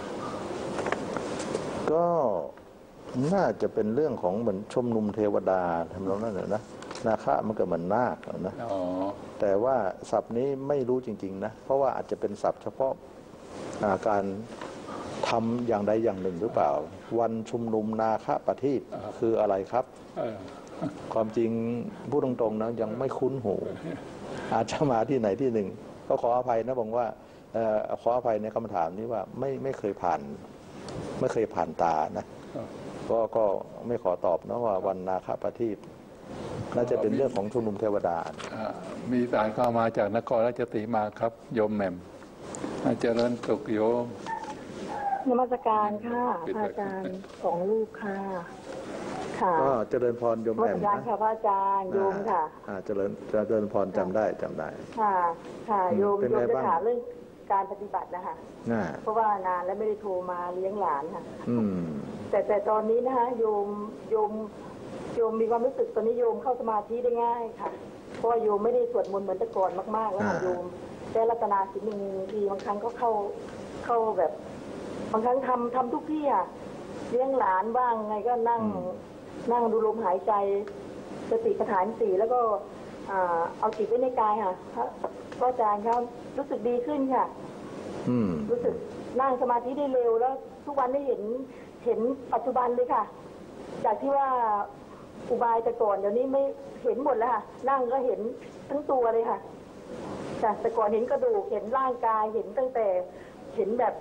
ก็น่าจะเป็นเรื่องของเหมือนชุมนุมเทวดาทำนองนั้นนะนาคะมันก็เหมือนนาคนะแต่ว่าศัพท์นี้ไม่รู้จริงๆนะเพราะว่าอาจจะเป็นศัพท์เฉพาะการทำอย่างใดอย่างหนึ่งหรือเปล่าวันชุมนุมนาคะปฏิบคืออะไรครับความจริงพูดตรงๆนะยังไม่คุ้นหูอาจจะมาที่ไหนที่หนึ่งก็ขออภัยนะผมว่าขออภัยในคำถามนี้ว่าไม่เคยผ่านตานะก็ไม่ขอตอบนะว่าวันนาคะปฏิบน่าจะเป็นเรื่องของชุมนุมเทวดามีสายเข้ามาจากนครราชสีมาครับโยมแหม่มเจริญสุขโยมนมัสการค่ะอาจารย์ของลูกค่ะก็เจริญพรโยมแหม่มนะค่ะพระอาจารย์โยมค่ะเจริญพรจำได้ค่ะโยมจะถามเรื่องการปฏิบัตินะคะเพราะว่านานแล้วไม่ได้โทรมาเลี้ยงหลานค่ะแต่ตอนนี้นะคะโยมมีความรู้สึกตอนนี้โยมเข้าสมาธิได้ง่ายค่ะเพราะว่าโยมไม่ได้สวดมนต์เหมือนแต่ก่อนมากๆแล้วค่ะโยมได้รัตนาศีลหนึ่งทีบางครั้งก็เข้าแบบบางครั้งทำทุกที่อ่ะเลี้ยงหลานบ้างไงก็นั่งดูลมหายใจสติปัฏฐาน4แล้วก็เอาจิตไว้ในกายค่ะพระอาจารย์ครับรู้สึกดีขึ้นค่ะรู้สึกนั่งสมาธิได้เร็วแล้วทุกวันได้เห็นปัจจุบันเลยค่ะจากที่ว่าอุบายแต่ก่อนเดี๋ยวนี้ไม่เห็นหมดแล้วค่ะนั่งก็เห็นทั้งตัวเลยค่ะจากแต่ก่อนเห็นกระดูกเห็นร่างกายเห็นตั้งแต่เห็นแบบ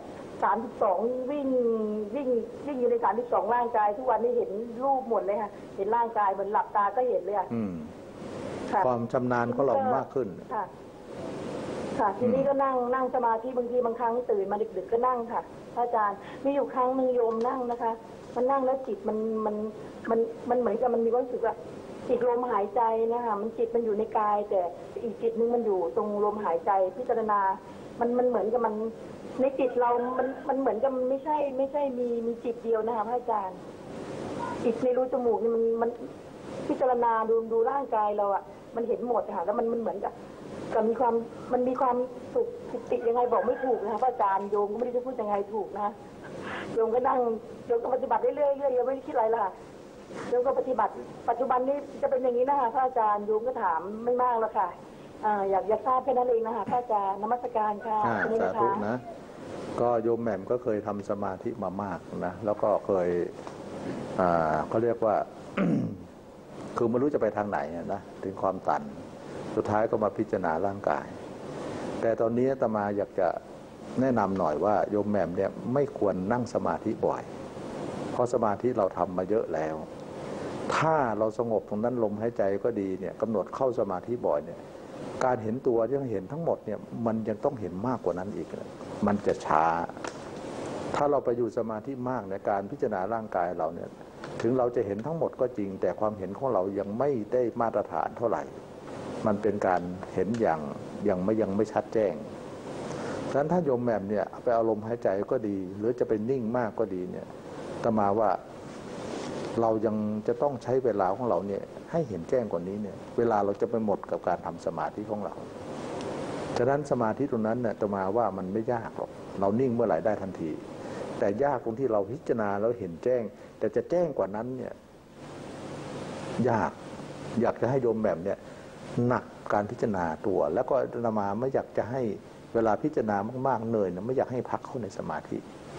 32วิ่งอยู่ใน32ร่างกายทุกวันนี้เห็นรูปหมดเลยค่ะเห็นร่างกายเหมือนหลับตาก็เห็นเลยค่ะความชำนาญของเรามากขึ้นค่ะทีนี้ก็นั่งสมาธิบางทีบางครั้งตื่นมาดึกๆก็นั่งค่ะพระอาจารย์มีอยู่ครั้งนึงโยมนั่งนะคะมันนั่งแล้วจิตมันเหมือนกับมันมีความรู้สึกว่าจิตลมหายใจนะคะมันจิตมันอยู่ในกายแต่อีกจิตนึงมันอยู่ตรงลมหายใจพิจารณามันเหมือนกับมันในจิตเรามันเหมือนกับมันไม่ใช่มีจิตเดียวนะคะพระอาจารย์จิตในรูจมูกนี่มันพิจารณาดูร่างกายเราอ่ะมันเห็นหมดค่ะแล้วมันเหมือนกับมีความสุขติยังไงบอกไม่ถูกนะคะพระอาจารย์โยมก็ไม่ได้จะพูดยังไงถูกนะโยมก็นั่งโยมก็ปฏิบัติเรื่อยๆโยมไม่ได้คิดอะไรล่ะโยมก็ปฏิบัติปัจจุบันนี้จะเป็นอย่างนี้นะคะพระอาจารย์โยมก็ถามไม่มากแล้วค่ะอยากทราบแค่นั้นเองนะคะพระอาจารย์นมัสการค่ะสาธุนะก็โยมแหม่มก็เคยทำสมาธิมามากนะแล้วก็เคยเขาเรียกว่า คือไม่รู้จะไปทางไหนนะถึงความตันสุดท้ายก็มาพิจารณาร่างกายแต่ตอนนี้อาตมาอยากจะแนะนำหน่อยว่าโยมแหม่มเนี่ยไม่ควรนั่งสมาธิบ่อยเพราะสมาธิเราทำมาเยอะแล้วถ้าเราสงบตรงนั้นลมหายใจก็ดีเนี่ยกำหนดเข้าสมาธิบ่อยเนี่ยการเห็นตัวที่เห็นทั้งหมดเนี่ยมันยังต้องเห็นมากกว่านั้นอีกมันจะช้าถ้าเราไปอยู่สมาธิมากในการพิจารณาร่างกายเราเนี่ยถึงเราจะเห็นทั้งหมดก็จริงแต่ความเห็นของเรายังไม่ได้มาตรฐานเท่าไหร่มันเป็นการเห็นอย่างยังไม่ชัดแจ้งฉะนั้นถ้าโยมแหม่มเนี่ยไปเอาลมหายใจก็ดีหรือจะเป็นนิ่งมากก็ดีเนี่ยอาตมาว่าเรายังจะต้องใช้เวลาของเราเนี่ยให้เห็นแจ้งกว่านี้เนี่ยเวลาเราจะไปหมดกับการทำสมาธิของเราฉะนั้นสมาธิตรงนั้นเนี่ยอาตมาว่ามันไม่ยากหรอกเรานิ่งเมื่อไหร่ได้ทันทีแต่ยากตรงที่เราพิจารณาแล้วเห็นแจ้งแต่จะแจ้งกว่านั้นเนี่ยยากอยากจะให้โยมแหม่มเนี่ยหนักการพิจารณาตัวแล้วก็อาตมาไม่อยากจะให้เวลาพิจารณามากๆเหนื่อยนะไม่อยากให้พักเข้าในสมาธิ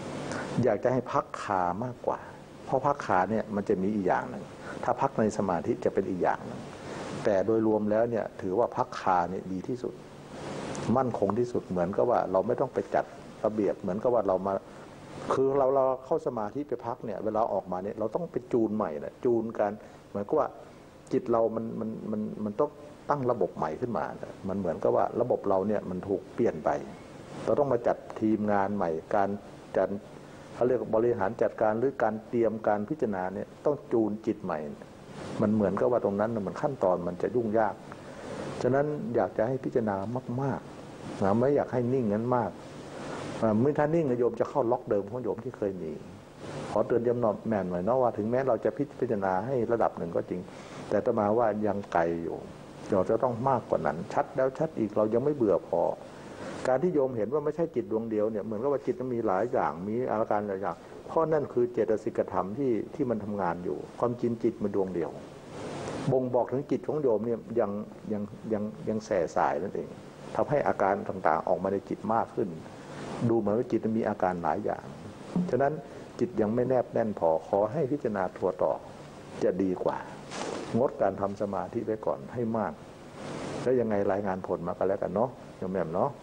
อยากจะให้พักคามากกว่าเพราะพักขาเนี่ยมันจะมีอีกอย่างหนึ่งถ้าพักในสมาธิจะเป็นอีกอย่างหนึ่งแต่โดยรวมแล้วเนี่ยถือว่าพักคาเนี่ยดีที่สุดมั่นคงที่สุดเหมือนกับว่าเราไม่ต้องไปจัดระเบียบเหมือนกับว่าเรามาคือเราเข้าสมาธิไปพักเนี่ยเวลาออกมาเนี่ยเราต้องไปจูนใหม่นะจูนกันเหมือนกับว่าจิตเรามันต้องตั้งระบบใหม่ขึ้นมานะมันเหมือนกับว่าระบบเราเนี่ยมันถูกเปลี่ยนไปเราต้องมาจัดทีมงานใหม่การจัดเขาเรียกบริหารจัดการหรือการเตรียมการพิจารณาเนี่ยต้องจูนจิตใหม่มันเหมือนกับว่าตรงนั้นมันขั้นตอนมันจะยุ่งยากฉะนั้นอยากจะให้พิจารณามากๆนะไม่อยากให้นิ่งนั้นมากเมื่อท่านนิ่งโยมจะเข้าล็อกเดิมของโยมที่เคยมีขอเตือนย้ำนอมแม่นหน่อยเนาะว่าถึงแม้เราจะพิจารณาให้ระดับหนึ่งก็จริงแต่ต่อมาว่ายังไกลอยู่เราจะต้องมากกว่านั้นชัดแล้วชัดอีกเรายังไม่เบื่อพอการที่โยมเห็นว่าไม่ใช่จิตดวงเดียวเนี่ยเหมือนกับว่าจิตมันมีหลายอย่างมีอาการหลายอย่างเพราะนั่นคือเจตสิกธรรมที่มันทำงานอยู่ความจริงจิตมันดวงเดียวบ่งบอกถึงจิตของโยมเนี่ยยังแส่สายนั่นเองทำให้อาการต่างๆออกมาในจิตมากขึ้นดูเหมือนว่าจิตมีอาการหลายอย่างฉะนั้นจิตยังไม่แนบแน่นพอขอให้พิจารณาทั่วต่อจะดีกว่างดการทำสมาธิไว้ก่อนให้มากแล้วยังไงรายงานผลมากันแล้วกันเนาะโยมแม่เนาะ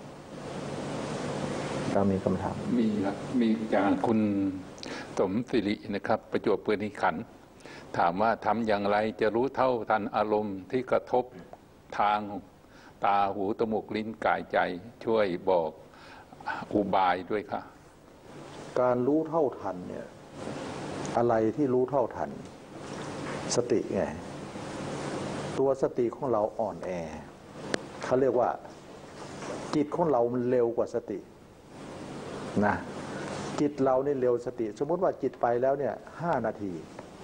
มีคำถามมีจากคุณสมศิรินะครับประจวบคีรีขันธ์ถามว่าทำอย่างไรจะรู้เท่าทันอารมณ์ที่กระทบทางตาหูจมูกลิ้นกายใจช่วยบอกอุบายด้วยค่ะการรู้เท่าทันเนี่ยอะไรที่รู้เท่าทันสติไงตัวสติของเราอ่อนแอเขาเรียกว่าจิตของเรามันเร็วกว่าสตินะจิตเราเนี่ยเร็วสติสมมติว่าจิตไปแล้วเนี่ย5 นาที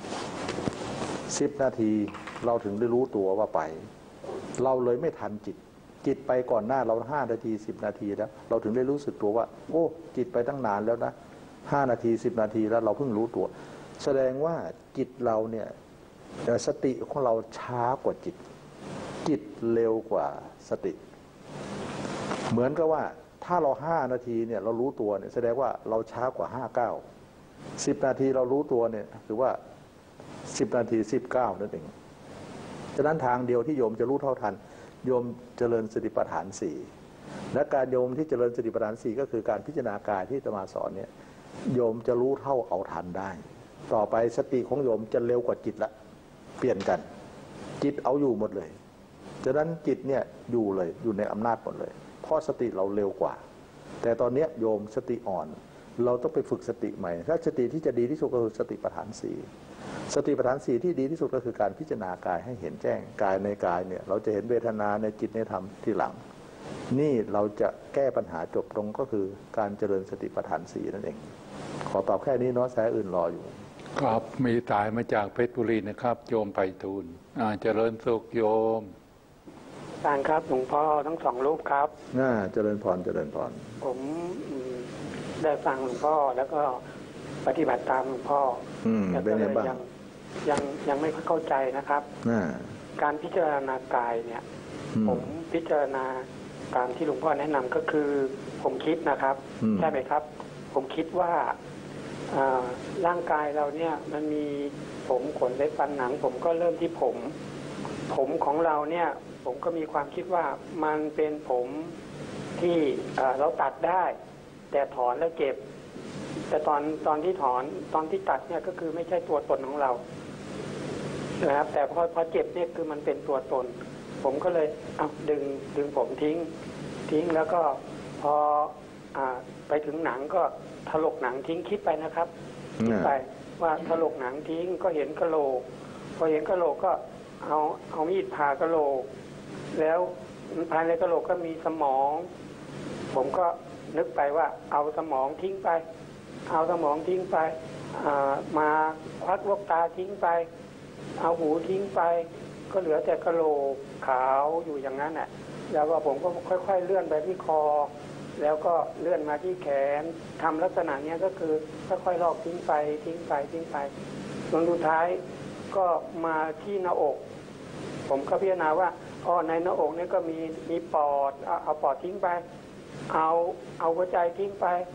10 นาทีเราถึงได้รู้ตัวว่าไปเราเลยไม่ทันจิตไปก่อนหน้าเรา5 นาที10 นาทีแล้วเราถึงได้รู้สึกตัวว่าโอ้จิตไปตั้งนานแล้วนะ5 นาที10 นาทีแล้วเราเพิ่งรู้ตัวแสดงว่าจิตเราเนี่ยสติของเราช้ากว่าจิตเร็วกว่าสติเหมือนกับว่าถ้าเรา5 นาทีเนี่ยเรารู้ตัวเนี่ยแสดงว่าเราช้ากว่า10 นาทีเรารู้ตัวเนี่ยถือว่า10 นาที19นั่นเองฉะนั้นทางเดียวที่โยมจะรู้เท่าทันโยมเจริญสติปัฏฐาน4และการโยมที่เจริญสติปัฏฐาน4ก็คือการพิจารณากายที่อาตมาสอนเนี่ยโยมจะรู้เท่าเอาทันได้ต่อไปสติของโยมจะเร็วกว่าจิตละเปลี่ยนกันจิตเอาอยู่หมดเลยฉะนั้นจิตเนี่ยอยู่เลยอยู่ในอำนาจหมดเลยเพราะสติเราเร็วกว่าแต่ตอนนี้โยมสติอ่อนเราต้องไปฝึกสติใหม่ถ้าสติที่จะดีที่สุดก็คือสติปัฏฐาน4สติปัฏฐาน4ที่ดีที่สุดก็คือการพิจารณากายให้เห็นแจ้งกายในกายเนี่ยเราจะเห็นเวทนาในจิตในธรรมที่หลังนี่เราจะแก้ปัญหาจบตรงก็คือการเจริญสติปัฏฐาน4นั่นเองขอตอบแค่นี้เนาะสายอื่นรออยู่ครับมีสายมาจากเพชรบุรีนะครับโยมไพฑูรย์เจริญสุขโยมอาจารย์ครับหลวงพ่อทั้ง2 รูปครับเจริญพรเจริญพรผมได้ฟังหลวงพ่อแล้วก็ปฏิบัติตามหลวงพ่อแต่ก็เลยยังไม่เข้าใจนะครับการพิจารณากายเนี่ยผมพิจารณาตามที่หลวงพ่อแนะนำก็คือผมคิดนะครับใช่ไหมครับผมคิดว่าร่างกายเราเนี่ยมันมีผมขนเล็บฟันหนังผมก็เริ่มที่ผมของเราเนี่ยผมก็มีความคิดว่ามันเป็นผมที่เราตัดได้แต่ถอนแล้วเจ็บแต่ตอนที่ถอนตอนที่ตัดเนี่ยก็คือไม่ใช่ตัวตนของเรานะครับแต่พอเจ็บเนี่ยคือมันเป็นตัวตนผมก็เลยดึงผมทิ้งแล้วก็พอไปถึงหนังก็ถลกหนังทิ้งคิดไปนะครับคิดไปว่าถลกหนังทิ้งก็เห็นกะโหลกพอเห็นกะโหลกก็เอามีดผ่ากะโหลกแล้วภายในกะโหลกก็มีสมองผมก็นึกไปว่าเอาสมองทิ้งไปมาควักลูกตาทิ้งไปเอาหูทิ้งไปก็เหลือแต่กะโหลกขาวอยู่อย่างนั้นแหละแล้วก็ผมก็ค่อยๆเลื่อนไปที่คอแล้วก็เลื่อนมาที่แขนทำลักษณะนี้ก็คือค่อยๆลอกทิ้งไปจนสุดท้ายก็มาที่หน้าอกผมก็พิจารณาว่าในหน้าอกนี่ก็มีปอดเอาปอดทิ้งไปเอาหัวใจทิ้งไป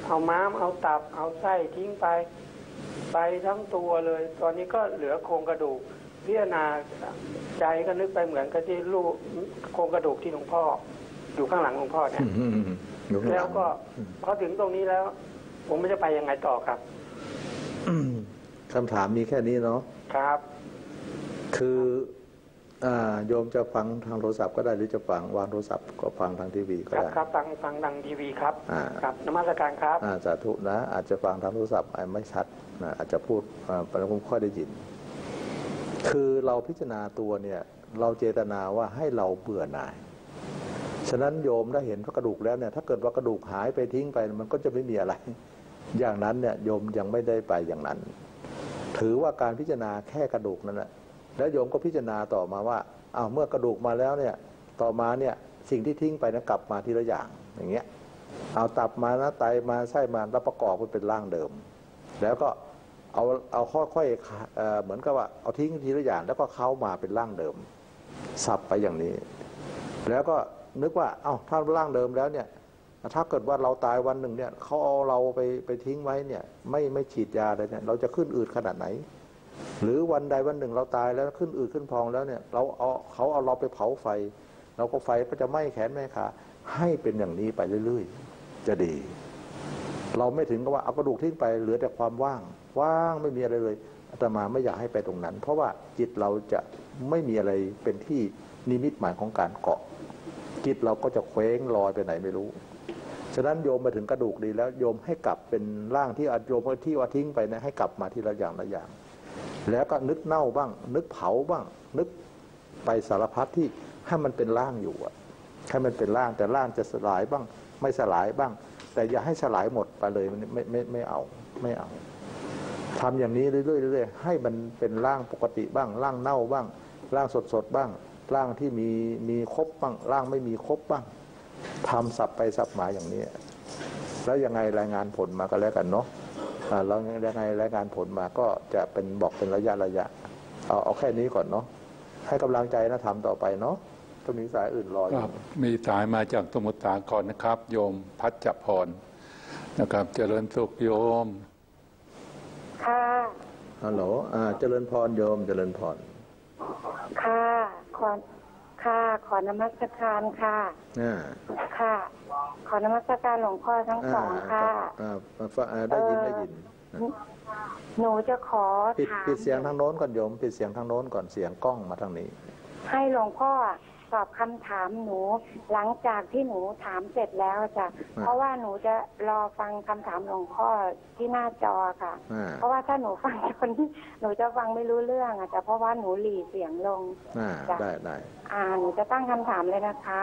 เอาม้ามเอาตับเอาไส้ทิ้งไปทั้งตัวเลย ตอนนี้ก็เหลือโครงกระดูกพิจารณาใจก็นึกไปเหมือนกับที่ลูกโครงกระดูกที่หลวงพ่ออยู่ข้างหลังหลวงพ่อเนี่ยแล้วก็พอถึงตรงนี้แล้ว ผมไม่จะไปยังไงต่อครับคำถามมีแค่นี้เนาะครับคือโยมจะฟังทางโทรศัพท์ก็ได้หรือจะฟังวางโทรศัพท์ก็ฟังทางทีวีก็ได้ครับฟังทางทีวีครับครับนมัสการครับสาธุนะอาจจะฟังทางโทรศัพท์ไม่ชัดนะอาจจะพูดผมค่อยได้ยินคือเราพิจารณาตัวเนี่ยเราเจตนาว่าให้เราเบื่อหน่ายฉะนั้นโยมได้เห็นพระกระดูกแล้วเนี่ยถ้าเกิดว่ากระดูกหายไปทิ้งไปมันก็จะไม่มีอะไรอย่างนั้นเนี่ยโยมยังไม่ได้ไปอย่างนั้นถือว่าการพิจารณาแค่กระดูกนั่นแหละแล้วโยมก็พิจารณาต่อมาว่าเมื่อกระดูกมาแล้วเนี่ยต่อมาเนี่ยสิ่งที่ทิ้งไปนะกลับมาทีละอย่างเงี้ยเอาตับมานะไตมาไส้มาแล้วประกอบมันเป็นร่างเดิมแล้วก็เอาค่อยๆเหมือนกับว่าเอาทิ้งทีละอย่างแล้วก็เข้ามาเป็นร่างเดิมสับไปอย่างนี้แล้วก็นึกว่าถ้าร่างเดิมแล้วเนี่ยถ้าเกิดว่าเราตายวันหนึ่งเนี่ยเขาเอาเราไปทิ้งไว้เนี่ยไม่ฉีดยาเลยเนี่ยเราจะขึ้นอืดขนาดไหนหรือวันใดวันหนึ่งเราตายแล้วขึ้นอืดขึ้นพองแล้วเนี่ยเขาเอาเราไปเผาไฟเราก็ไฟก็จะไหม้แขนไหม้ขาให้เป็นอย่างนี้ไปเรื่อยๆจะดีเราไม่ถึงกับว่าเอากระดูกทิ้งไปเหลือแต่ความว่างไม่มีอะไรเลยอาตมาไม่อยากให้ไปตรงนั้นเพราะว่าจิตเราจะไม่มีอะไรเป็นที่นิมิตหมายของการเกาะจิตเราก็จะเคว้งลอยไปไหนไม่รู้ฉะนั้นโยมมาถึงกระดูกดีแล้วโยมให้กลับเป็นร่างที่โยมที่ว่าทิ้งไปนะให้กลับมาทีละอย่างละอย่างแล้วก็นึกเน่าบ้างนึกเผาบ้างนึกไปสารพัดที่ให้มันเป็นร่างอยู่ให้มันเป็นร่างแต่ร่างจะสลายบ้างไม่สลายบ้างแต่อย่าให้สลายหมดไปเลยไม่เอาทำอย่างนี้เรื่อยๆให้มันเป็นร่างปกติบ้างร่างเน่าบ้างร่างสดบ้างร่างที่มีครบบ้างร่างไม่มีครบบ้างทำสับไปสับมาอย่างนี้แล้วยังไงรายงานผลมาก็แล้วกันเนาะเรายังไงรายงานผลมาก็จะเป็นบอกเป็นระยะเอาแค่นี้ก่อนเนาะให้กำลังใจนะทำต่อไปเนาะก็มีสายอื่นรออยู่มีสายมาจากสมุทรสาครนะครับโยมพัชพรนะครับเจริญสุขโยมค่ะฮัลโหลเจริญพรโยมเจริญพรค่ะขอนมัสการค่ะค่ะขอนมัสการหลวงพ่อทั้งสองค่ะได้ยินหนูจะขอถามปิดเสียงทางโน้นก่อนโยมปิดเสียงทางโน้นก่อนเสียงกล้องมาทางนี้ให้หลวงพ่อตอบคำถามหนูหลังจากที่หนูถามเสร็จแล้วจ้ะเพราะว่าหนูจะรอฟังคำถามหลวงพ่อที่หน้าจอค่ะเพราะว่าถ้าหนูฟังคนหนูจะฟังไม่รู้เรื่องจ้ะเพราะว่าหนูหลีเสียงลงได้หนูจะตั้งคำถามเลยนะคะ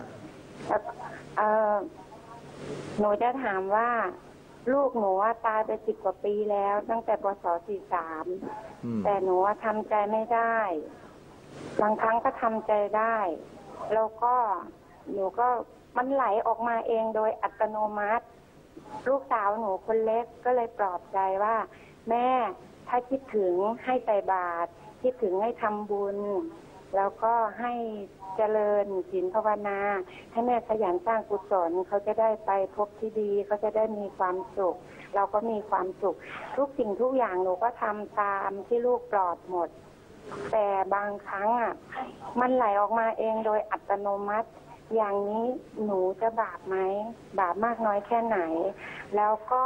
หนูจะถามว่าลูกหนูตายไป10 กว่าปีแล้วตั้งแต่ปศ.43แต่หนูทำใจไม่ได้บางครั้งก็ทำใจได้แล้วก็หนูก็มันไหลออกมาเองโดยอัตโนมัติลูกสาวหนูคนเล็กก็เลยปลอบใจว่าแม่ถ้าคิดถึงให้ใส่บาตรคิดถึงให้ทำบุญแล้วก็ให้เจริญศีลภาวนาให้แม่ขยันสร้างกุศลเขาจะได้ไปพบที่ดีเขาจะได้มีความสุขเราก็มีความสุขทุกสิ่งทุกอย่างหนูก็ทำตามที่ลูกปลอบหมดแต่บางครั้งมันไหลออกมาเองโดยอัตโนมัติอย่างนี้หนูจะบาปไหมบาปมากน้อยแค่ไหนแล้วก็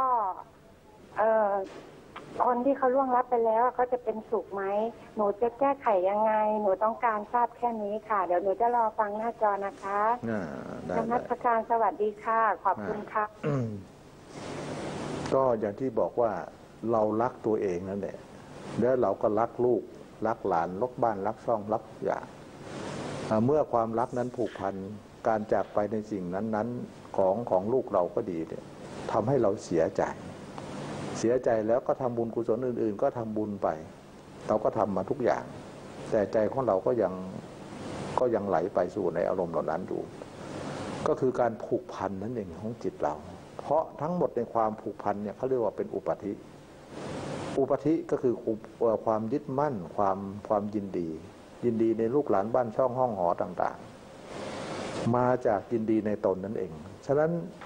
คนที่เขาล่วงลับไปแล้วเขาจะเป็นสุขไหมหนูจะแก้ไขยังไงหนูต้องการทราบแค่นี้ค่ะเดี๋ยวหนูจะรอฟังหน้าจอนะคะนมัสการสวัสดีค่ะขอบคุณค่ะก็อย่างที่บอกว่าเรารักตัวเองนั่นแหละแล้วเราก็รักลูกรักหลานรักบ้านรักช่องรักอย่างเมื่อความรักนั้นผูกพันการจากไปในสิ่งนั้นของลูกเราก็ดีเนี่ยทำให้เราเสียใจแล้วก็ทำบุญกุศลอื่นๆก็ทำบุญไปเราก็ทำมาทุกอย่างแต่ใจของเราก็ยังไหลไปสู่ในอารมณ์เหล่านั้นอยู่ก็คือการผูกพันนั่นเองของจิตเราเพราะทั้งหมดในความผูกพันเนี่ยเขาเรียกว่าเป็นอุปธิก็คือความยึดมั่นความยินดีในลูกหลานบ้านช่องห้องหอต่างๆมาจากยินดีในตนนั่นเองฉะนั้น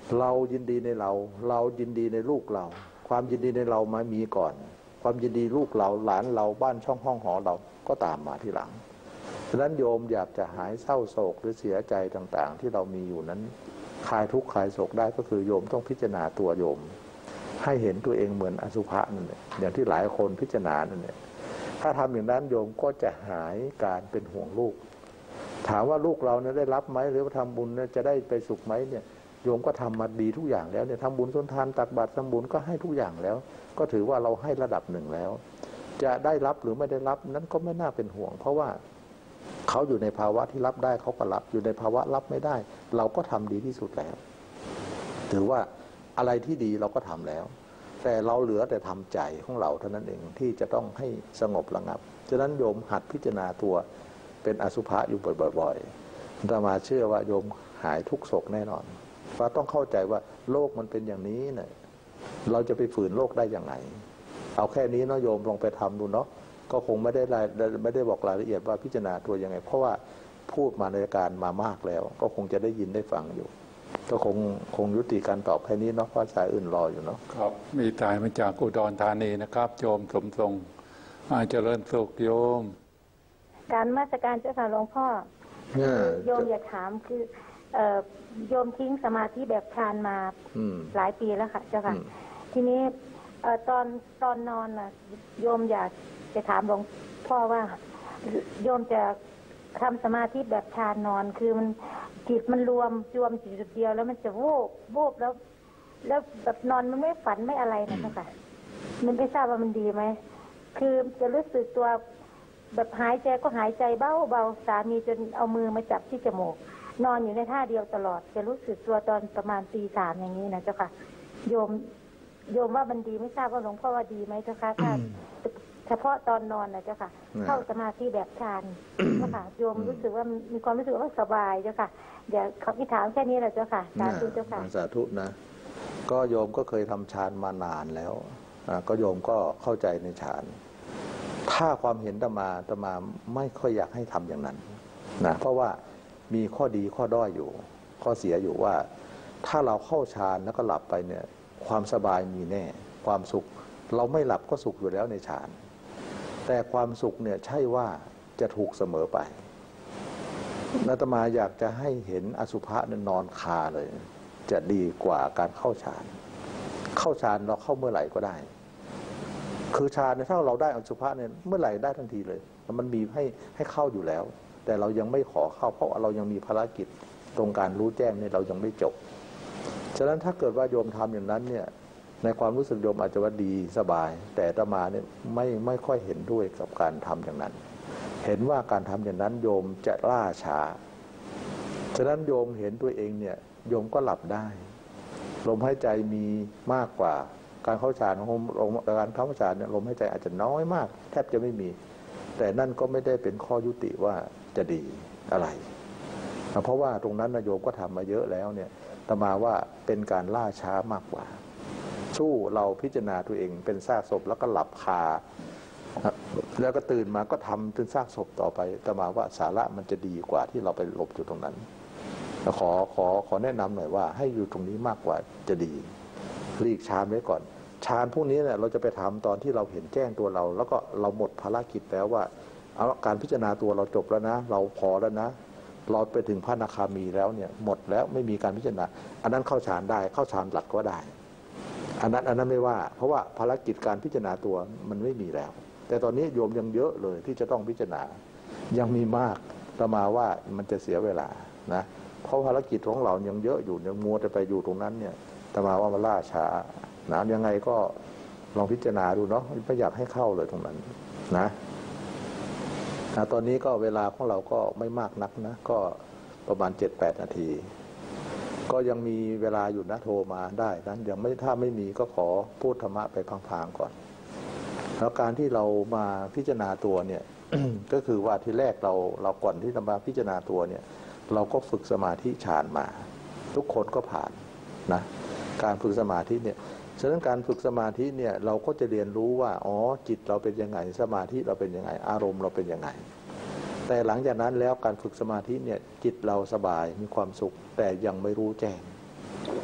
เรายินดีในเรายินดีในลูกเราความยินดีในเรามามีก่อนความยินดีลูกเราหลานเราบ้านช่องห้องหอเราก็ตามมาทีหลังฉะนั้นโยมอยากจะหายเศร้าโศกหรือเสียใจต่างๆที่เรามีอยู่นั้นคลายทุกข์คลายโศกได้ก็คือโยมต้องพิจารณาตัวโยมให้เห็นตัวเองเหมือนอสุภะนั่นแหละอย่างที่หลายคนพิจารณานั่นแหละถ้าทำอย่างนั้นโยมก็จะหายการเป็นห่วงลูกถามว่าลูกเราเนี่ยได้รับไหมหรือว่าทำบุญจะได้ไปสุขไหมเนี่ยโยมก็ทำมาดีทุกอย่างแล้วเนี่ยทำบุญสุนทานตักบาตรทำบุญก็ให้ทุกอย่างแล้วก็ถือว่าเราให้ระดับหนึ่งแล้วจะได้รับหรือไม่ได้รับนั้นก็ไม่น่าเป็นห่วงเพราะว่าเขาอยู่ในภาวะที่รับได้เขาก็รับอยู่ในภาวะรับไม่ได้เราก็ทำดีที่สุดแล้วถือว่าอะไรที่ดีเราก็ทำแล้วแต่เราเหลือแต่ทำใจของเราเท่านั้นเองที่จะต้องให้สงบระงับฉะนั้นโยมหัดพิจารณาตัวเป็นอสุภะอยู่บ่อยๆอาตมาเชื่อว่าโยมหายทุกโศกแน่นอนเพราะต้องเข้าใจว่าโลกมันเป็นอย่างนี้เนี่ยเราจะไปฝืนโลกได้อย่างไรเอาแค่นี้เนาะโยมลองไปทำดูเนาะก็คงไม่ได้บอกรายละเอียดว่าพิจารณาตัวยังไงเพราะว่าพูดมาในการมามากแล้วก็คงจะได้ยินได้ฟังอยู่ก็คงยุติการตอบแค่นี้เนาะเพราะสายอื่นรออยู่เนาะครับมีสายมาจากอุดรธานีนะครับโยมสมทรงเจริญสุขโยมการมาตรการเจ้าค่ะหลวงพ่อโยมอยากถามคือโยมทิ้งสมาธิแบบฌานมาหลายปีแล้วค่ะเจ้าค่ะทีนี้ตอนนอนน่ะโยมอยากจะถามหลวงพ่อว่าโยมจะทำสมาธิแบบฌานนอนคือมันจิตมันรวมจิตจุดเดียวแล้วมันจะโวบแล้วแบบนอนมันไม่ฝันไม่อะไรนะเจ้าค่ะมันไม่ทราบว่ามันดีไหมคือจะรู้สึกตัวแบบหายใจก็หายใจเบาสามีจนเอามือมาจับที่จมูกนอนอยู่ในท่าเดียวตลอดจะรู้สึกตัวตอนประมาณตี 3อย่างนี้นะเจ้าค่ะโยมว่ามันดีไม่ทราบว่าหลวงพ่อว่าดีไหมเจ้าค่ะถ้าเฉพาะตอนนอนนะเจ้าค่ะเข้าสมาธิแบบฌานเจ้าค่ะโยมรู้สึกว่ามีความรู้สึกว่าสบายเจ้าค่ะเดี๋ยวเขาถามแค่นี้แหละเจ้าค่ะสาธุเจ้าค่ะสาธุนะก็โยมก็เคยทำฌานมานานแล้วก็โยมก็เข้าใจในฌานถ้าความเห็นอาตมาไม่ค่อยอยากให้ทำอย่างนั้นนะเพราะว่ามีข้อดีข้อด้อยอยู่ข้อเสียอยู่ว่าถ้าเราเข้าฌานแล้วก็หลับไปเนี่ยความสบายมีแน่ความสุขเราไม่หลับก็สุขอยู่แล้วในฌานแต่ความสุขเนี่ยใช่ว่าจะถูกเสมอไปอาตมาอยากจะให้เห็นอสุภะนอนคาเลยจะดีกว่าการเข้าฌานเราเข้าเมื่อไหร่ก็ได้คือฌานเนี่ยถ้าเราได้อสุภะเนี่ยเมื่อไหร่ได้ทันทีเลยมันมีให้เข้าอยู่แล้วแต่เรายังไม่ขอเข้าเพราะเรายังมีภารกิจตรงการรู้แจ้งเนี่ยเรายังไม่จบฉะนั้นถ้าเกิดว่าโยมทำอย่างนั้นเนี่ยในความรู้สึกโยมอาจจะว่าดีสบายแต่อาตมาเนี่ยไม่ค่อยเห็นด้วยกับการทำอย่างนั้นเห็นว่าการทำอย่างนั้นโยมจะล่าช้าฉะนั้นโยมเห็นตัวเองเนี่ยโยมก็หลับได้ลมหายใจมีมากกว่าการเข้าฌานของการเข้าฌานเนี่ยลมหายใจอาจจะน้อยมากแทบจะไม่มีแต่นั่นก็ไม่ได้เป็นข้อยุติว่าจะดีอะไรเพราะว่าตรงนั้นโยมก็ทำมาเยอะแล้วเนี่ยอาตมาว่าเป็นการล่าช้ามากกว่าสู้เราพิจารณาตัวเองเป็นซากศพแล้วก็หลับคาแล้วก็ตื่นมาก็ทำเป็นซากศพต่อไปอาตมาว่าสาระมันจะดีกว่าที่เราไปหลบอยู่ตรงนั้นขอแนะนำหน่อยว่าให้อยู่ตรงนี้มากกว่าจะดีหลีกฌานไว้ก่อนฌานพวกนี้เนี่ยเราจะไปทำตอนที่เราเห็นแจ้งตัวเราแล้วก็เราหมดภารกิจแล้วว่าเอาการพิจารณาตัวเราจบแล้วนะเราพอแล้วนะเราไปถึงพระอนาคามีแล้วเนี่ยหมดแล้วไม่มีการพิจารณาอันนั้นเข้าฌานได้เข้าฌานหลักก็ได้อันนั้นไม่ว่าเพราะว่าภารกิจการพิจารณาตัวมันไม่มีแล้วแต่ตอนนี้โยมยังเยอะเลยที่จะต้องพิจารณายังมีมากอาตมาว่ามันจะเสียเวลานะเพราะภารกิจของเรายังเยอะอยู่ยังมัวแต่ไปอยู่ตรงนั้นเนี่ยอาตมาว่ามันล่าช้านะยังไงก็ลองพิจารณาดูเนาะไม่อยากให้เข้าเลยตรงนั้นนะตอนนี้ก็เวลาของเราก็ไม่มากนักนะก็ประมาณ 7-8 นาทีก็ยังมีเวลาอยู่นะโทรมาได้นั้นยังไม่ถ้าไม่มีก็ขอพูดธรรมะไปพลางๆก่อนแล้วการที่เรามาพิจารณาตัวเนี่ย ก็คือว่าที่แรกเราก่อนที่จะมาพิจารณาตัวเนี่ยเราก็ฝึกสมาธิฌานมาทุกคนก็ผ่านนะการฝึกสมาธิเนี่ยฉะนั้นการฝึกสมาธิเนี่ยเราก็จะเรียนรู้ว่าอ๋อจิตเราเป็นยังไงสมาธิเราเป็นยังไงอารมณ์เราเป็นยังไงแต่หลังจากนั้นแล้วการฝึกสมาธิเนี่ยจิตเราสบายมีความสุขแต่ยังไม่รู้แจ้ง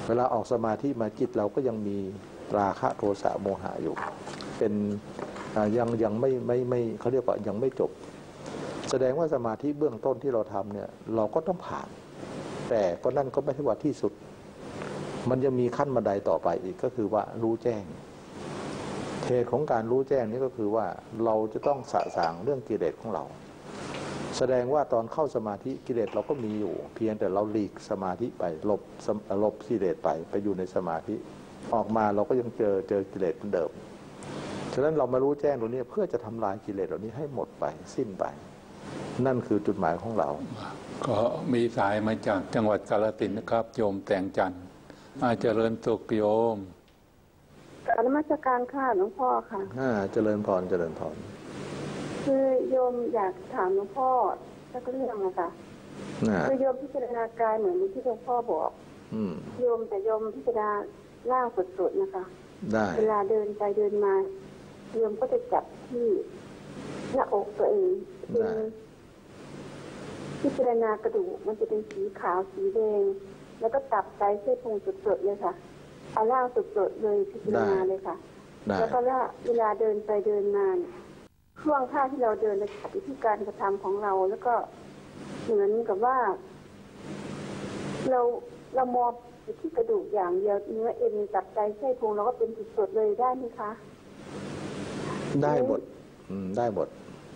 เวลาออกสมาธิมาจิตเราก็ยังมีราคะโทสะโมหะอยู่เป็นยังไม่เขาเรียกว่ายังไม่จบแสดงว่าสมาธิเบื้องต้นที่เราทำเนี่ยเราก็ต้องผ่านแต่ก็นั่นก็ไม่ใช่ว่าที่สุดมันยังมีขั้นบันไดต่อไปอีกก็คือว่ารู้แจ้งเหตุของการรู้แจ้งนี้ก็คือว่าเราจะต้องสะสางเรื่องกิเลสของเราแสดงว่าตอนเข้าสมาธิกิเลสเราก็มีอยู่เพียงแต่เราหลีกสมาธิไปหลบกิเลสไปอยู่ในสมาธิออกมาเราก็ยังเจอกิเลสเหมือนเดิมฉะนั้นเรามารู้แจ้งตรงนี้เพื่อจะทำลายกิเลสเหล่านี้ให้หมดไปสิ้นไปนั่นคือจุดหมายของเราก็มีสายมาจากจังหวัดกาฬสินธุ์นะครับโยมแต่งจันทร์เจริญสุขโยมนมัสการค่ะหลวงพ่อค่ะเจริญพรเจริญพรคือโยมอยากถามหลวงพ่อสักเรื่องนะคะคือโยมพิจารณากายเหมือนที่หลวงพ่อบอกโยมแต่โยมพิจารณาล่างสุดๆนะคะได้เวลาเดินไปเดินมาโยมก็จะจับที่หน้าอกตัวเองพิจารณากระดูกมันจะเป็นสีขาวสีแดงแล้วก็ตับไตเส้นพุงสุดๆเลยค่ะเอาล่างสุดๆเลยพิจารณาเลยค่ะแล้วก็เวลาเดินไปเดินมาช่วงท่าที่เราเดินในวิธีการกระทำของเราแล้วก็เหมือนกับว่าเรามองที่กระดูกอย่างเดียวเนื้อเอ็นตับไตเส้นพุงเราก็เป็นสุดๆเลยได้ไหมคะได้หมดได้หมด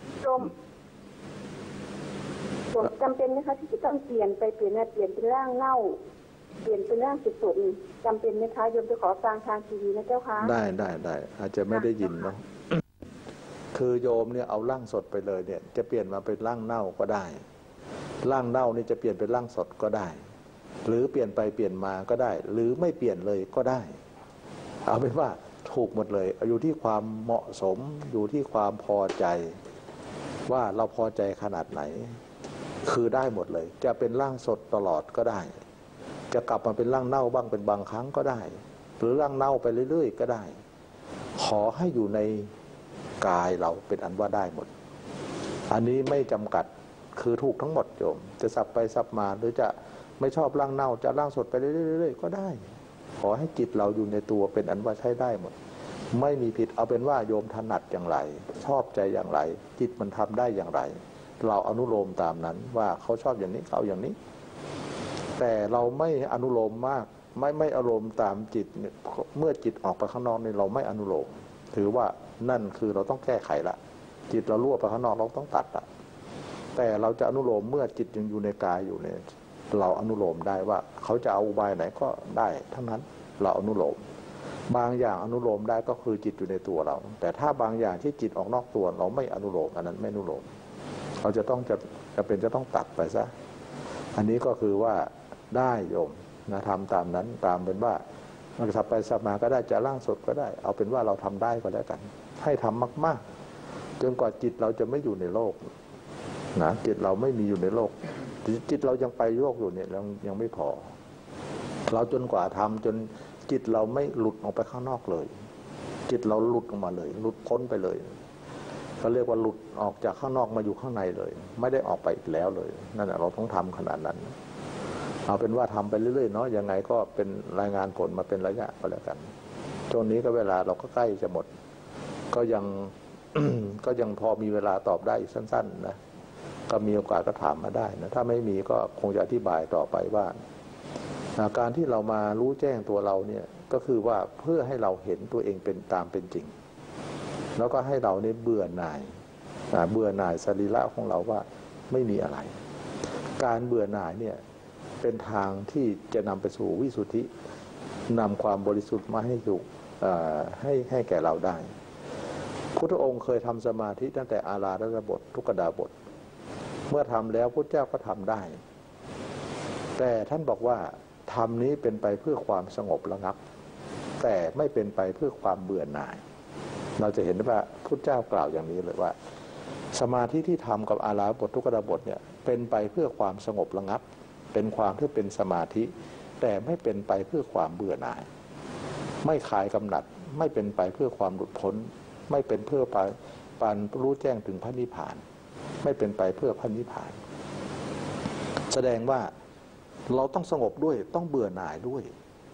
จำเป็นไหมคะที่จะต้องเปลี่ยนเป็นร่างเน่าเปลี่ยนเป็นร่างสุดๆจำเป็นไหมคะโยมจะขอฟังทางทีวีนะเจ้าคะได้อาจจะไม่ได้ยินเนาะคือโยมเนี่ยเอาร่างสดไปเลยเนี่ยจะเปลี่ยนมาเป็นร่างเน่าก็ได้ร่างเน่านี่จะเปลี่ยนเป็นร่างสดก็ได้หรือเปลี่ยนไปเปลี่ยนมาก็ได้หรือไม่เปลี่ยนเลยก็ได้เอาเป็นว่าถูกหมดเลยอยู่ที่ความเหมาะสมอยู่ที่ความพอใจว่าเราพอใจขนาดไหนคือได้หมดเลยจะเป็นร่างสดตลอดก็ได้จะกลับมาเป็นร่างเน่าบ้างเป็นบางครั้งก็ได้หรือร่างเน่าไปเรื่อยๆก็ได้ขอให้อยู่ในกายเราเป็นอันว่าได้หมดอันนี้ไม่จำกัดคือถูกทั้งหมดโยมจะสับไปสับมาหรือจะไม่ชอบร่างเน่าจะร่างสดไปเรื่อยๆก็ได้ขอให้จิตเราอยู่ในตัวเป็นอันว่าใช้ได้หมดไม่มีผิดเอาเป็นว่าโยมถนัดอย่างไรชอบใจอย่างไรจิตมันทำได้อย่างไรเราอนุโลมตามนั้นว่าเขาชอบอย่างนี้เขาอย่างนี้แต่เราไม่อนุโลมมากไม่อารมณ์ตามจิตเมื่อจิตออกไปข้างนอกนี่เราไม่อนุโลมถือว่านั่นคือเราต้องแก้ไขละจิตเรารั่วไปข้างนอกเราต้องตัดละแต่เราจะอนุโลมเมื่อจิตยังอยู่ในกายอยู่เนี่ยเราอนุโลมได้ว่าเขาจะเอาอุบายไหนก็ได้ทั้งนั้นเราอนุโลมบางอย่างอนุโลมได้ก็คือจิตอยู่ในตัวเราแต่ถ้าบางอย่างที่จิตออกนอกตัวเราไม่อนุโลมอันนั้นไม่อนุโลมเราจะต้องจะต้องตัดไปซะอันนี้ก็คือว่าได้โยมนะทำตามนั้นตามเป็นว่ามันสับไปสับมาก็ได้จะร่างสดก็ได้เอาเป็นว่าเราทำได้ก็แล้วกันให้ทำมากๆจนกว่าจิตเราจะไม่อยู่ในโลกนะจิตเราไม่มีอยู่ในโลกจิตเรายังไปโลกอยู่เนี่ยยังไม่พอเราจนกว่าทำจนจิตเราไม่หลุดออกไปข้างนอกเลยจิตเราหลุดออกมาเลยหลุดพ้นไปเลยเขาเรียกว่าหลุดออกจากข้างนอกมาอยู่ข้างในเลยไม่ได้ออกไปอีกแล้วเลยนั่นแหละเราต้องทำขนาดนั้นเอาเป็นว่าทำไปเรื่อยๆเนาะยังไงก็เป็นรายงานผลมาเป็นระยะก็แล้วกันช่วงนี้ก็เวลาเราก็ใกล้จะหมดก็ยัง ก็ยังพอมีเวลาตอบได้อีกสั้นๆนะก็มีโอกาสก็ถามมาได้นะถ้าไม่มีก็คงจะอธิบายต่อไปว่าการที่เรามารู้แจ้งตัวเราเนี่ยก็คือว่าเพื่อให้เราเห็นตัวเองเป็นตามเป็นจริงแล้วก็ให้เราเนี่ยเบื่อหน่ายสรีระของเราว่าไม่มีอะไรการเบื่อหน่ายเนี่ยเป็นทางที่จะนำไปสู่วิสุทธินำความบริสุทธิ์มาให้ถูกให้แก่เราได้พุทธองค์เคยทำสมาธิตั้งแต่อาราธนบททุกขดาบทเมื่อทำแล้วพุทธเจ้าก็ทำได้แต่ท่านบอกว่าธรรมนี้เป็นไปเพื่อความสงบระงับแต่ไม่เป็นไปเพื่อความเบื่อหน่ายเราจะเห็นว่าพุทธเจ้ากล่าวอย่างนี้เลยว่าสมาธิที่ทำกับอาราธนบททุกขดาบทเนี่ยเป็นไปเพื่อความสงบระงับเป็นความที่เป็นสมาธิแต่ไม่เป็นไปเพื่อความเบื่อหน่ายไม่คลายกำหนัดไม่เป็นไปเพื่อความหลุดพ้นไม่เป็นเพื่อปานรู้แจ้งถึงพระนิพพานไม่เป็นไปเพื่อพระนิพพานแสดงว่าเราต้องสงบด้วยต้องเบื่อหน่ายด้วย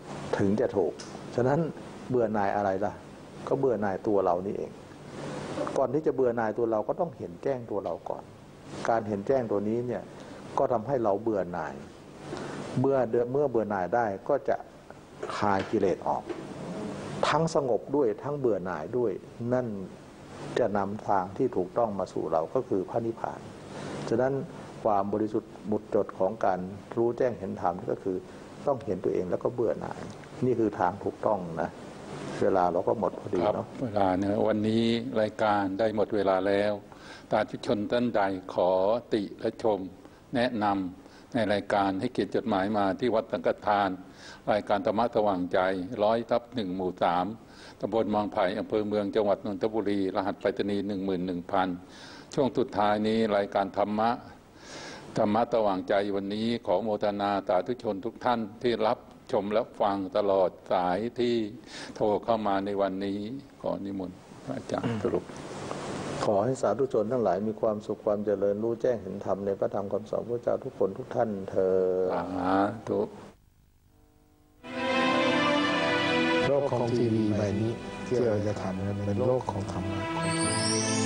ถึงจะถูกฉะนั้นเบื่อหน่ายอะไรล่ะก็เบื่อหน่ายตัวเรานี่เองก่อนที่จะเบื่อหน่ายตัวเราก็ต้องเห็นแจ้งตัวเราก่อนการเห็นแจ้งตัวนี้เนี่ยก็ทำให้เราเบื่อหน่ายเมื่อเบื่อหน่ายได้ก็จะคลายกิเลสออกทั้งสงบด้วยทั้งเบื่อหน่ายด้วยนั่นจะนำทางที่ถูกต้องมาสู่เราก็คือพระนิพพานฉะนั้นความบริสุทธิ์หมดจดของการรู้แจ้งเห็นธรรมก็คือต้องเห็นตัวเองแล้วก็เบื่อหน่ายนี่คือทางถูกต้องนะเวลาเราก็หมดพอดีเนาะเวลาเนี่ยวันนี้รายการได้หมดเวลาแล้วสาธุชนท่านใดขอติและชมแนะนำในรายการให้เขียนจดหมายมาที่วัดสังฆทานรายการธรรมะสว่างใจ100/1 หมู่ 3 ตำบลบางไผ่อำเภอเมืองจังหวัดนนทบุรีรหัสไปรษณีย์ 11,000 ช่วงสุดท้ายนี้รายการธรรมะสว่างใจวันนี้ขอโมทนาสาธุชนทุกท่านที่รับชมและฟังตลอดสายที่โทรเข้ามาในวันนี้ขอนิมนต์พระอาจารย์สรุปขอให้สาธุชนทั้งหลายมีความสุขความเจริญรู้แจ้งเห็นธรรมในพระธรรมคำสอนพระเจ้าทุกคนทุกท่านเถิดสาธุโลกของทีวีใบนี้ที่เราจะทำเป็นโลกของธรรมะ